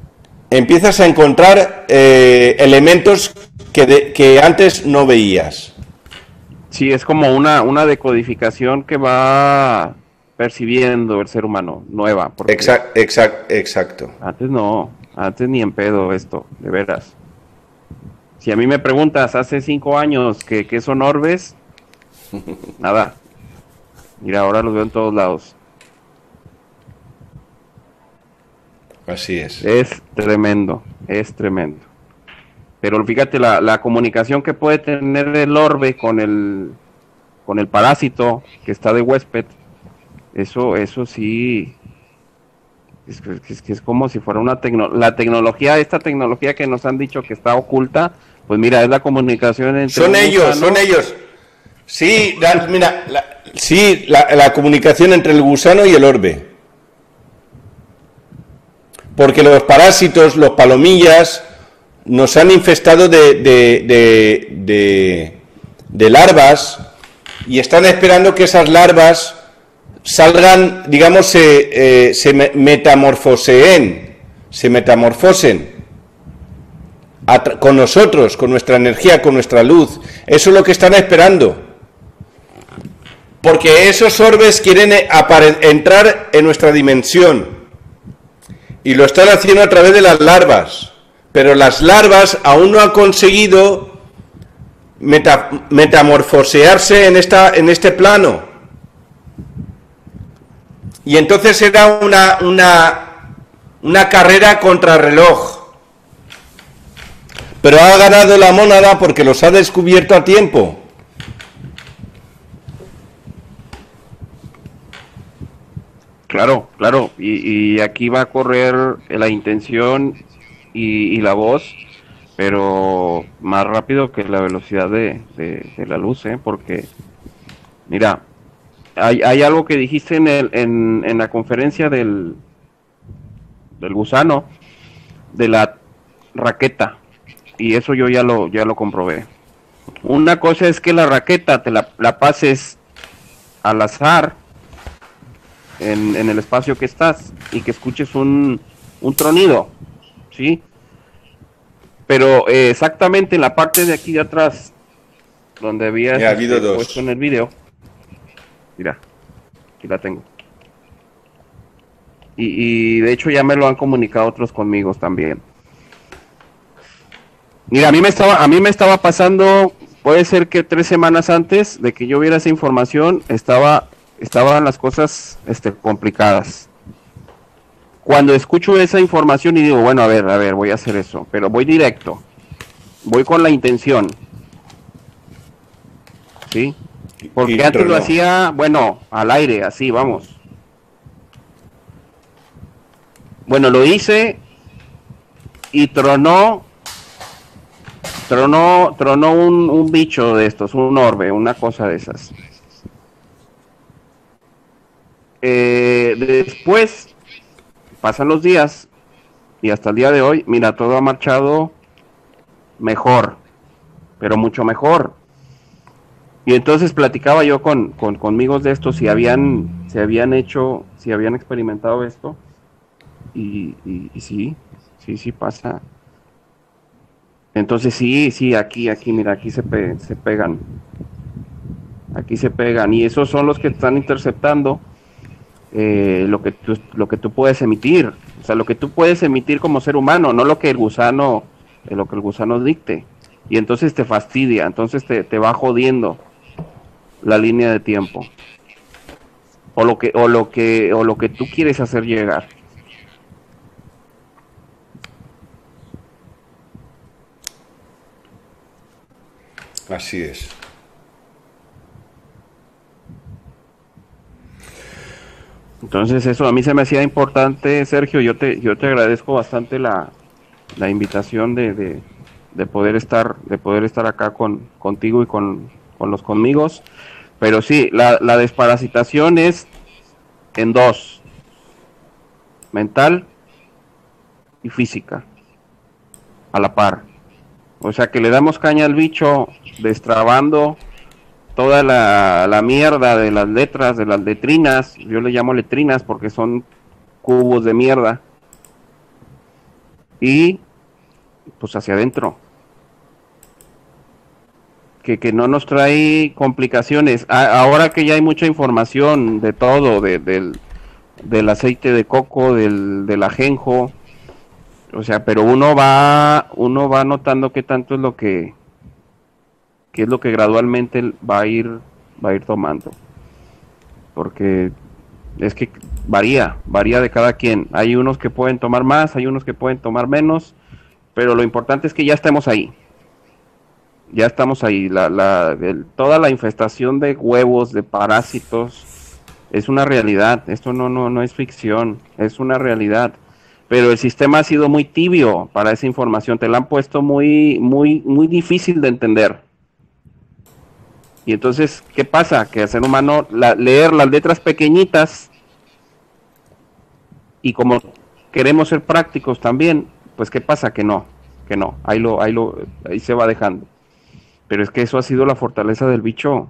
elementos que antes no veías. Sí, es como una decodificación que va percibiendo el ser humano, nueva. Exacto. Antes ni en pedo esto, de veras. Si a mí me preguntas hace 5 años que son orbes, nada. Mira, ahora los veo en todos lados. Así es. Es tremendo. Pero fíjate la comunicación que puede tener el orbe con el parásito que está de huésped. Eso sí. Es como si fuera la tecnología, esta tecnología que nos han dicho que está oculta, pues mira, es la comunicación entre... Son ellos. Sí, mira, la comunicación entre el gusano y el orbe. Porque los parásitos, los palomillas, nos han infestado de larvas y están esperando que esas larvas salgan, digamos, se metamorfosen con nosotros, con nuestra energía, con nuestra luz. Eso es lo que están esperando. Porque esos orbes quieren entrar en nuestra dimensión. Y lo están haciendo a través de las larvas. Pero las larvas aún no han conseguido metamorfosearse en este plano. Y entonces era Una carrera contrarreloj. Pero ha ganado la mónada porque los ha descubierto a tiempo. Claro, claro, y aquí va a correr la intención y la voz, pero más rápido que la velocidad de la luz, ¿eh? Porque, mira, hay algo que dijiste en la conferencia del gusano, de la raqueta, y eso yo ya lo comprobé. Una cosa es que la raqueta te la pases al azar en el espacio que estás y que escuches un tronido, ¿sí? Pero exactamente en la parte de aquí de atrás, donde habías Ha habido dos. puesto en el video, mira, aquí la tengo. Y de hecho ya me lo han comunicado otros conmigo también. Mira, a mí me estaba pasando, puede ser que 3 semanas antes de que yo viera esa información, estaban las cosas complicadas. Cuando escucho esa información y digo, bueno, a ver, voy a hacer eso, pero voy directo, voy con la intención, ¿sí? Porque antes lo hacía, bueno, al aire, así, vamos. Bueno, lo hice y tronó un bicho de estos, un orbe, una cosa de esas. Después pasan los días y hasta el día de hoy, mira, todo ha marchado mejor, pero mucho mejor. Y entonces platicaba yo con amigos de estos si habían experimentado esto, y sí pasa. Entonces sí, aquí, mira, aquí se pegan. Aquí se pegan, y esos son los que están interceptando lo que tú puedes emitir. O sea, lo que tú puedes emitir como ser humano, no lo que el gusano dicte. Y entonces te fastidia, entonces te va jodiendo la línea de tiempo. O lo que tú quieres hacer llegar. Así es. Entonces eso a mí se me hacía importante, Sergio. Yo te agradezco bastante la invitación de poder estar acá contigo y con los conmigos. Pero sí, la desparasitación es en dos: mental y física, a la par. O sea que le damos caña al bicho, destrabando toda la mierda de las letras, de las letrinas. Yo le llamo letrinas porque son cubos de mierda. Y pues hacia adentro. Que no nos trae complicaciones. Ahora que ya hay mucha información de todo, del aceite de coco, del ajenjo, o sea, pero uno va notando qué tanto es qué es lo que gradualmente va a ir tomando, porque es que varía de cada quien. Hay unos que pueden tomar más, hay unos que pueden tomar menos, pero lo importante es que ya estemos ahí. Ya estamos ahí. Toda la infestación de huevos, de parásitos, es una realidad. Esto no es ficción, es una realidad. Pero el sistema ha sido muy tibio para esa información. Te la han puesto muy difícil de entender. Y entonces, ¿qué pasa? Que al ser humano leer las letras pequeñitas, y como queremos ser prácticos también, pues ¿qué pasa? Que no. Ahí se va dejando. Pero es que eso ha sido la fortaleza del bicho.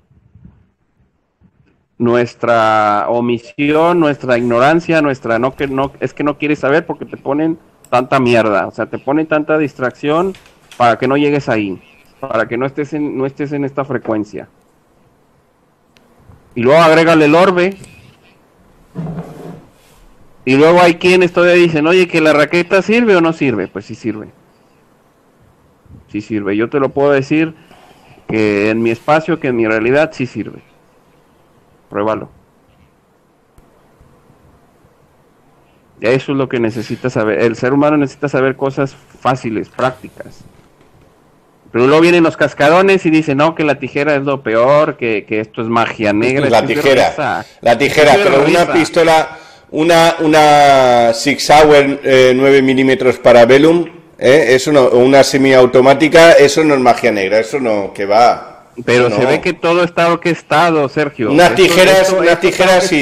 Nuestra omisión, nuestra ignorancia, es que no quieres saber porque te ponen tanta mierda. O sea, te ponen tanta distracción para que no llegues ahí, para que no estés en esta frecuencia. Y luego agrégale el orbe. Y luego hay quienes todavía dicen, oye, que la raqueta sirve o no sirve. Pues sí sirve. Sí sirve. Yo te lo puedo decir que en mi espacio, que en mi realidad sí sirve. Pruébalo. Eso es lo que necesita saber. El ser humano necesita saber cosas fáciles, prácticas. Pero luego vienen los cascarones y dicen, no, que la tijera es lo peor, que esto es magia negra. La tijera, pero una pistola, una Sig Sauer 9 milímetros para Bellum, eso no, una semiautomática, eso no es magia negra, eso no, que va. Pero no. Se ve que todo está orquestado, Sergio. Unas tijeras sí.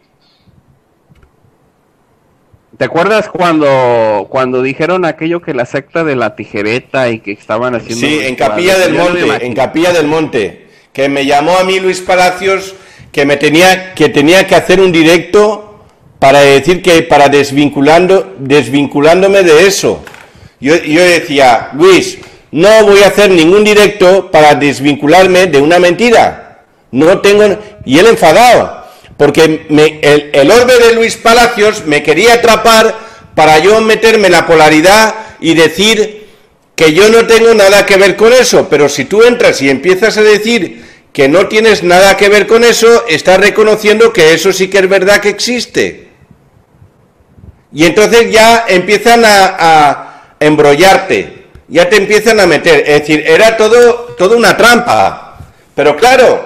¿Te acuerdas cuando dijeron aquello que la secta de la tijereta y que estaban haciendo... Sí, en Capilla del Monte, que me llamó a mí Luis Palacios, que tenía que hacer un directo para decir que para desvinculándome de eso. Yo decía, Luis, no voy a hacer ningún directo para desvincularme de una mentira. No tengo... Y él enfadado. Porque el orbe de Luis Palacios me quería atrapar para yo meterme en la polaridad y decir que yo no tengo nada que ver con eso. Pero si tú entras y empiezas a decir que no tienes nada que ver con eso, estás reconociendo que eso sí que es verdad que existe. Y entonces ya empiezan a embrollarte, ya te empiezan a meter. Es decir, era todo una trampa. Pero claro...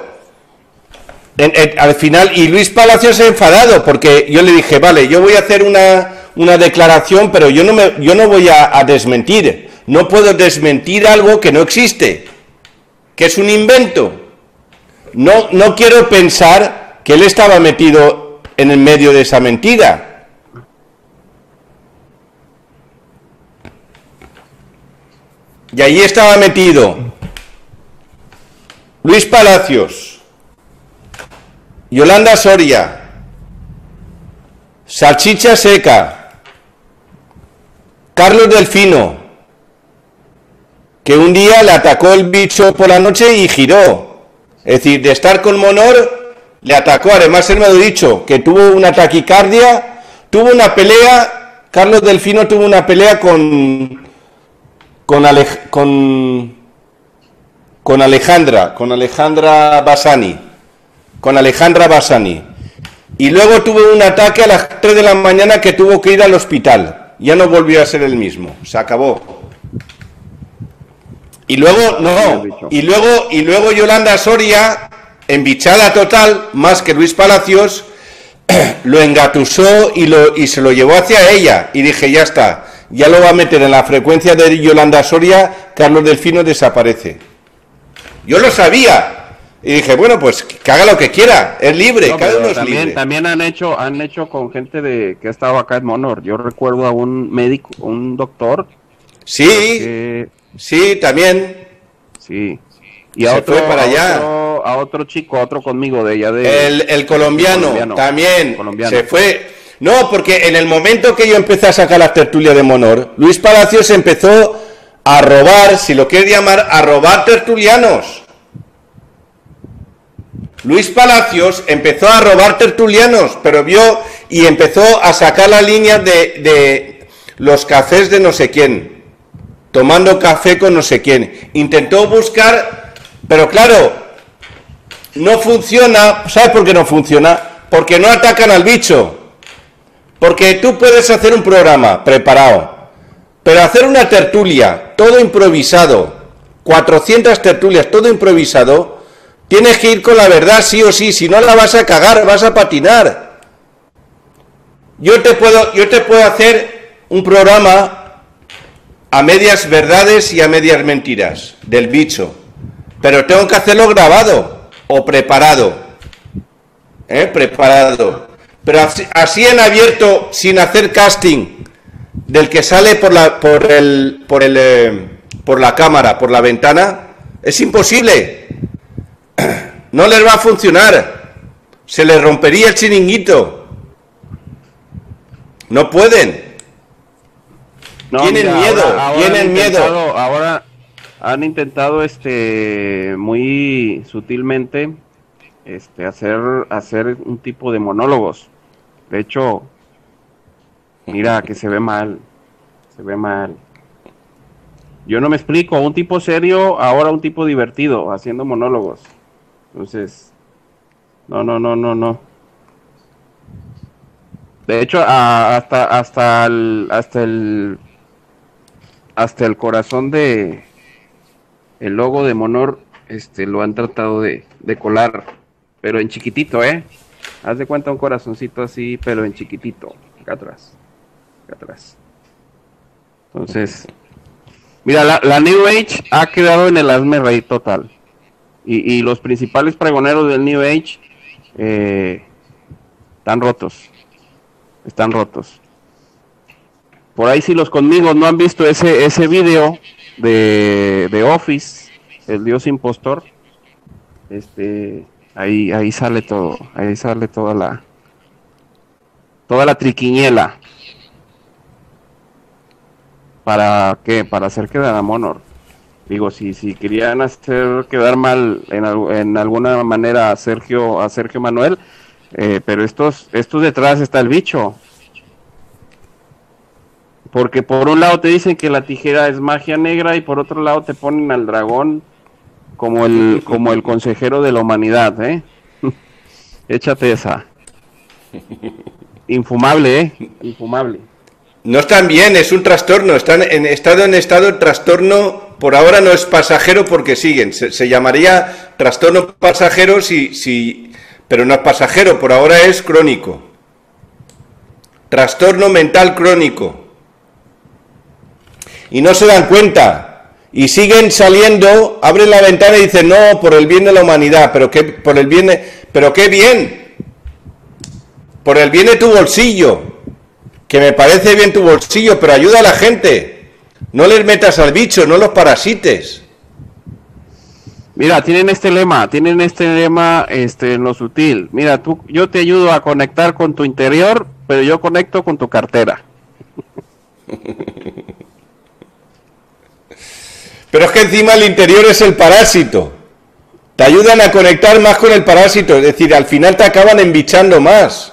al final, y Luis Palacios se ha enfadado porque yo le dije, vale, yo voy a hacer una declaración, pero yo no voy a desmentir, no puedo desmentir algo que no existe, que es un invento. No quiero pensar que él estaba metido en el medio de esa mentira. Y allí estaba metido Luis Palacios, Yolanda Soria, Salchicha Seca, Carlos Delfino, que un día le atacó el bicho por la noche y giró. Es decir, de estar con Monor, le atacó. Además, él me lo ha dicho, que tuvo una taquicardia, tuvo una pelea, Carlos Delfino tuvo una pelea con Alejandra Bassani. Con Alejandra Bassani. Y luego tuvo un ataque a las 3 de la mañana que tuvo que ir al hospital. Ya no volvió a ser el mismo. Se acabó. Y luego, y luego Yolanda Soria, embichada total, más que Luis Palacios, lo engatusó y se lo llevó hacia ella. Y dije, ya está. Ya lo va a meter en la frecuencia de Yolanda Soria, Carlos Delfino desaparece. Yo lo sabía. Y dije, bueno, pues que haga lo que quiera, es libre, no, cada uno es libre. También han hecho con gente que ha estado acá en Monor. Yo recuerdo a un médico, un doctor. Sí, sí, también. Sí. Y a otro, para allá. A otro chico, a otro conmigo de allá de... El colombiano, también, se fue. No, porque en el momento que yo empecé a sacar las tertulias de Monor, Luis Palacios empezó a robar, si lo quieres llamar, a robar tertulianos. Luis Palacios empezó a robar tertulianos, pero vio y empezó a sacar las líneas de los cafés de no sé quién, tomando café con no sé quién. Intentó buscar, pero claro, no funciona. ¿Sabes por qué no funciona? Porque no atacan al bicho. Porque tú puedes hacer un programa preparado, pero hacer una tertulia, todo improvisado, 400 tertulias, todo improvisado, tienes que ir con la verdad sí o sí, si no la vas a cagar, vas a patinar. Yo te puedo hacer un programa a medias verdades y a medias mentiras del bicho, pero tengo que hacerlo grabado o preparado, preparado. Pero así en abierto, sin hacer casting, del que sale por la cámara, por la ventana, es imposible. No les va a funcionar. Se les rompería el chiringuito. No pueden. No, tienen miedo, tienen miedo. Ahora han intentado muy sutilmente hacer un tipo de monólogos. De hecho, mira que se ve mal. Yo no me explico, un tipo serio, ahora un tipo divertido, haciendo monólogos. Entonces, no. De hecho, hasta el corazón de el logo de Monor, lo han tratado de colar, pero en chiquitito, Haz de cuenta un corazoncito así, pero en chiquitito, acá atrás. Entonces, mira, la New Age ha quedado en el hazme reír total. Y los principales pregoneros del New Age están rotos. Por ahí, si los conmigo no han visto ese video de Office, el dios impostor, ahí sale todo, toda la triquiñuela. ¿Para qué? Para hacer quedar a Monor. Digo, si querían hacer quedar mal en alguna manera a Sergio Manuel, pero estos detrás está el bicho. Porque por un lado te dicen que la tijera es magia negra y por otro lado te ponen al dragón como el consejero de la humanidad, Échate esa. Infumable, infumable. No están bien, es un trastorno, están en estado de trastorno, por ahora no es pasajero porque siguen, se llamaría trastorno pasajero pero no es pasajero, por ahora es crónico. Trastorno mental crónico. Y no se dan cuenta, y siguen saliendo, abren la ventana y dicen, no, por el bien de la humanidad, pero qué bien, por el bien de tu bolsillo. Que me parece bien tu bolsillo, pero ayuda a la gente. No les metas al bicho, no los parasites. Mira, tienen este lema en lo sutil. Mira, yo te ayudo a conectar con tu interior, pero yo conecto con tu cartera. Pero es que encima el interior es el parásito. Te ayudan a conectar más con el parásito, es decir, al final te acaban embichando más.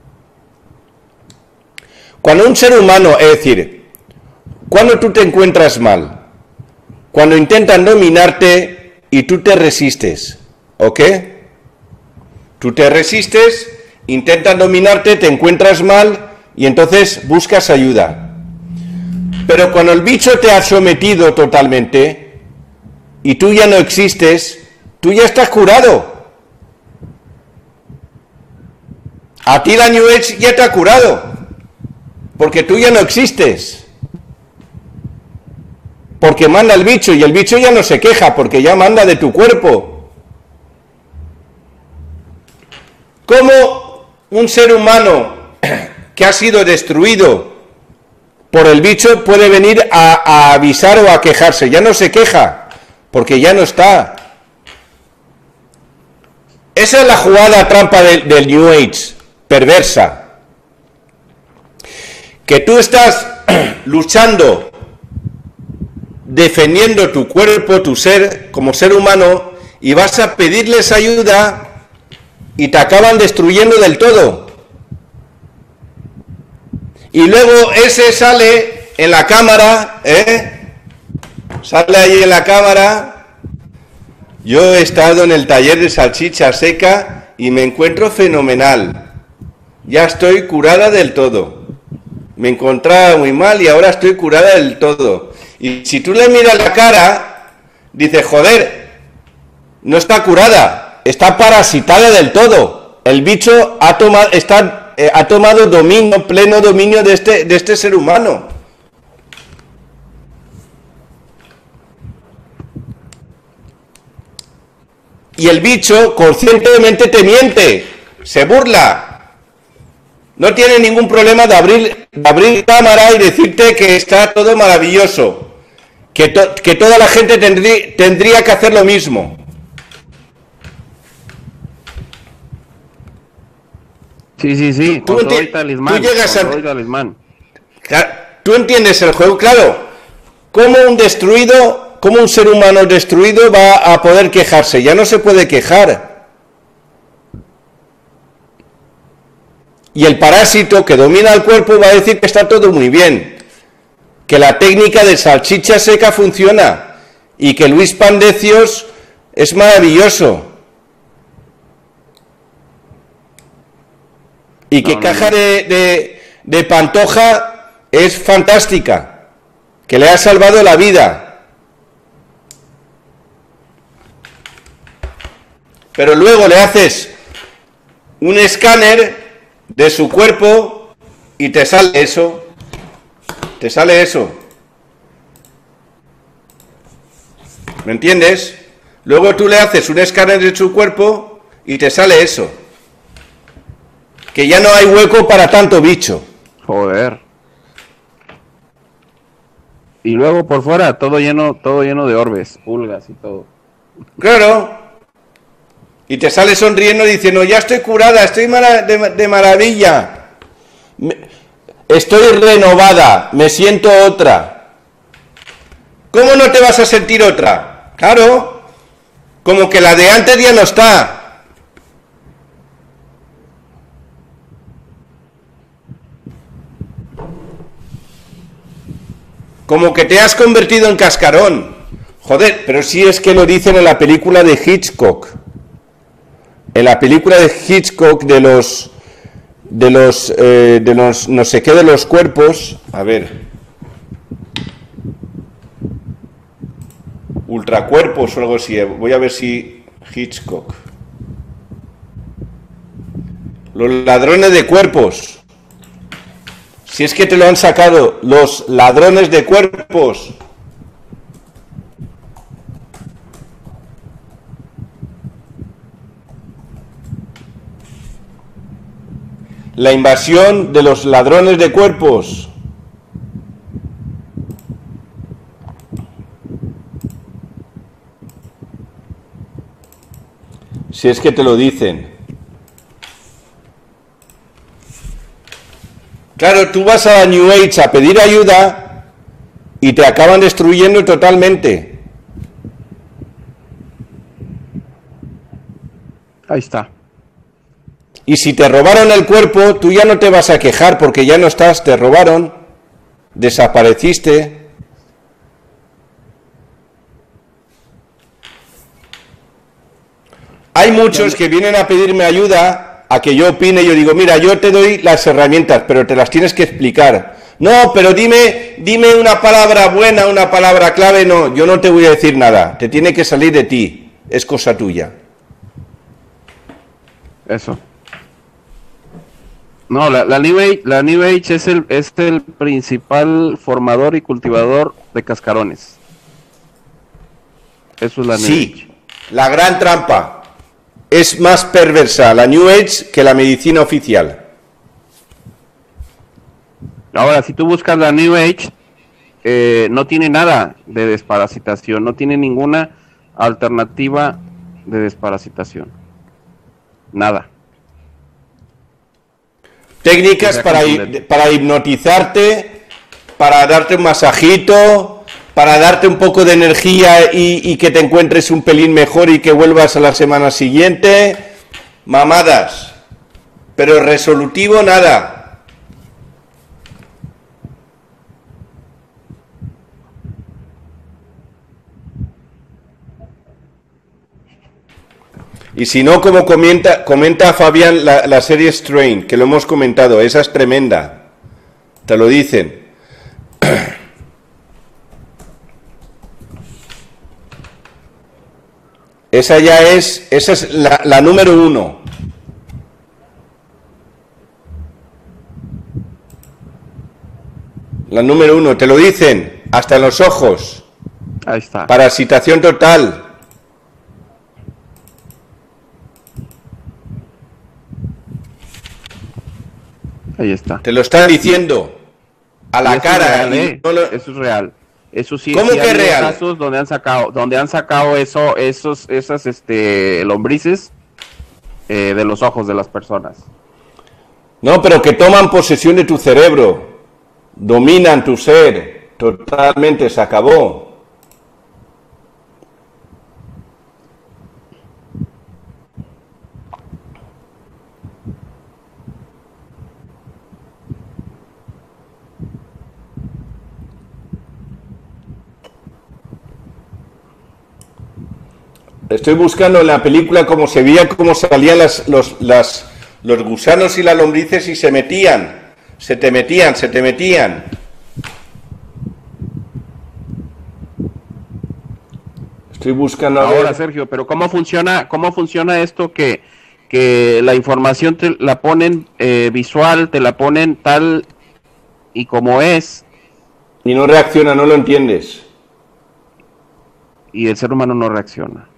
Cuando un ser humano, es decir, cuando tú te encuentras mal, cuando intentan dominarte y tú te resistes, ¿ok? Tú te resistes, intentan dominarte, te encuentras mal y entonces buscas ayuda. Pero cuando el bicho te ha sometido totalmente y tú ya no existes, tú ya estás curado. A ti la New Age ya te ha curado. Porque tú ya no existes. Porque manda el bicho y el bicho ya no se queja porque ya manda de tu cuerpo. ¿Cómo un ser humano que ha sido destruido por el bicho puede venir a avisar o a quejarse? Ya no se queja porque ya no está. Esa es la jugada trampa del New Age, perversa. Que tú estás luchando, defendiendo tu cuerpo, tu ser, como ser humano, y vas a pedirles ayuda y te acaban destruyendo del todo. Y luego ese sale en la cámara, sale ahí en la cámara. Yo he estado en el taller de salchicha seca y me encuentro fenomenal. Ya estoy curada del todo. Me encontraba muy mal y ahora estoy curada del todo. Y si tú le miras la cara, dices, joder, no está curada, está parasitada del todo. El bicho ha tomado dominio, pleno dominio de este ser humano. Y el bicho conscientemente te miente, se burla. No tiene ningún problema de abrir cámara y decirte que está todo maravilloso, que toda la gente tendría que hacer lo mismo. Sí, tú talismán. Tú entiendes el juego, claro. ¿Cómo un ser humano destruido va a poder quejarse? Ya no se puede quejar. Y el parásito que domina el cuerpo va a decir que está todo muy bien, que la técnica de salchicha seca funciona y que Luis Pandecios es maravilloso. Y que Caja de Pantoja es fantástica, que le ha salvado la vida. Pero luego le haces un escáner de su cuerpo y te sale eso. Te sale eso. ¿Me entiendes? Luego tú le haces un escáner de su cuerpo y te sale eso. Que ya no hay hueco para tanto bicho. Joder. Y luego por fuera todo lleno de orbes, pulgas y todo. Claro. Y te sale sonriendo diciendo, ya estoy curada, estoy de maravilla. Estoy renovada, me siento otra. ¿Cómo no te vas a sentir otra? Claro. Como que la de antes ya no está. Como que te has convertido en cascarón. Joder, pero si es que lo dicen en la película de Hitchcock. En la película de Hitchcock de los no sé qué de los cuerpos. A ver. Ultracuerpos o algo así. Voy a ver si Hitchcock. Los ladrones de cuerpos. Si es que te lo han sacado, los ladrones de cuerpos. La invasión de los ladrones de cuerpos. Si es que te lo dicen. Claro, tú vas a la New Age a pedir ayuda y te acaban destruyendo totalmente. Ahí está. Y si te robaron el cuerpo, tú ya no te vas a quejar porque ya no estás, te robaron, desapareciste. Hay muchos que vienen a pedirme ayuda a que yo opine, yo digo, mira, yo te doy las herramientas, pero te las tienes que explicar. No, pero dime una palabra buena, una palabra clave. No, yo no te voy a decir nada, te tiene que salir de ti, es cosa tuya. Eso. No, la New Age es el principal formador y cultivador de cascarones. Eso es la New Age. La gran trampa. Es más perversa la New Age que la medicina oficial. Ahora, si tú buscas la New Age, no tiene nada de desparasitación, no tiene ninguna alternativa de desparasitación. Nada. Técnicas para hipnotizarte, para darte un masajito, para darte un poco de energía y que te encuentres un pelín mejor y que vuelvas a la semana siguiente. Mamadas. Pero resolutivo nada. Y si no, como comenta Fabián la serie Strain, que lo hemos comentado, esa es tremenda. Te lo dicen. Esa es la número 1. La número 1, te lo dicen, hasta en los ojos. Ahí está. Parasitación total. Ahí está. Te lo están diciendo a la cara. Eso es real. Eso sí. ¿Cómo sí que es real? Casos donde han sacado esas lombrices de los ojos de las personas. No, pero que toman posesión de tu cerebro, dominan tu ser, totalmente, se acabó. Estoy buscando en la película cómo se veía, cómo salían los gusanos y las lombrices y se te metían. Estoy buscando ahora, Sergio, pero ¿cómo funciona esto que la información te la ponen visual, te la ponen tal y como es? Y no reacciona, no lo entiendes. Y el ser humano no reacciona.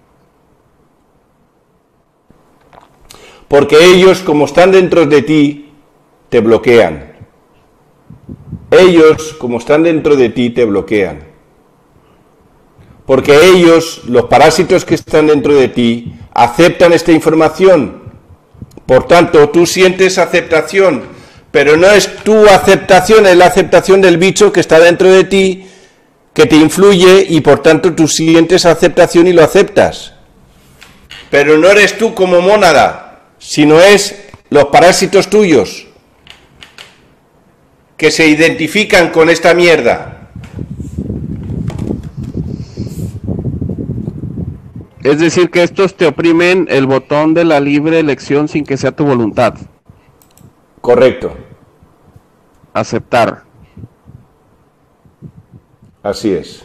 Porque ellos, como están dentro de ti, te bloquean. Ellos, como están dentro de ti, te bloquean. Porque ellos, los parásitos que están dentro de ti, aceptan esta información. Por tanto, tú sientes aceptación, pero no es tu aceptación, es la aceptación del bicho que está dentro de ti, que te influye, y por tanto tú sientes aceptación y lo aceptas. Pero no eres tú como mónada, sino es los parásitos tuyos que se identifican con esta mierda. Es decir, que estos te oprimen el botón de la libre elección sin que sea tu voluntad. Correcto. Aceptar. Así es.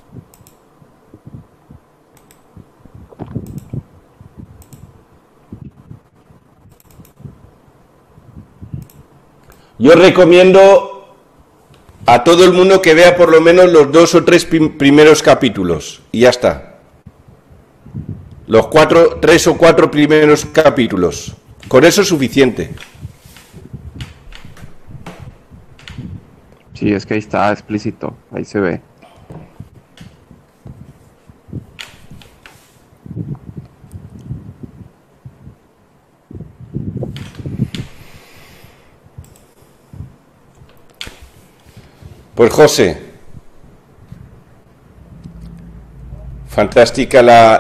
Yo recomiendo a todo el mundo que vea por lo menos los 2 o 3 primeros capítulos y ya está. Los 3 o 4 primeros capítulos. Con eso es suficiente. Sí, es que ahí está explícito, ahí se ve. Pues José, fantástica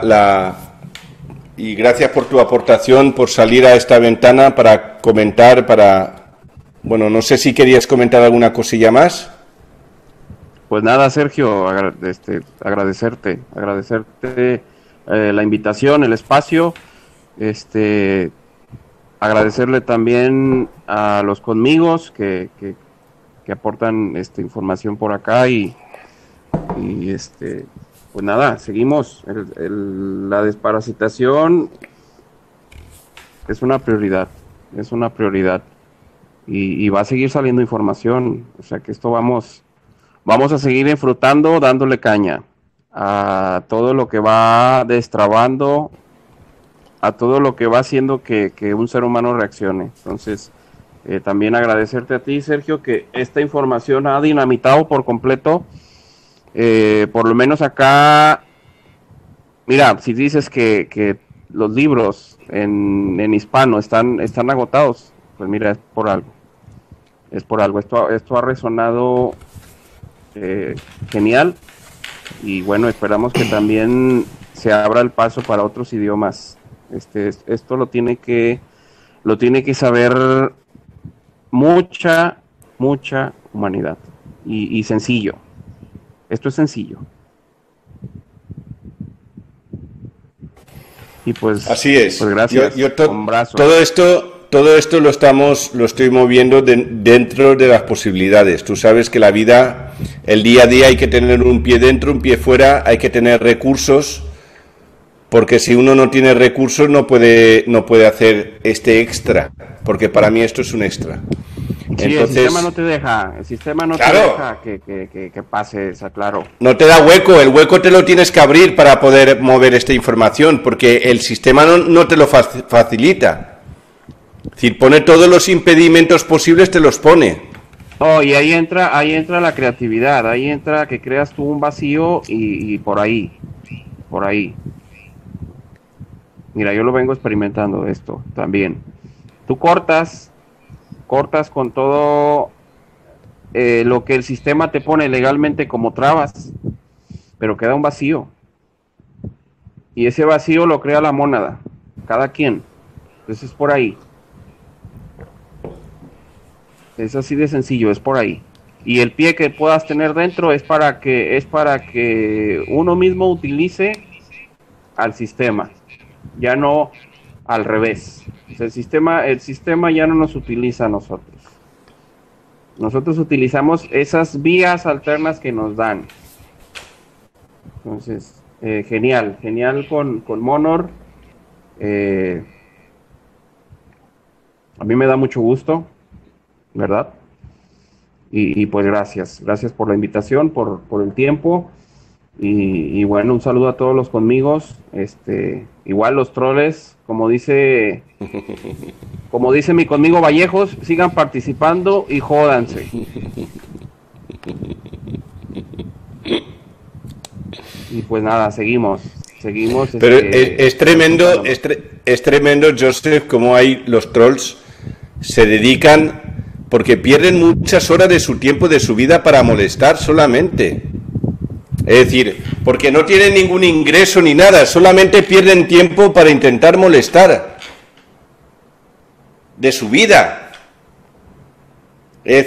y gracias por tu aportación, por salir a esta ventana para comentar, bueno, no sé si querías comentar alguna cosilla más. Pues nada, Sergio, agradecerte la invitación, el espacio, agradecerle también a los conmigos que aportan información por acá y pues nada, seguimos. La desparasitación es una prioridad y va a seguir saliendo información, o sea que esto vamos a seguir disfrutando, dándole caña a todo lo que va destrabando, a todo lo que va haciendo que un ser humano reaccione. Entonces, también agradecerte a ti, Sergio, que esta información ha dinamitado por completo, por lo menos acá. Mira, si dices que los libros en hispano están agotados, pues mira, es por algo. Esto ha resonado genial, y bueno, esperamos que también se abra el paso para otros idiomas. Esto lo tiene que saber mucha humanidad, y sencillo. Esto es sencillo. Y pues así es. Pues gracias. Todo esto lo estoy moviendo dentro de las posibilidades. Tú sabes que la vida, el día a día, hay que tener un pie dentro, un pie fuera, hay que tener recursos, porque si uno no tiene recursos no puede hacer este extra, porque para mí esto es un extra. Sí, entonces, el sistema no te deja, que pases, claro. No te da hueco, el hueco te lo tienes que abrir para poder mover esta información, porque el sistema no te lo facilita. Es decir, pone todos los impedimentos posibles, te los pone. Oh, y ahí entra la creatividad, ahí entra que creas tú un vacío y por ahí. Mira, yo lo vengo experimentando esto también. Tú cortas con todo lo que el sistema te pone legalmente como trabas, pero queda un vacío. Y ese vacío lo crea la mónada, cada quien. Entonces es por ahí. Es así de sencillo, es por ahí. Y el pie que puedas tener dentro es para que uno mismo utilice al sistema. Ya no al revés. O sea, el sistema ya no nos utiliza a nosotros. Nosotros utilizamos esas vías alternas que nos dan. Entonces, genial con Monor. A mí me da mucho gusto, ¿verdad? Y pues gracias por la invitación, por el tiempo. Y bueno, un saludo a todos los conmigos. Igual los troles, como dice mi conmigo Vallejos, sigan participando y jódanse. Y pues nada, seguimos. Pero es tremendo, es tremendo, Joseph, cómo hay los trolls se dedican, porque pierden muchas horas de su tiempo, de su vida para molestar solamente. Es decir, porque no tienen ningún ingreso ni nada, solamente pierden tiempo para intentar molestar de su vida. Es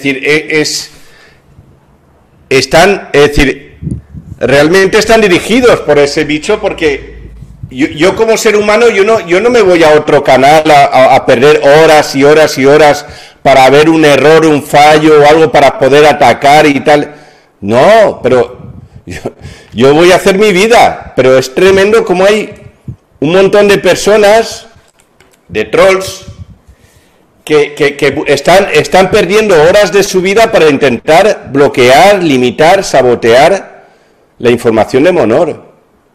decir, realmente están dirigidos por ese bicho, porque yo como ser humano, yo no me voy a otro canal a perder horas y horas y horas para ver un error, un fallo o algo para poder atacar y tal. No, pero yo voy a hacer mi vida, pero es tremendo como hay un montón de personas, de trolls, que están perdiendo horas de su vida para intentar bloquear, limitar, sabotear la información de Monor.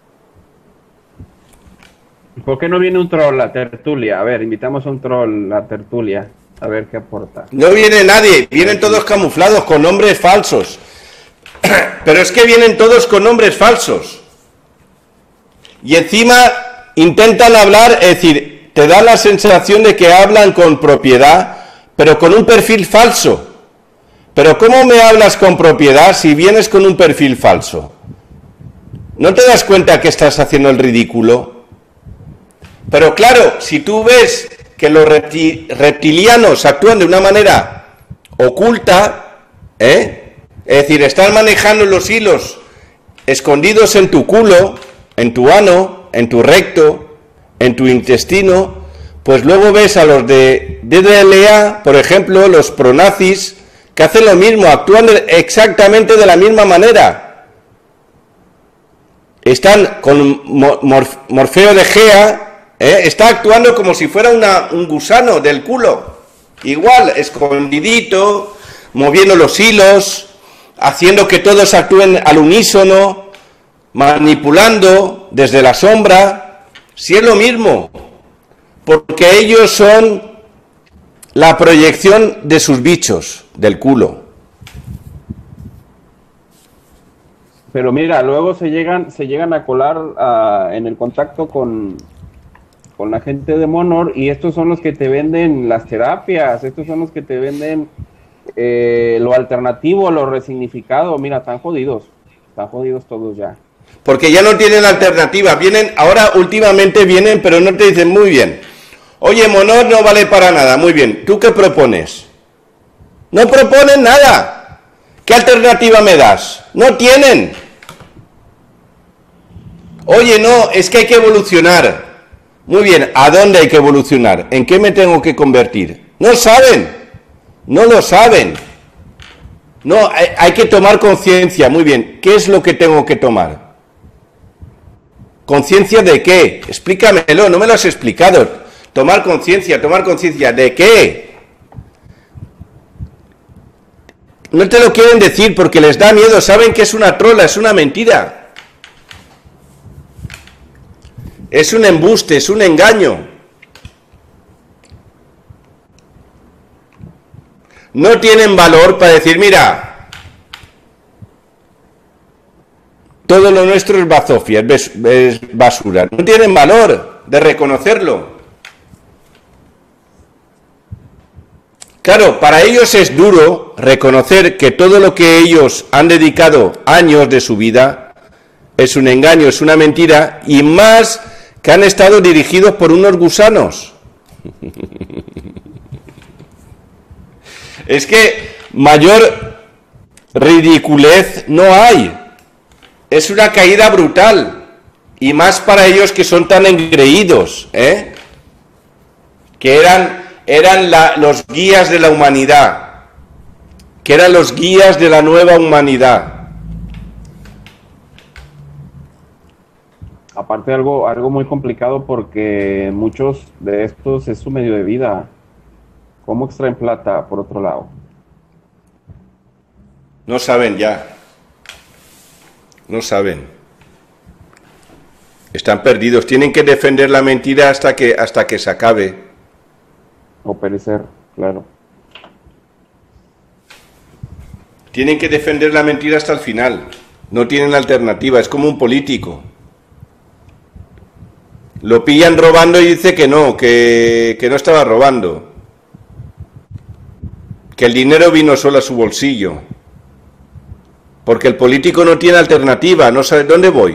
¿Por qué no viene un troll a la tertulia? A ver, invitamos a un troll a la tertulia, a ver qué aporta. No viene nadie, vienen todos camuflados con nombres falsos. Pero es que vienen todos con nombres falsos. Y encima intentan hablar, es decir, te da la sensación de que hablan con propiedad, pero con un perfil falso. Pero ¿cómo me hablas con propiedad si vienes con un perfil falso? ¿No te das cuenta que estás haciendo el ridículo? Pero claro, si tú ves que los reptilianos actúan de una manera oculta, es decir, están manejando los hilos escondidos en tu culo, en tu ano, en tu recto, en tu intestino, pues luego ves a los de DDLA, por ejemplo, los pronazis, que hacen lo mismo, actúan exactamente de la misma manera. Están con Morfeo de Gea, está actuando como si fuera un gusano del culo, igual, escondidito, moviendo los hilos, haciendo que todos actúen al unísono, manipulando desde la sombra, si es lo mismo, porque ellos son la proyección de sus bichos, del culo. Pero mira, luego se llegan a colar en el contacto con la gente de Monor, y estos son los que te venden las terapias, estos son los que te venden lo alternativo, lo resignificado. Mira, están jodidos todos ya. Porque ya no tienen alternativa, vienen, ahora últimamente vienen, pero no te dicen muy bien. Oye, Monor no vale para nada, muy bien, ¿tú qué propones? No proponen nada. ¿Qué alternativa me das? No tienen. Oye, no, es que hay que evolucionar. Muy bien, ¿a dónde hay que evolucionar? ¿En qué me tengo que convertir? No saben, no lo saben. No, hay que tomar conciencia. Muy bien, ¿qué es lo que tengo que tomar? ¿Conciencia de qué? Explícamelo, no me lo has explicado. Tomar conciencia ¿de qué? No te lo quieren decir porque les da miedo, saben que es una trola, es una mentira. Es un embuste, es un engaño. No tienen valor para decir, mira, todo lo nuestro es bazofia, es basura. No tienen valor de reconocerlo. Claro, para ellos es duro reconocer que todo lo que ellos han dedicado años de su vida es un engaño, es una mentira, y más que han estado dirigidos por unos gusanos. Es que mayor ridiculez no hay. Es una caída brutal. Y más para ellos que son tan engreídos, que los guías de la humanidad, que eran los guías de la nueva humanidad. Aparte algo muy complicado porque muchos de estos es su medio de vida. ¿Cómo extraen plata por otro lado? No saben ya. No saben. Están perdidos. Tienen que defender la mentira hasta que se acabe. O perecer, claro. Tienen que defender la mentira hasta el final. No tienen alternativa. Es como un político. Lo pillan robando y dice que no estaba robando. Que el dinero vino solo a su bolsillo. Porque el político no tiene alternativa, no sabe dónde voy.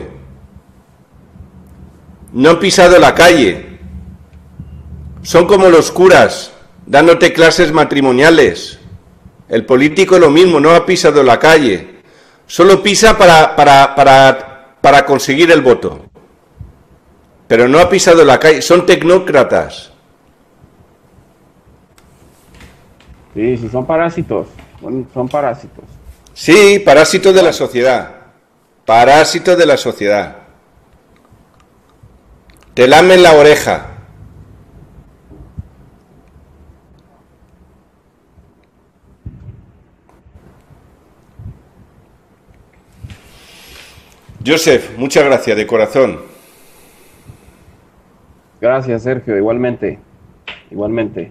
No han pisado la calle. Son como los curas, dándote clases matrimoniales. El político lo mismo, no ha pisado la calle. Solo pisa para conseguir el voto. Pero no ha pisado la calle, son tecnócratas. Sí, son parásitos. Bueno, son parásitos. Sí, parásitos de la sociedad. Parásitos de la sociedad. Te lamen la oreja. Joseph, muchas gracias de corazón. Gracias, Sergio, igualmente. Igualmente.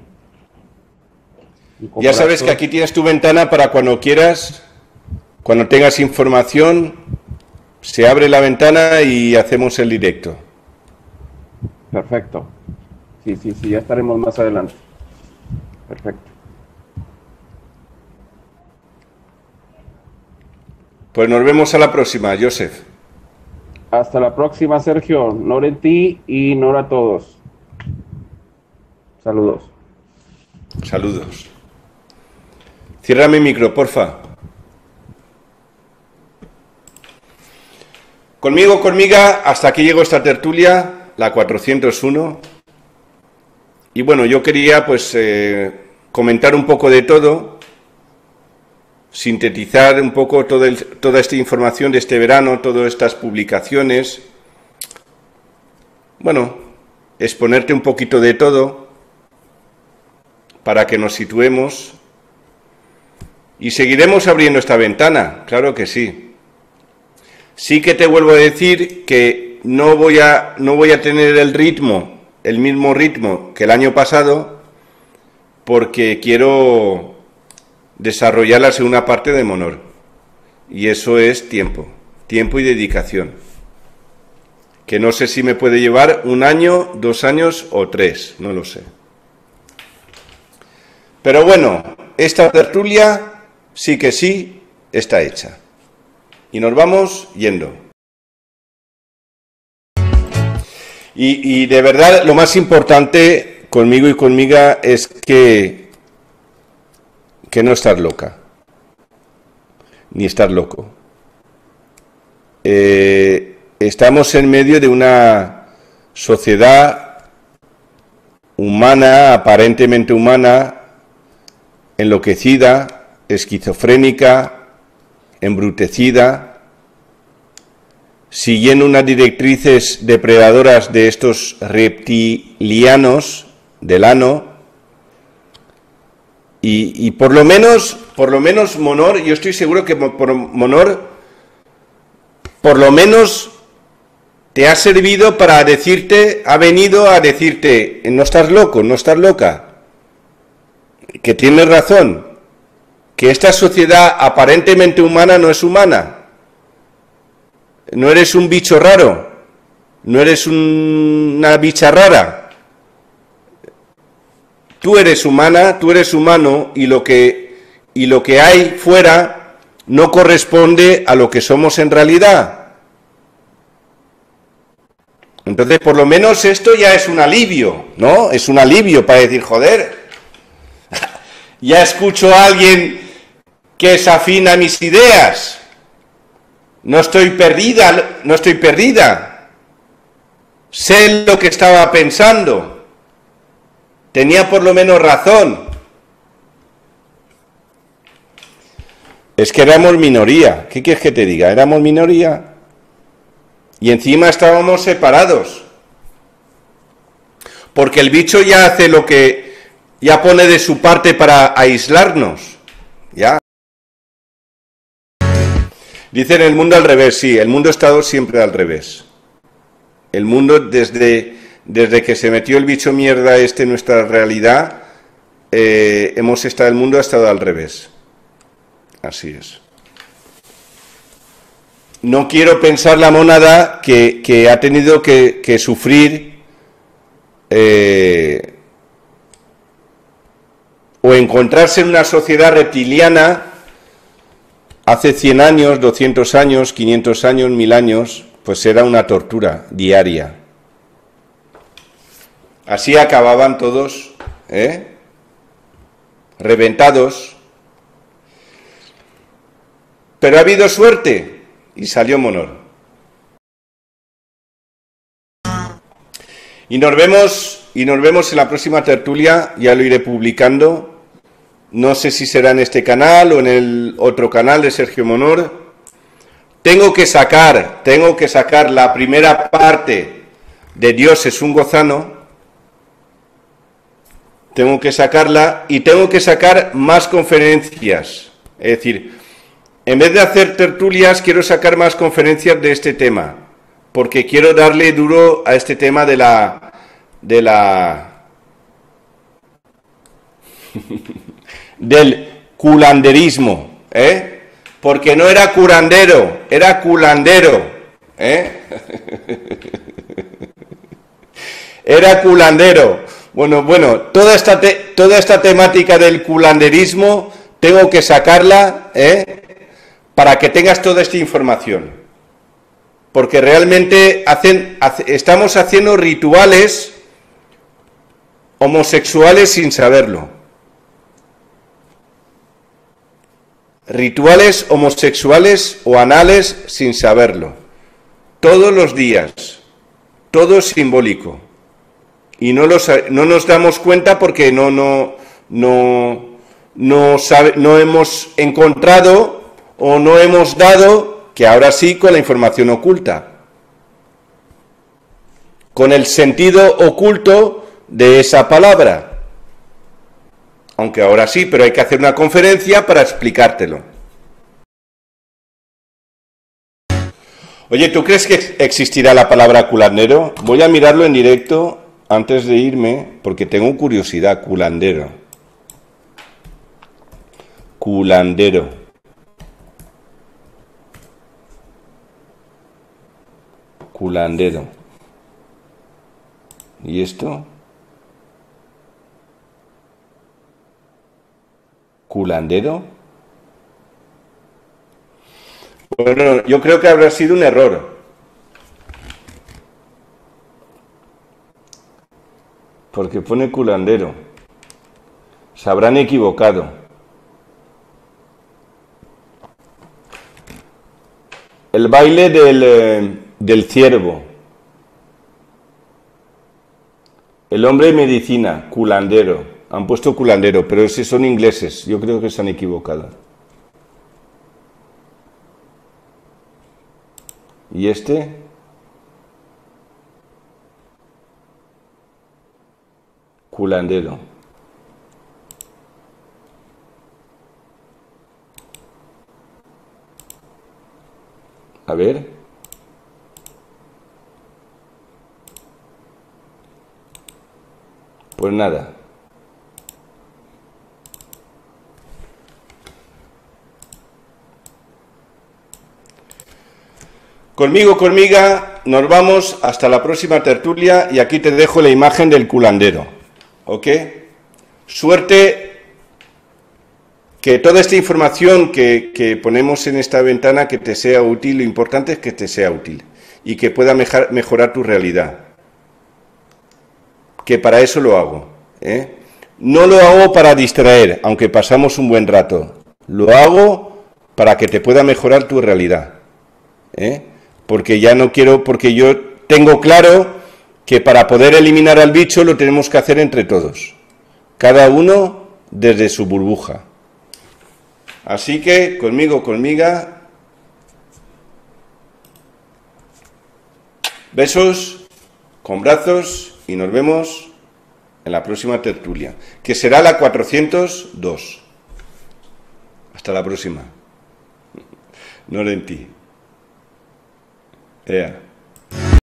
Ya sabes que aquí tienes tu ventana para cuando quieras, cuando tengas información, se abre la ventana y hacemos el directo. Perfecto. Sí, ya estaremos más adelante. Perfecto. Pues nos vemos a la próxima, Joseph. Hasta la próxima, Sergio. Nora en ti y Nora a todos. Saludos. Saludos. Cierra mi micro, porfa. Conmiga, hasta aquí llegó esta tertulia, la 401. Y bueno, yo quería pues comentar un poco de todo, sintetizar un poco toda esta información de este verano, todas estas publicaciones. Bueno, exponerte un poquito de todo para que nos situemos. Y seguiremos abriendo esta ventana, claro que sí. Sí que te vuelvo a decir que no voy a tener el mismo ritmo que el año pasado, porque quiero desarrollar la segunda parte de Monor. Y eso es tiempo y dedicación. Que no sé si me puede llevar 1 año, 2 años o 3, no lo sé. Pero bueno, esta tertulia sí que sí está hecha. Y nos vamos yendo. Y de verdad, lo más importante conmigo y conmiga es que no estar loca. Ni estar loco. Estamos en medio de una sociedad humana, aparentemente humana, enloquecida, esquizofrénica, embrutecida, siguiendo unas directrices depredadoras de estos reptilianos del ano, y por lo menos Monor, yo estoy seguro que Monor por lo menos te ha servido para decirte, ha venido a decirte, no estás loco, no estás loca, que tienes razón, que esta sociedad aparentemente humana no es humana. No eres un bicho raro, no eres una bicha rara. Tú eres humana, tú eres humano, y lo que hay fuera no corresponde a lo que somos en realidad. Entonces, por lo menos esto ya es un alivio, ¿no? Es un alivio para decir, joder, ya escucho a alguien que se afina a mis ideas. No estoy perdida. Sé lo que estaba pensando. tenía por lo menos razón. Es que éramos minoría. ¿Qué quieres que te diga? Éramos minoría. Y encima estábamos separados. Porque el bicho ya hace lo que... ya pone de su parte para aislarnos. Ya. Dicen el mundo al revés. Sí, el mundo ha estado siempre al revés. El mundo desde que se metió el bicho mierda en nuestra realidad, el mundo ha estado al revés. Así es. No quiero pensar la mónada que ha tenido que sufrir o encontrarse en una sociedad reptiliana hace 100 años, 200 años, 500 años, 1000 años, pues era una tortura diaria. Así acababan todos, reventados. Pero ha habido suerte y salió Monor. Y nos vemos en la próxima tertulia, ya lo iré publicando. No sé si será en este canal o en el otro canal de Sergio Monor. Tengo que sacar la primera parte de Dios es un gozano. Tengo que sacarla y tengo que sacar más conferencias. Es decir, en vez de hacer tertulias, quiero sacar más conferencias de este tema, porque quiero darle duro a este tema de la del culanderismo, porque no era curandero, era culandero, era culandero. Bueno, toda esta temática del culanderismo tengo que sacarla, para que tengas toda esta información, porque realmente estamos haciendo rituales homosexuales sin saberlo, rituales homosexuales o anales sin saberlo, todos los días, todo es simbólico, y no nos damos cuenta porque no hemos encontrado o no hemos dado, que ahora sí, con la información oculta, con el sentido oculto de esa palabra. Aunque ahora sí, pero hay que hacer una conferencia para explicártelo. Oye, ¿tú crees que existirá la palabra culandero? Voy a mirarlo en directo antes de irme, porque tengo curiosidad. Culandero. Culandero. Culandero. ¿Y esto? ¿Culandero? Bueno, yo creo que habrá sido un error. Porque pone culandero. Se habrán equivocado. El baile del ciervo. El hombre de medicina, culandero. Han puesto culandero, pero esos son ingleses. Yo creo que se han equivocado. ¿Y este? Culandero. A ver. Pues nada. Conmiga, nos vamos hasta la próxima tertulia y aquí te dejo la imagen del culandero. ¿Ok? Suerte que toda esta información que ponemos en esta ventana que te sea útil. Lo importante es que te sea útil y que pueda mejorar tu realidad. Que para eso lo hago. No lo hago para distraer, aunque pasamos un buen rato. Lo hago para que te pueda mejorar tu realidad. Porque ya no quiero, porque yo tengo claro que para poder eliminar al bicho lo tenemos que hacer entre todos. cada uno desde su burbuja. Así que, conmigo, conmiga, besos, con brazos, y nos vemos en la próxima tertulia, que será la 402. Hasta la próxima. No en ti. Ea.